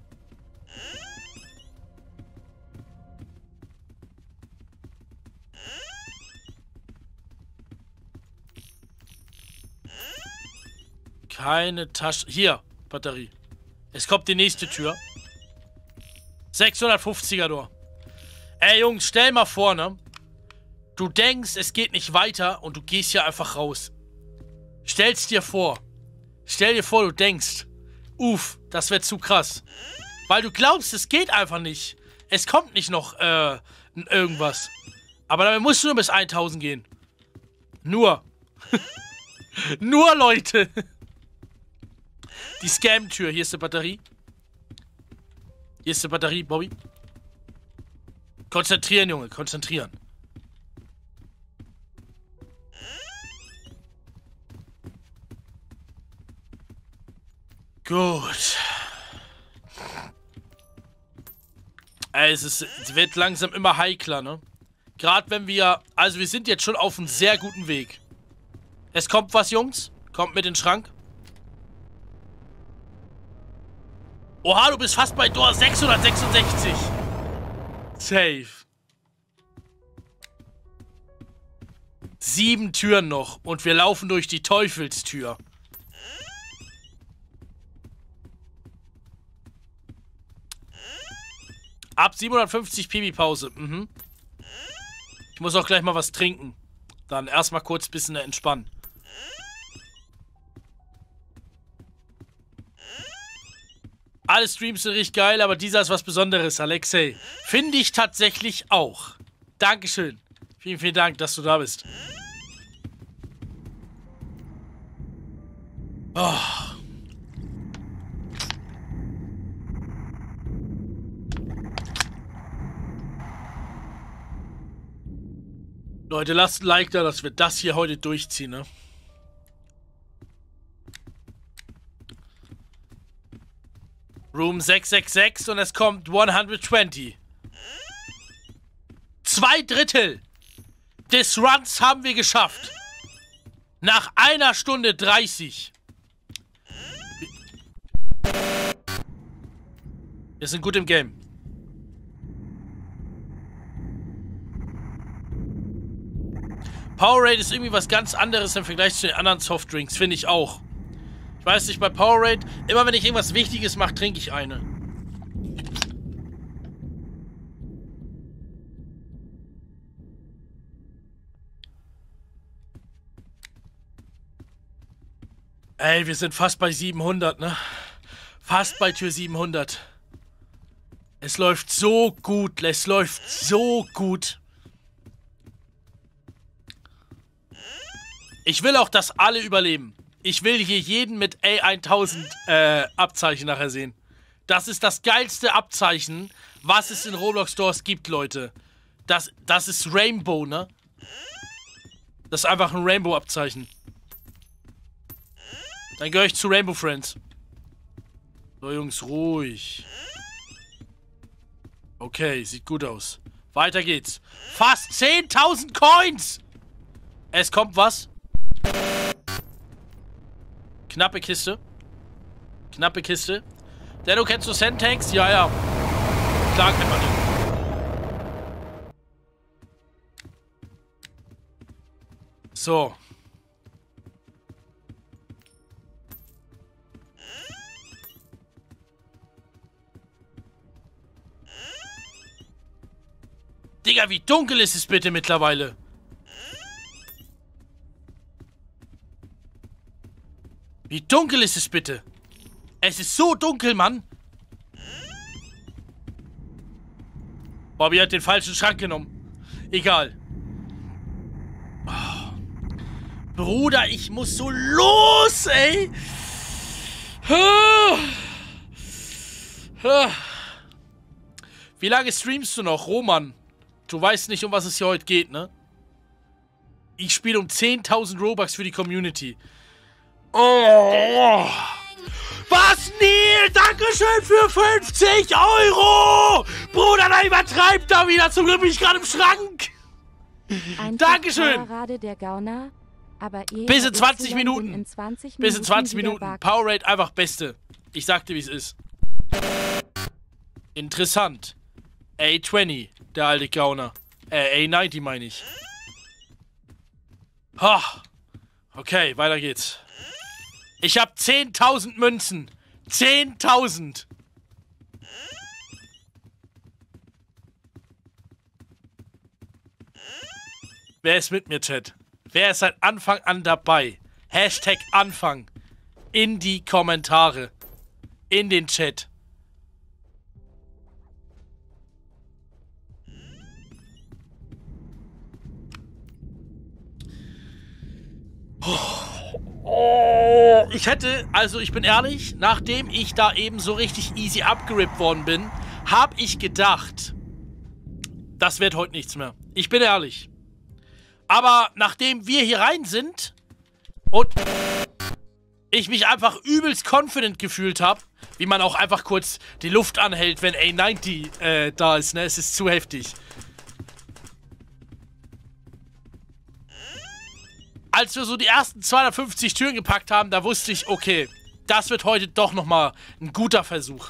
Keine Tasche. Hier, Batterie. Es kommt die nächste Tür. sechshundertfünfziger Door. Ey, Jungs, stell mal vor, ne? Du denkst, es geht nicht weiter und du gehst hier einfach raus. Stell's dir vor. Stell dir vor, du denkst, uff, das wird zu krass. Weil du glaubst, es geht einfach nicht. Es kommt nicht noch, äh, irgendwas. Aber damit musst du nur bis tausend gehen. Nur. Nur, Leute. Die Scam-Tür. Hier ist die Batterie. Hier ist die Batterie, Bobby. Konzentrieren, Junge. Konzentrieren. Gut. Ey, es, ist, es wird langsam immer heikler, ne? Gerade wenn wir... Also wir sind jetzt schon auf einem sehr guten Weg. Es kommt was, Jungs. Kommt mit in den Schrank. Oha, du bist fast bei Door sechshundertsechsundsechzig. Safe. Sieben Türen noch. Und wir laufen durch die Teufelstür. Ab siebenhundertfünfzig Pipi-Pause. Mhm. Ich muss auch gleich mal was trinken. Dann erstmal kurz ein bisschen entspannen. Alle Streams sind richtig geil, aber dieser ist was Besonderes, Alexei. Finde ich tatsächlich auch. Dankeschön. Vielen, vielen Dank, dass du da bist. Oh. Leute, lasst ein Like da, dass wir das hier heute durchziehen, ne? Room sechs sechs sechs und es kommt hundertzwanzig. Zwei Drittel des Runs haben wir geschafft. Nach einer Stunde dreißig. Wir sind gut im Game. Powerade ist irgendwie was ganz anderes im Vergleich zu den anderen Softdrinks, finde ich auch. Ich weiß nicht, bei Powerade, immer wenn ich irgendwas Wichtiges mache, trinke ich eine. Ey, wir sind fast bei siebenhundert, ne? Fast bei Tür siebenhundert. Es läuft so gut, es läuft so gut. Ich will auch, dass alle überleben. Ich will hier jeden mit A tausend äh, Abzeichen nachher sehen. Das ist das geilste Abzeichen, was es in Roblox Stores gibt, Leute. Das, das ist Rainbow, ne? Das ist einfach ein Rainbow-Abzeichen. Dann gehöre ich zu Rainbow Friends. So, Jungs, ruhig. Okay, sieht gut aus. Weiter geht's. Fast zehntausend Coins! Es kommt was? Knappe Kiste. Knappe Kiste. Der, du kennst du Sentanks? Ja, ja. Klar kennt man den. So. Digga, wie dunkel ist es bitte mittlerweile? Wie dunkel ist es bitte? Es ist so dunkel, Mann. Bobby hat den falschen Schrank genommen. Egal. Oh. Bruder, ich muss so los, ey. Wie lange streamst du noch, Roman? Du weißt nicht, um was es hier heute geht, ne? Ich spiele um zehntausend Robux für die Community. Oh. Was, Neil? Dankeschön für fünfzig Euro! Bruder, da übertreibt er wieder. Zum Glück bin ich gerade im Schrank. Ein Dankeschön. Parade der Gauner, aber ihr Bis in habt zwanzig Y Minuten. in zwanzig Bis in zwanzig wieder Minuten. back. Powerade einfach Beste. Ich sagte, wie es ist. Interessant. A zwanzig, der alte Gauner. Äh, A neunzig meine ich. Ha. Okay, weiter geht's. Ich hab zehntausend Münzen. zehntausend. Wer ist mit mir, Chat? Wer ist seit Anfang an dabei? Hashtag Anfang. In die Kommentare. In den Chat. Oh, ich hätte, also ich bin ehrlich, nachdem ich da eben so richtig easy abgerippt worden bin, habe ich gedacht, das wird heute nichts mehr. Ich bin ehrlich. Aber nachdem wir hier rein sind und ich mich einfach übelst confident gefühlt habe, wie man auch einfach kurz die Luft anhält, wenn A neunzig äh, da ist, ne? Es ist zu heftig. Als wir so die ersten zweihundertfünfzig Türen gepackt haben, da wusste ich, okay, das wird heute doch nochmal ein guter Versuch.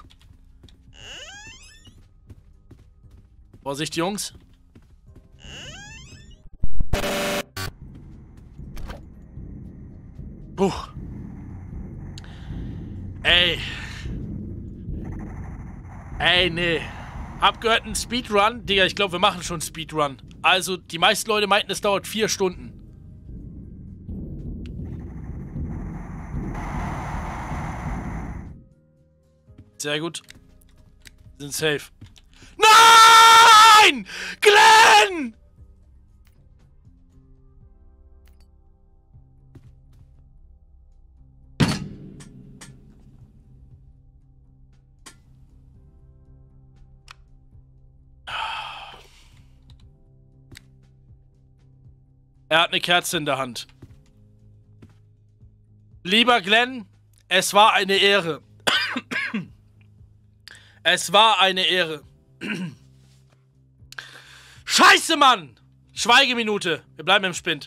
Vorsicht, Jungs. Puh. Ey. Ey, nee. Hab gehört, ein Speedrun. Digga, ich glaube, wir machen schon Speedrun. Also, die meisten Leute meinten, es dauert vier Stunden. Sehr gut. Sind safe. Nein! Glenn! Er hat eine Kerze in der Hand. Lieber Glenn, es war eine Ehre. Es war eine Ehre. Scheiße, Mann! Schweigeminute. Wir bleiben im Spind.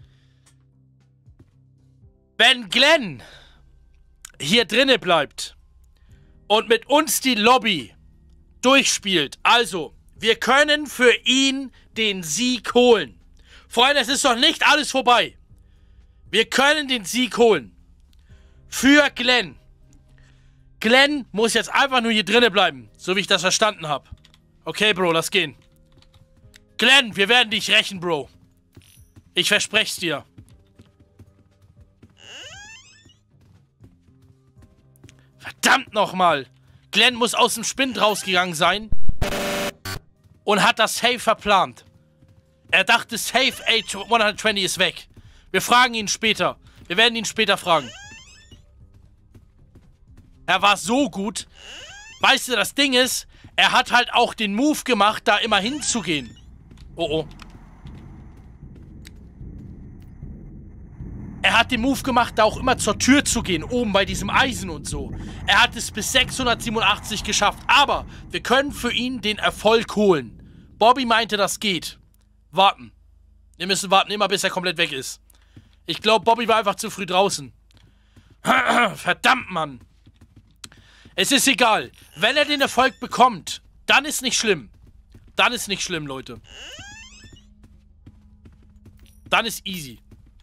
Wenn Glenn hier drinne bleibt und mit uns die Lobby durchspielt, also, wir können für ihn den Sieg holen. Freunde, es ist doch nicht alles vorbei. Wir können den Sieg holen. Für Glenn. Glenn muss jetzt einfach nur hier drinnen bleiben, so wie ich das verstanden habe. Okay, Bro, lass gehen. Glenn, wir werden dich rächen, Bro. Ich verspreche es dir. Verdammt nochmal. Glenn muss aus dem Spind rausgegangen sein und hat das Safe verplant. Er dachte, Safe A hundertzwanzig ist weg. Wir fragen ihn später. Wir werden ihn später fragen. Er war so gut. Weißt du, das Ding ist, er hat halt auch den Move gemacht, da immer hinzugehen. Oh, oh. Er hat den Move gemacht, da auch immer zur Tür zu gehen, oben bei diesem Eisen und so. Er hat es bis sechshundertsiebenundachtzig geschafft. Aber wir können für ihn den Erfolg holen. Bobby meinte, das geht. Warten. Wir müssen warten, immer bis er komplett weg ist. Ich glaube, Bobby war einfach zu früh draußen. Verdammt, Mann. Es ist egal. Wenn er den Erfolg bekommt, dann ist nicht schlimm. Dann ist nicht schlimm, Leute. Dann ist easy.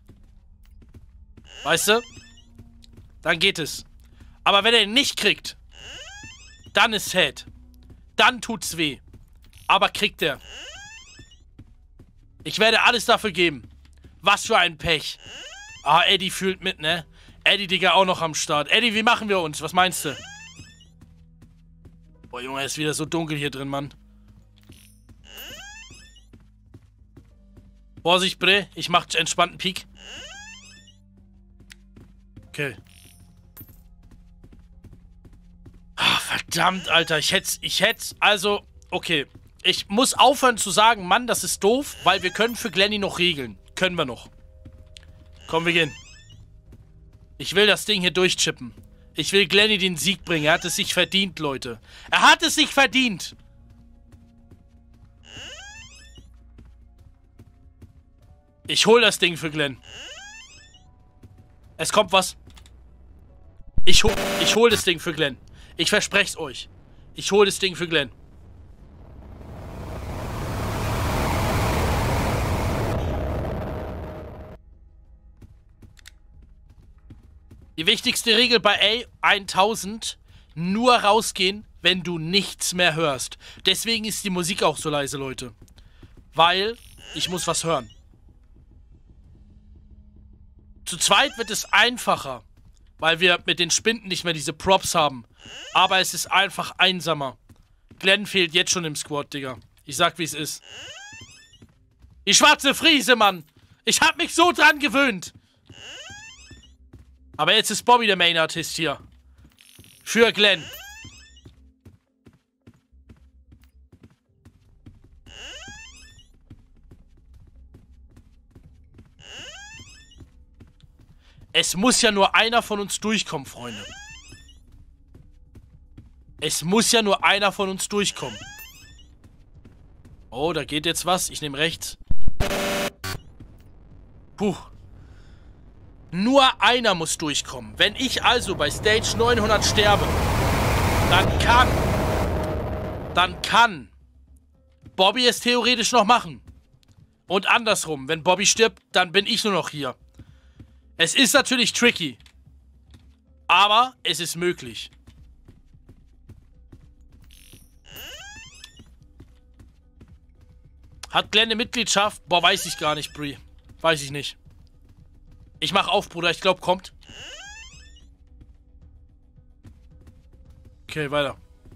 Weißt du? Dann geht es. Aber wenn er ihn nicht kriegt, dann ist sad. Dann tut's weh. Aber kriegt er. Ich werde alles dafür geben. Was für ein Pech. Ah, Eddie fühlt mit, ne? Eddie, Digga, auch noch am Start. Eddie, wie machen wir uns? Was meinst du? Boah, Junge, ist wieder so dunkel hier drin, Mann. Vorsicht, Bre. Ich mach entspannten Peak. Okay. Ah, verdammt, Alter. Ich hätt's, ich hätt's, also, Okay. Ich muss aufhören zu sagen, Mann, das ist doof, weil wir können für Glenny noch regeln. Können wir noch. Komm, wir gehen. Ich will das Ding hier durchchippen. Ich will Glenny den Sieg bringen. Er hat es sich verdient, Leute. Er hat es sich verdient. Ich hol das Ding für Glenn. Es kommt was. Ich hol, ich hol das Ding für Glenn. Ich verspreche es euch. Ich hol das Ding für Glenn. Die wichtigste Regel bei A tausend, nur rausgehen, wenn du nichts mehr hörst. Deswegen ist die Musik auch so leise, Leute. Weil ich muss was hören. Zu zweit wird es einfacher, weil wir mit den Spinden nicht mehr diese Props haben. Aber es ist einfach einsamer. Glenn fehlt jetzt schon im Squad, Digga. Ich sag, wie es ist. Die schwarze Friese, Mann. Ich hab mich so dran gewöhnt. Aber jetzt ist Bobby der Main-Artist hier. Für Glenn. Es muss ja nur einer von uns durchkommen, Freunde. Es muss ja nur einer von uns durchkommen. Oh, da geht jetzt was. Ich nehme rechts. Puh. Nur einer muss durchkommen. Wenn ich also bei Stage neunhundert sterbe, dann kann, dann kann Bobby es theoretisch noch machen. Und andersrum, wenn Bobby stirbt, dann bin ich nur noch hier. Es ist natürlich tricky, aber es ist möglich. Hat Glenn eine Mitgliedschaft? Boah, weiß ich gar nicht, Brie. Weiß ich nicht. Ich mach auf, Bruder. Ich glaube, kommt. Okay, weiter.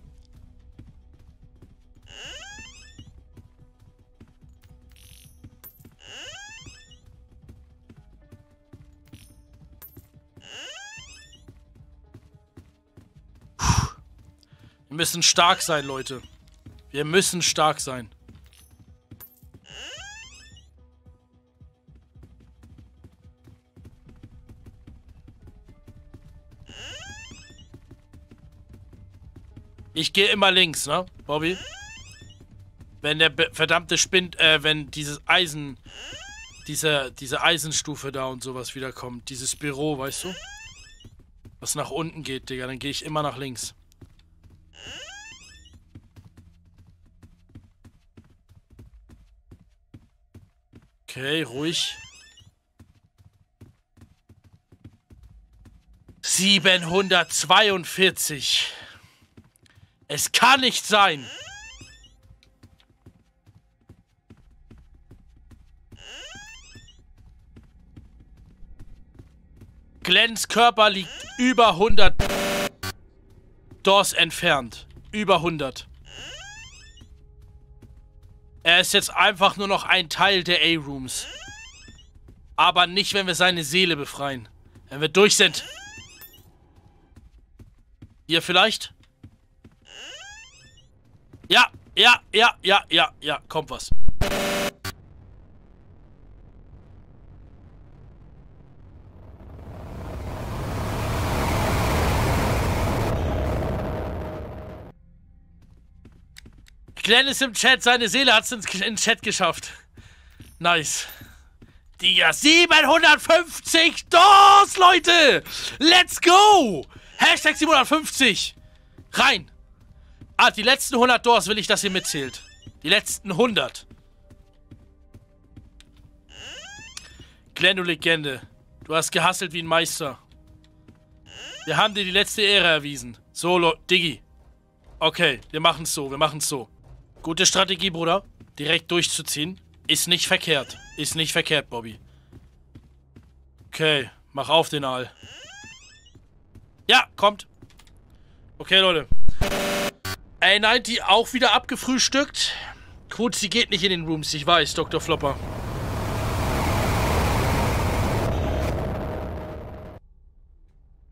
Puh. Wir müssen stark sein, Leute. Wir müssen stark sein. Ich gehe immer links, ne, Bobby? Wenn der verdammte Spind, äh, wenn dieses Eisen, diese, diese Eisenstufe da und sowas wiederkommt, dieses Büro, weißt du? Was nach unten geht, Digga, dann gehe ich immer nach links. Okay, ruhig. siebenhundertzweiundvierzig. Es kann nicht sein. Glenns Körper liegt über hundert Doors entfernt. Über hundert. Er ist jetzt einfach nur noch ein Teil der A-Rooms. Aber nicht, wenn wir seine Seele befreien. Wenn wir durch sind. Hier vielleicht? Ja, ja, ja, ja, ja, ja, kommt was. Glenn ist im Chat, seine Seele hat es ins, ins Chat geschafft. Nice. Digga, siebenhundertfünfzig Doors, Leute! Let's go! Hashtag siebenhundertfünfzig. Rein. Ah, die letzten hundert Doors will ich, dass ihr mitzählt. Die letzten hundert. Glenn, du Legende. Du hast gehasselt wie ein Meister. Wir haben dir die letzte Ehre erwiesen. So, Diggi. Okay, wir machen's so, wir machen's so. Gute Strategie, Bruder. Direkt durchzuziehen. Ist nicht verkehrt. Ist nicht verkehrt, Bobby. Okay, mach auf den Aal. Ja, kommt. Okay, Leute. A neunzig auch wieder abgefrühstückt. Gut, sie geht nicht in den Rooms, ich weiß, Doktor Flopper.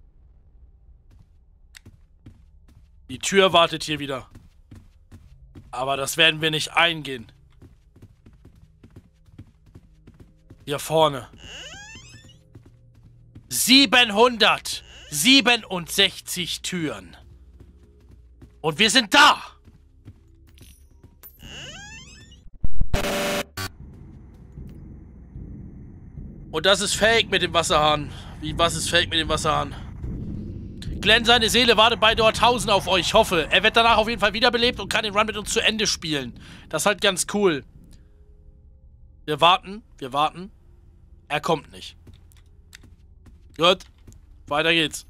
Die Tür wartet hier wieder. Aber das werden wir nicht eingehen. Hier vorne. siebenhundertsiebenundsechzig Türen. Und wir sind da. Und das ist fake mit dem Wasserhahn. Wie, was ist fake mit dem Wasserhahn? Glenn, seine Seele wartet bei Dorthausen auf euch. Ich hoffe, er wird danach auf jeden Fall wiederbelebt und kann den Run mit uns zu Ende spielen. Das ist halt ganz cool. Wir warten, wir warten. Er kommt nicht. Gut, weiter geht's.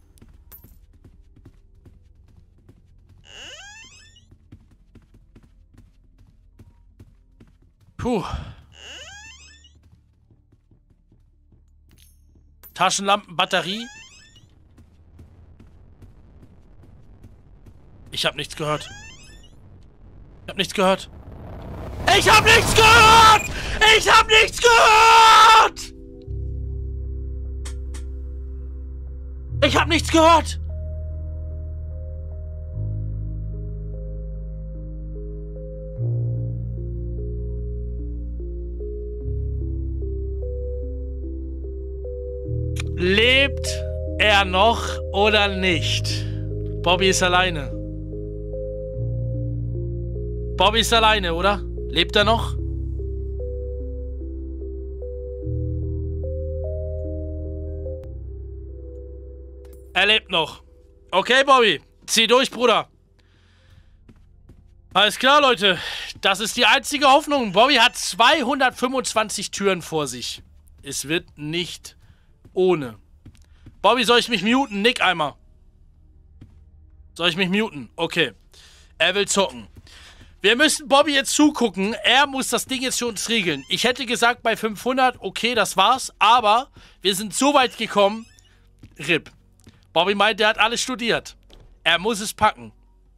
Puh. Taschenlampen, Batterie. Ich habe nichts gehört. Ich habe nichts gehört. Ich habe nichts gehört! Ich habe nichts gehört! Ich habe nichts gehört! Lebt er noch oder nicht? Bobby ist alleine. Bobby ist alleine, oder? Lebt er noch? Er lebt noch. Okay, Bobby. Zieh durch, Bruder. Alles klar, Leute. Das ist die einzige Hoffnung. Bobby hat zweihundertfünfundzwanzig Türen vor sich. Es wird nicht ohne. Bobby, soll ich mich muten? Nick einmal. Soll ich mich muten? Okay. Er will zocken. Wir müssen Bobby jetzt zugucken. Er muss das Ding jetzt für uns regeln. Ich hätte gesagt, bei fünfhundert, okay, das war's. Aber wir sind so weit gekommen. R I P. Bobby meint, der hat alles studiert. Er muss es packen.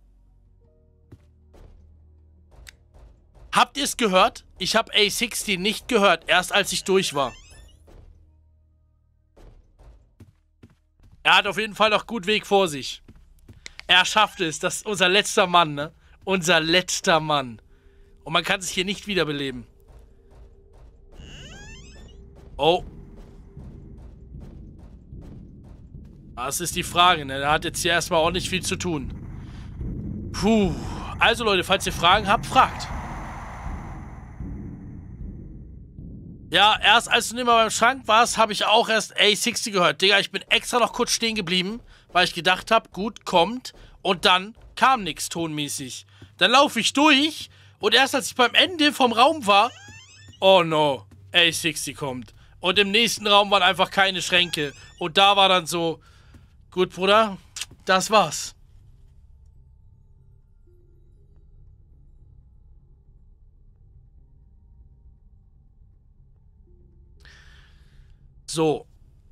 Habt ihr es gehört? Ich habe A sechzig nicht gehört, erst als ich durch war. Er hat auf jeden Fall noch gut Weg vor sich. Er schafft es. Das ist unser letzter Mann, ne? Unser letzter Mann. Und man kann sich hier nicht wiederbeleben. Oh. Das ist die Frage, ne? Er hat jetzt hier erstmal auch nicht viel zu tun. Puh. Also, Leute, falls ihr Fragen habt, fragt. Ja, erst als du nicht mehr beim Schrank warst, habe ich auch erst A sechzig gehört. Digga, ich bin extra noch kurz stehen geblieben, weil ich gedacht habe, gut, kommt. Und dann kam nichts tonmäßig. Dann laufe ich durch und erst als ich beim Ende vom Raum war, oh no, A sechzig kommt. Und im nächsten Raum waren einfach keine Schränke. Und da war dann so, gut, Bruder, das war's. So.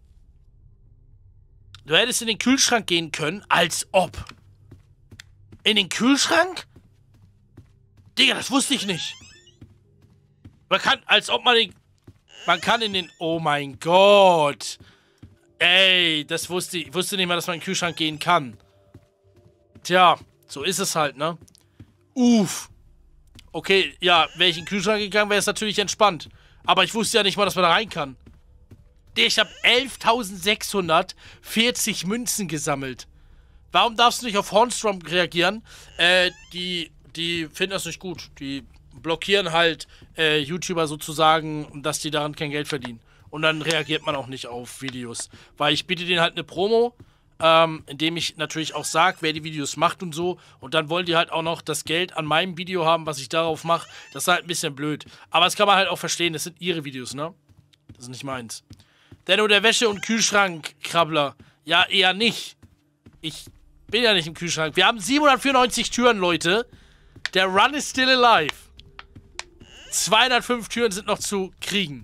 Du hättest in den Kühlschrank gehen können, als ob. In den Kühlschrank? Digga, das wusste ich nicht. Man kann, als ob man den... Man kann in den... Oh mein Gott. Ey, das wusste ich. Ich wusste nicht mal, dass man in den Kühlschrank gehen kann. Tja, so ist es halt, ne? Uff. Okay, ja, wäre ich in den Kühlschrank gegangen, wäre es natürlich entspannt. Aber ich wusste ja nicht mal, dass man da rein kann. Ich habe elftausendsechshundertvierzig Münzen gesammelt. Warum darfst du nicht auf Hornstrom reagieren? Äh, die, die finden das nicht gut. Die blockieren halt äh, YouTuber sozusagen, dass die daran kein Geld verdienen. Und dann reagiert man auch nicht auf Videos. Weil ich biete denen halt eine Promo, ähm, indem ich natürlich auch sage, wer die Videos macht und so. Und dann wollen die halt auch noch das Geld an meinem Video haben, was ich darauf mache. Das ist halt ein bisschen blöd. Aber das kann man halt auch verstehen. Das sind ihre Videos, ne? Das ist nicht meins. Denno, der Wäsche- und Kühlschrank-Krabbler. Ja, eher nicht. Ich bin ja nicht im Kühlschrank. Wir haben siebenhundertvierundneunzig Türen, Leute. Der Run is still alive. zweihundertfünf Türen sind noch zu kriegen.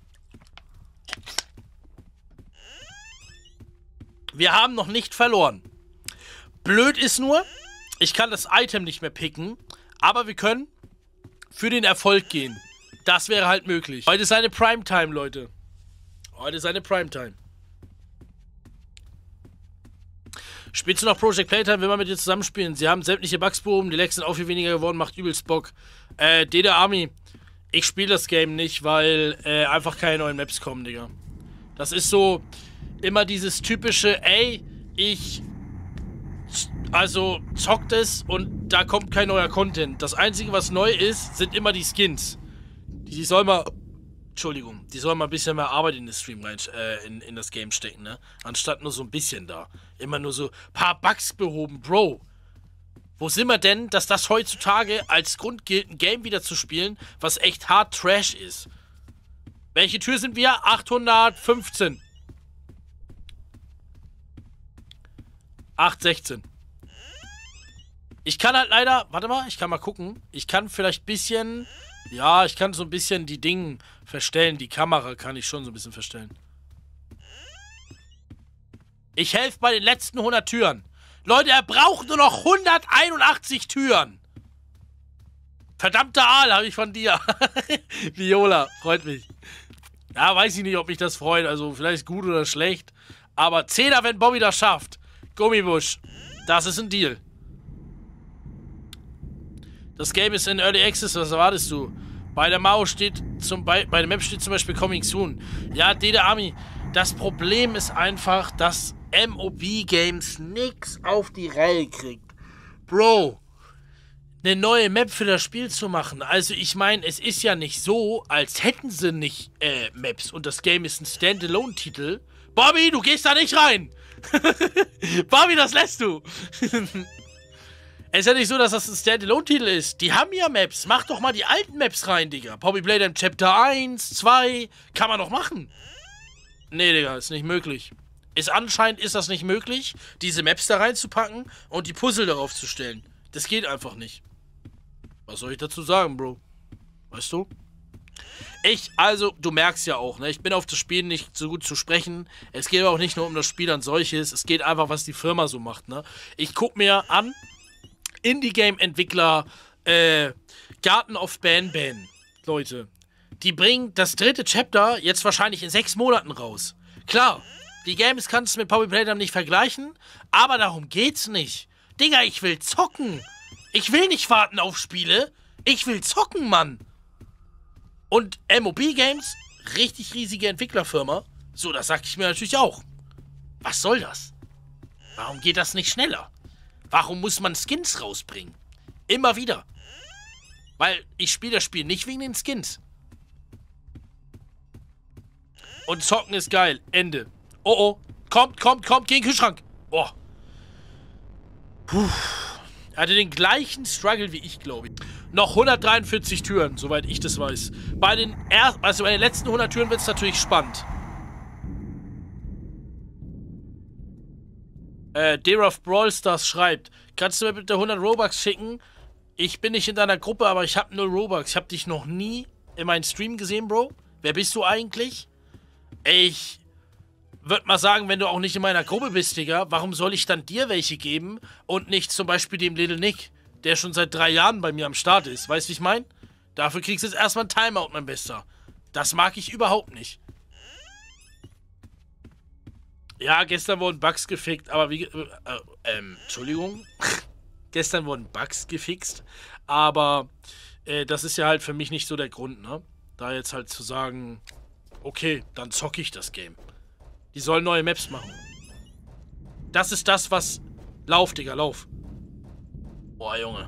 Wir haben noch nicht verloren. Blöd ist nur, ich kann das Item nicht mehr picken, aber wir können für den Erfolg gehen. Das wäre halt möglich. Heute ist eine Primetime, Leute. Heute ist eine Primetime. Spielst du noch Project Playtime, will man mit dir zusammenspielen? Sie haben sämtliche Bugs behoben, die Lags sind auch viel weniger geworden, macht übelst Bock. Äh, D D Army, ich spiele das Game nicht, weil äh, einfach keine neuen Maps kommen, Digga. Das ist so immer dieses typische, ey, ich also zockt es und da kommt kein neuer Content. Das Einzige, was neu ist, sind immer die Skins. Die, die soll mal, Entschuldigung, die soll mal ein bisschen mehr Arbeit in das Stream rein, äh, in, in das Game stecken, ne? Anstatt nur so ein bisschen da. Immer nur so ein paar Bugs behoben, Bro. Wo sind wir denn, dass das heutzutage als Grund gilt, ein Game wieder zu spielen, was echt hart Trash ist? Welche Tür sind wir? achthundertfünfzehn. achthundertsechzehn. Ich kann halt leider, warte mal, ich kann mal gucken. Ich kann vielleicht ein bisschen, ja, ich kann so ein bisschen die Dinge verstellen. Die Kamera kann ich schon so ein bisschen verstellen. Ich helfe bei den letzten hundert Türen. Leute, er braucht nur noch hunderteinundachtzig Türen. Verdammter Aal habe ich von dir. Viola, freut mich. Ja, weiß ich nicht, ob mich das freut. Also vielleicht gut oder schlecht. Aber Zehner, wenn Bobby das schafft. Gummibusch, das ist ein Deal. Das Game ist in Early Access, was erwartest du? Bei der Mao steht zum bei, bei der Map steht zum Beispiel Coming Soon. Ja, D D Army, das Problem ist einfach, dass M O B Games nix auf die Reihe kriegt. Bro, eine neue Map für das Spiel zu machen. Also ich meine, es ist ja nicht so, als hätten sie nicht äh, Maps und das Game ist ein Standalone-Titel. Bobby, du gehst da nicht rein! Bobby, das lässt du! Es ist ja nicht so, dass das ein Standalone-Titel ist. Die haben ja Maps. Mach doch mal die alten Maps rein, Digga. Poppy Playtime Chapter eins, zwei. Kann man doch machen. Nee, Digga, ist nicht möglich. Ist anscheinend ist das nicht möglich, diese Maps da reinzupacken und die Puzzle darauf zu stellen. Das geht einfach nicht. Was soll ich dazu sagen, Bro? Weißt du? Ich, also, du merkst ja auch, ne? Ich bin auf das Spiel nicht so gut zu sprechen. Es geht auch nicht nur um das Spiel an solches. Es geht einfach, was die Firma so macht, ne? Ich guck mir an, Indie-Game-Entwickler, äh, Garden of Banban, Leute. Die bringen das dritte Chapter jetzt wahrscheinlich in sechs Monaten raus. Klar, die Games kannst du mit Poppy Playtime nicht vergleichen, aber darum geht's nicht. Digga, ich will zocken. Ich will nicht warten auf Spiele. Ich will zocken, Mann. Und M O B Games, richtig riesige Entwicklerfirma. So, das sag ich mir natürlich auch. Was soll das? Warum geht das nicht schneller? Warum muss man Skins rausbringen? Immer wieder. Weil ich spiele das Spiel nicht wegen den Skins. Und zocken ist geil. Ende. Oh oh. Kommt, kommt, kommt. Geh in den Kühlschrank. Boah. Puh. Er hatte den gleichen Struggle wie ich, glaube ich. Noch hundertdreiundvierzig Türen, soweit ich das weiß. Bei den, er also bei den letzten hundert Türen wird es natürlich spannend. Äh, Derov Brawl Stars schreibt, kannst du mir bitte hundert Robux schicken? Ich bin nicht in deiner Gruppe, aber ich habe null Robux. Ich habe dich noch nie in meinem Stream gesehen, Bro. Wer bist du eigentlich? Ich würde mal sagen, wenn du auch nicht in meiner Gruppe bist, Digga, warum soll ich dann dir welche geben und nicht zum Beispiel dem Little Nick, der schon seit drei Jahren bei mir am Start ist? Weißt du, wie ich meine? Dafür kriegst du jetzt erstmal ein Timeout, mein Bester. Das mag ich überhaupt nicht. Ja, gestern wurden Bugs gefickt, aber wie... Äh, ähm, Entschuldigung. Gestern wurden Bugs gefixt, aber äh, das ist ja halt für mich nicht so der Grund, ne? Da jetzt halt zu sagen, okay, dann zocke ich das Game. Die sollen neue Maps machen. Das ist das, was... Lauf, Digga, lauf. Boah, Junge.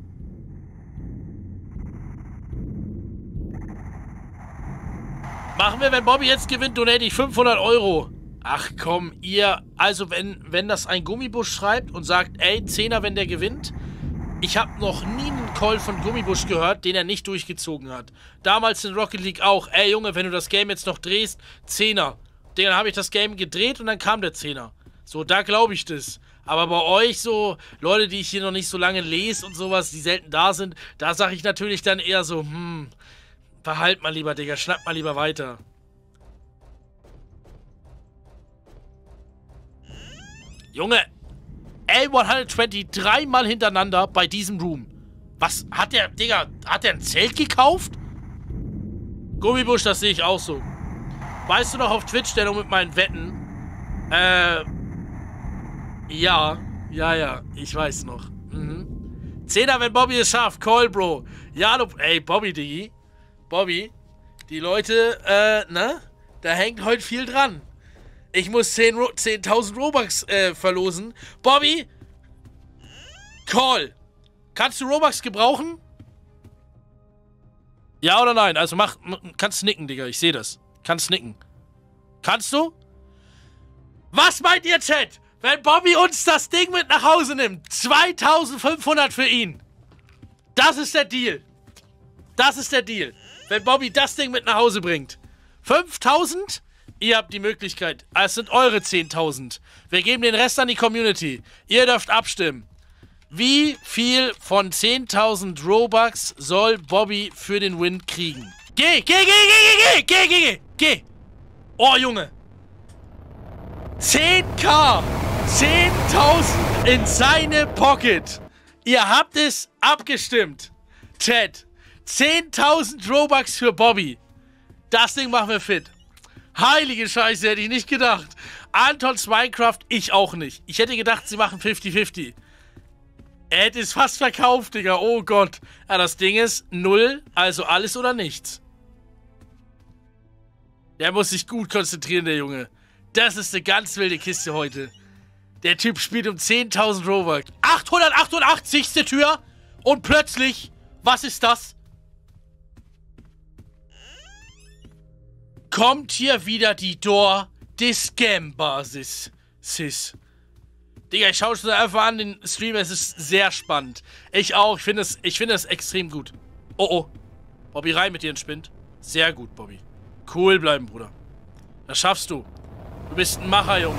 Machen wir, wenn Bobby jetzt gewinnt, donate ich fünfhundert Euro. Ach komm, ihr... Also, wenn, wenn das ein Gummibusch schreibt und sagt, ey, Zehner, wenn der gewinnt... Ich habe noch nie einen Call von Gummibusch gehört, den er nicht durchgezogen hat. Damals in Rocket League auch. Ey, Junge, wenn du das Game jetzt noch drehst, Zehner. Dann habe ich das Game gedreht und dann kam der Zehner. So, da glaube ich das. Aber bei euch so, Leute, die ich hier noch nicht so lange lese und sowas, die selten da sind, da sage ich natürlich dann eher so, hm, behalt mal lieber, Digga, schnapp mal lieber weiter. Junge, L hundertzwanzig dreimal hintereinander bei diesem Room. Was, hat der, Digga, hat der ein Zelt gekauft? Gummibusch, das sehe ich auch so. Weißt du noch auf Twitch, der noch mit meinen Wetten, äh, Ja, ja, ja, ich weiß noch. Mhm. Zehner, wenn Bobby es schafft. Call, Bro. Ja, du, ey, Bobby, Diggi. Bobby, die Leute, äh, ne? Da hängt heute viel dran. Ich muss zehntausend Robux äh, verlosen. Bobby, Call. Kannst du Robux gebrauchen? Ja oder nein? Also mach, kannst nicken, Digga. Ich sehe das. Kannst nicken. Kannst du? Was meint ihr, Chat? Wenn Bobby uns das Ding mit nach Hause nimmt. zweitausendfünfhundert für ihn. Das ist der Deal. Das ist der Deal. Wenn Bobby das Ding mit nach Hause bringt. fünftausend? Ihr habt die Möglichkeit. Es sind eure zehntausend. Wir geben den Rest an die Community. Ihr dürft abstimmen. Wie viel von zehntausend Robux soll Bobby für den Win kriegen? Geh, geh, geh, geh, geh, geh, geh, geh, geh. Oh, Junge. zehn K. zehntausend in seine Pocket. Ihr habt es abgestimmt. Chat. zehntausend Robux für Bobby. Das Ding machen wir fit. Heilige Scheiße, hätte ich nicht gedacht. Antons Minecraft, ich auch nicht. Ich hätte gedacht, sie machen fünfzig fünfzig. Er hätte es fast verkauft, Digga. Oh Gott. Ja, das Ding ist null, also alles oder nichts. Der muss sich gut konzentrieren, der Junge. Das ist eine ganz wilde Kiste heute. Der Typ spielt um zehntausend Robux. achthundertachtundachtzig. Tür. Und plötzlich, was ist das? Kommt hier wieder die Door des Scam-Basis. Sis. Digga, ich schaue schon einfach an den Stream. Es ist sehr spannend. Ich auch. Ich finde es ich finde es extrem gut. Oh, oh. Bobby, rein mit dir in Spind. Sehr gut, Bobby. Cool bleiben, Bruder. Das schaffst du. Du bist ein Macher, Junge.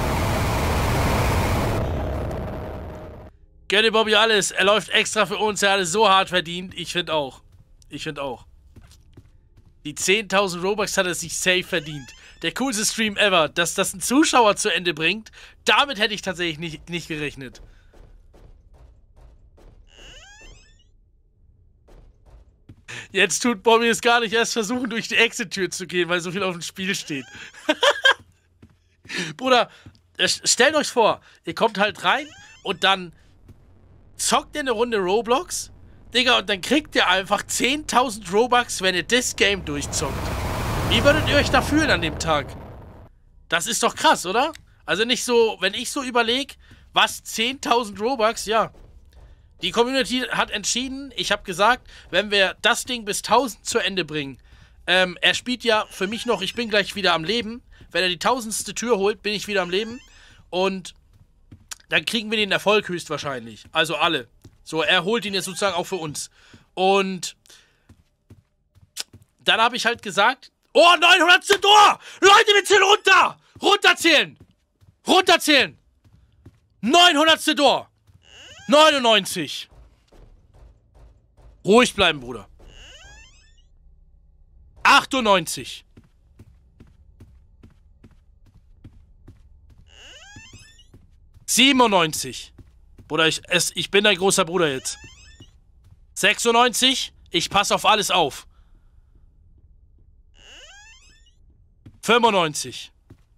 Gönne Bobby alles. Er läuft extra für uns. Er hat es so hart verdient. Ich finde auch. Ich finde auch. Die zehntausend Robux hat er sich safe verdient. Der coolste Stream ever. Dass das ein Zuschauer zu Ende bringt, damit hätte ich tatsächlich nicht, nicht gerechnet. Jetzt tut Bobby es gar nicht erst versuchen, durch die Exit-Tür zu gehen, weil so viel auf dem Spiel steht. Bruder, stellt euch vor, ihr kommt halt rein und dann zockt ihr eine Runde Roblox, Digga, und dann kriegt ihr einfach zehntausend Robux, wenn ihr das Game durchzockt. Wie würdet ihr euch da fühlen an dem Tag? Das ist doch krass, oder? Also nicht so, wenn ich so überlege, was zehntausend Robux, ja. Die Community hat entschieden, ich habe gesagt, wenn wir das Ding bis tausend zu Ende bringen, ähm, er spielt ja für mich noch, ich bin gleich wieder am Leben. Wenn er die tausendste Tür holt, bin ich wieder am Leben. Und dann kriegen wir den Erfolg höchstwahrscheinlich. Also alle. So, er holt ihn jetzt sozusagen auch für uns. Und dann habe ich halt gesagt, oh, neunhundertste Tor! Leute, wir zählen runter! Runterzählen! Runterzählen! neunhundertste Tor! neunundneunzig. Ruhig bleiben, Bruder. achtundneunzig. siebenundneunzig. Bruder, ich, es, ich bin dein großer Bruder jetzt. sechsundneunzig. Ich passe auf alles auf. fünfundneunzig.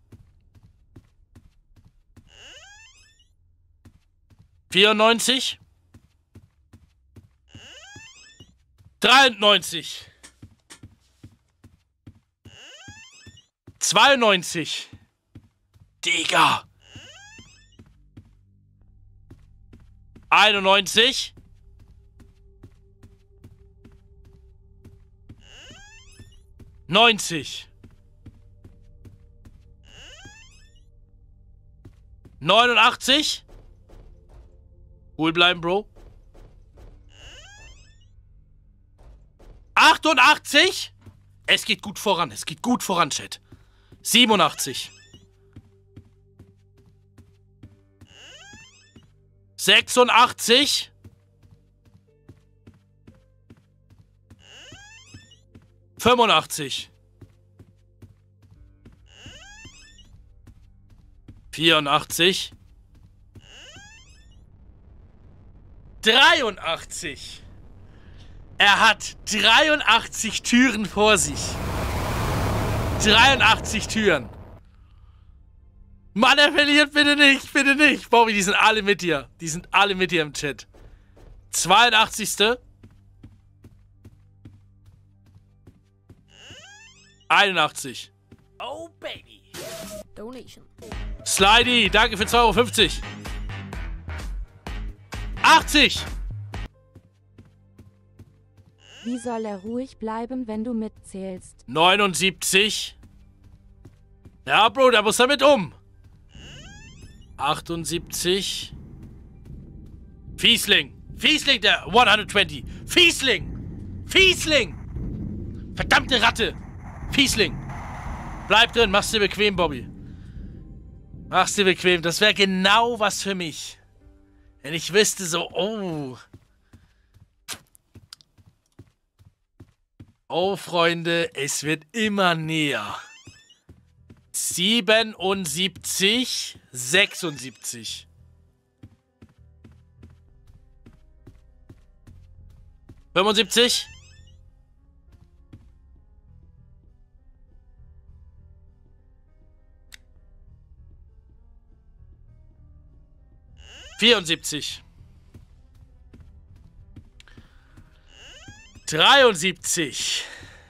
vierundneunzig. dreiundneunzig. zweiundneunzig. Digga. einundneunzig. neunzig. neunundachtzig. Cool bleiben, Bro. achtundachtzig. Es geht gut voran. Es geht gut voran, Chat. siebenundachtzig. sechsundachtzig. fünfundachtzig. vierundachtzig. dreiundachtzig. Er hat dreiundachtzig Türen vor sich. dreiundachtzig Türen. Mann, er verliert, bitte nicht, bitte nicht. Bobby, die sind alle mit dir. Die sind alle mit dir im Chat. zweiundachtzigste einundachtzig. Oh, baby. Donation. Slidey, danke für zwei Euro fünfzig. achtzig. Wie soll er ruhig bleiben, wenn du mitzählst? neunundsiebzig. Ja, Bro, da muss damit um. achtundsiebzig. Fiesling. Fiesling, der hundertzwanzig. Fiesling. Fiesling. Verdammte Ratte. Fiesling. Bleib drin, mach's dir bequem, Bobby. Mach's dir bequem. Das wäre genau was für mich. Wenn ich wüsste so, oh. Oh, Freunde, es wird immer näher. siebenundsiebzig, sechsundsiebzig. fünfundsiebzig. vierundsiebzig. dreiundsiebzig.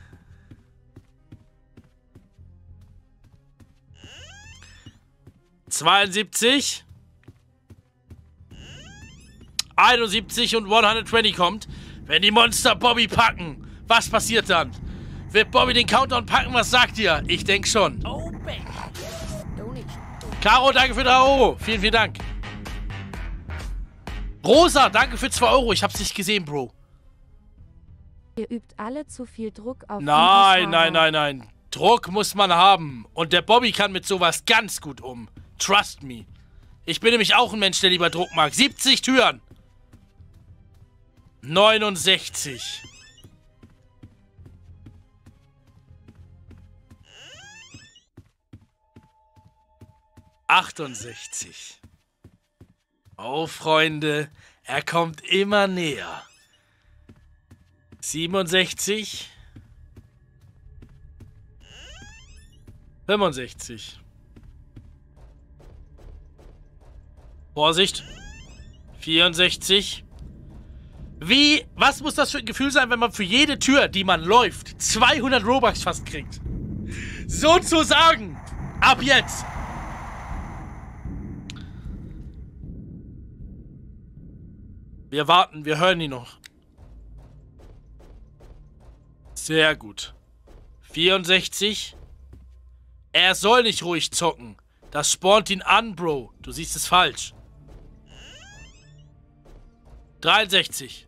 zweiundsiebzig. einundsiebzig und hundertzwanzig kommt. Wenn die Monster Bobby packen, was passiert dann? Wird Bobby den Countdown packen? Was sagt ihr? Ich denke schon. Oh, baby. Donation. Caro, danke für drei Euro. Vielen, vielen Dank. Rosa, danke für zwei Euro. Ich hab's nicht gesehen, Bro. Ihr übt alle zu viel Druck auf Nein, den nein, nein, nein. Druck muss man haben. Und der Bobby kann mit sowas ganz gut um. Trust me. Ich bin nämlich auch ein Mensch, der lieber Druck mag. siebzig Türen. neunundsechzig. achtundsechzig. Oh, Freunde, er kommt immer näher. siebenundsechzig. fünfundsechzig. Vorsicht. vierundsechzig. Wie, was muss das für ein Gefühl sein, wenn man für jede Tür, die man läuft, zweihundert Robux fast kriegt? Sozusagen. Ab jetzt. Wir warten, wir hören ihn noch. Sehr gut. vierundsechzig. Er soll nicht ruhig zocken. Das spornt ihn an, Bro. Du siehst es falsch. dreiundsechzig.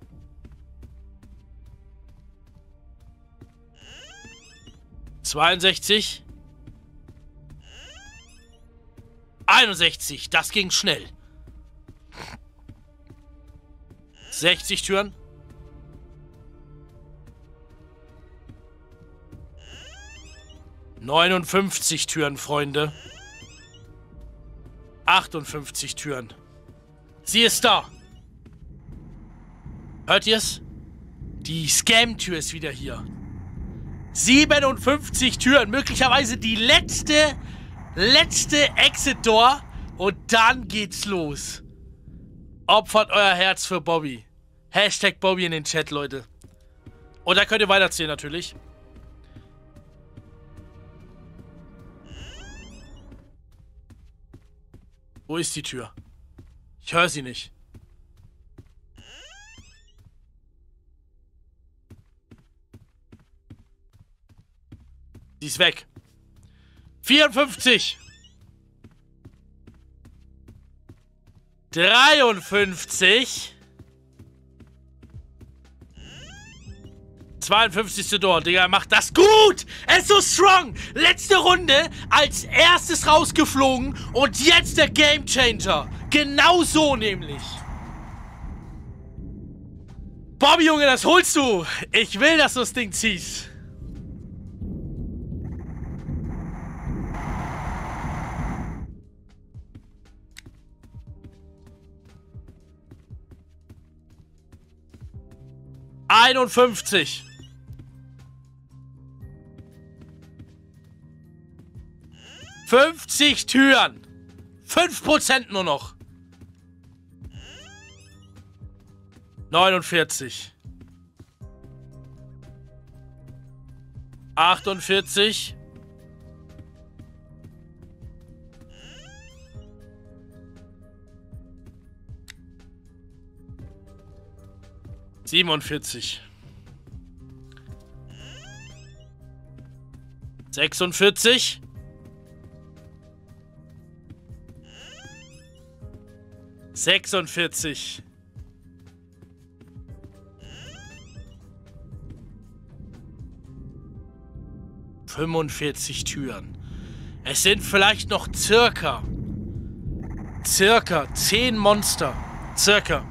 zweiundsechzig. einundsechzig. Das ging schnell. sechzig Türen. neunundfünfzig Türen, Freunde. achtundfünfzig Türen. Sie ist da. Hört ihr's? Die Scam-Tür ist wieder hier. siebenundfünfzig Türen. Möglicherweise die letzte, letzte Exit-Door. Und dann geht's los. Opfert euer Herz für Bobby. Hashtag Bobby in den Chat, Leute. Und da könnt ihr weiterzählen, natürlich. Wo ist die Tür? Ich höre sie nicht. Sie ist weg. vierundfünfzig. dreiundfünfzig. zweiundfünfzigste Door. Digga, macht das gut. Er ist so strong. Letzte Runde als erstes rausgeflogen und jetzt der Gamechanger. Genau so nämlich. Bobby, Junge, das holst du. Ich will, dass du das Ding ziehst. einundfünfzig. fünfzig Türen. fünf Prozent nur noch. neunundvierzig. achtundvierzig. siebenundvierzig. sechsundvierzig. sechsundvierzig. fünfundvierzig Türen. Es sind vielleicht noch circa, circa zehn Monster. Circa.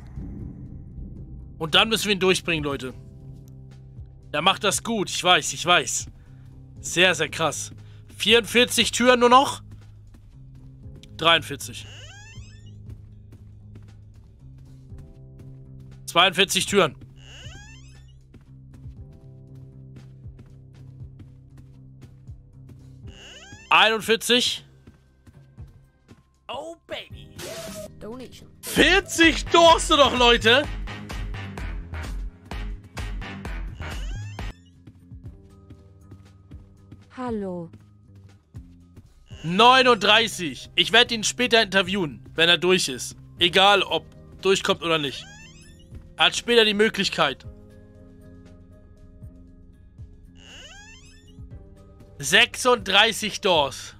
Und dann müssen wir ihn durchbringen, Leute. Der macht das gut. Ich weiß, ich weiß. Sehr, sehr krass. vierundvierzig Türen nur noch. dreiundvierzig. zweiundvierzig Türen. einundvierzig. Oh, baby. Donation. vierzig Doors nur noch, Leute. Hallo. neununddreißig. Ich werde ihn später interviewen, wenn er durch ist. Egal, ob durchkommt oder nicht. Er hat später die Möglichkeit. sechsunddreißig Doors.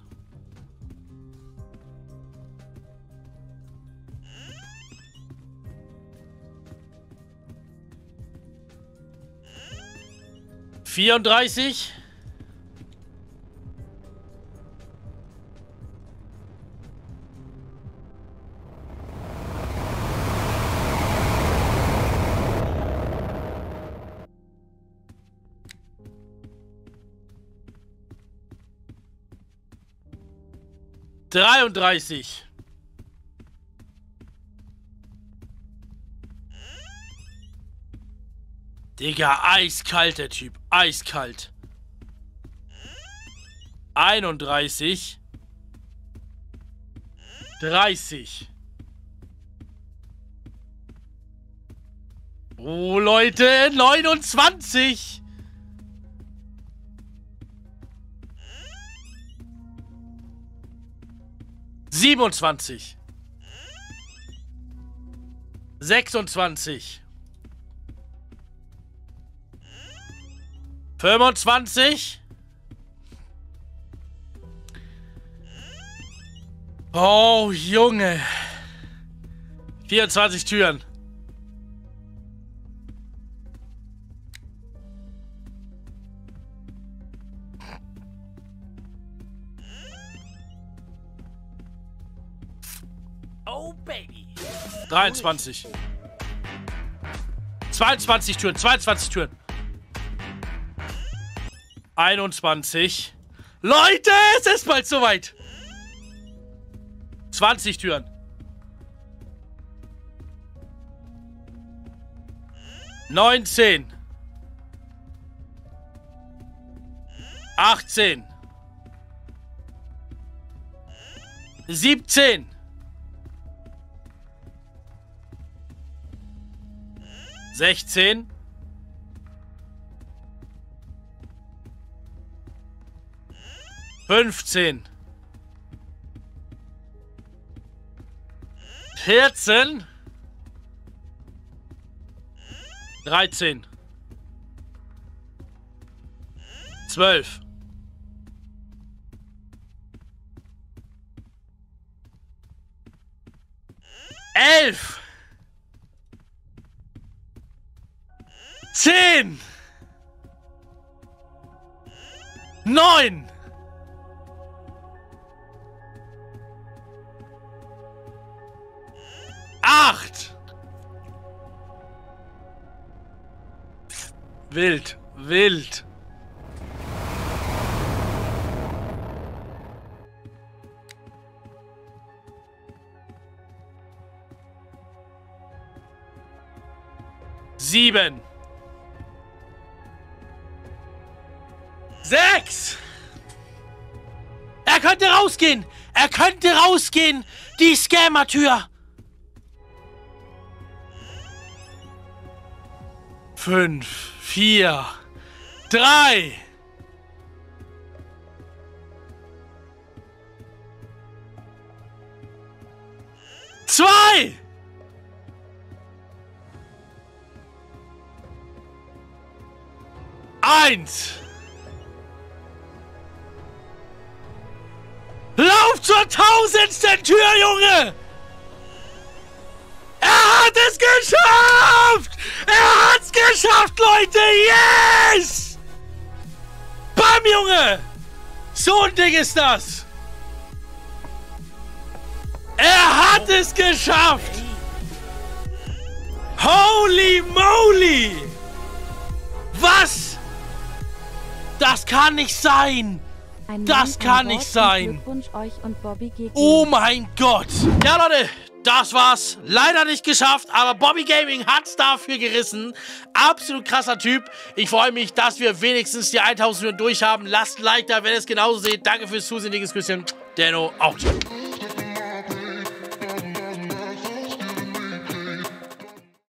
vierunddreißig. dreiunddreißig. Digga, eiskalt der Typ. Eiskalt. einunddreißig. dreißig. Oh, Leute, neunundzwanzig. siebenundzwanzig. sechsundzwanzig. fünfundzwanzig. Oh, Junge. vierundzwanzig Türen. Oh, baby. dreiundzwanzig. zweiundzwanzig Türen. zweiundzwanzig Türen. einundzwanzig. Leute, es ist bald soweit. zwanzig Türen. neunzehn. achtzehn. siebzehn. sechzehn. fünfzehn. vierzehn. dreizehn. zwölf. elf. zehn. neun. acht. Wild, wild. Sieben. Sechs. Er kann könnte rausgehen. Er könnte rausgehen. Die Scammer-Tür. Fünf, vier, drei. Zwei. Eins. Lauf zur tausendsten Tür, Junge! Er hat es geschafft! Er hat's geschafft, Leute! Yes! Bam, Junge! So ein Ding ist das! Er hat es geschafft! Holy moly! Was? Das kann nicht sein! Ein Das Mann kann an nicht Bord sein. und Glückwunsch euch und Bobby G G. Oh mein Gott. Ja, Leute, das war's. Leider nicht geschafft, aber Bobby Gaming hat's dafür gerissen. Absolut krasser Typ. Ich freue mich, dass wir wenigstens die tausend durch haben. Lasst ein Like da, wenn ihr es genauso seht. Danke fürs Zusehen, dickes Küsschen. Denno, out.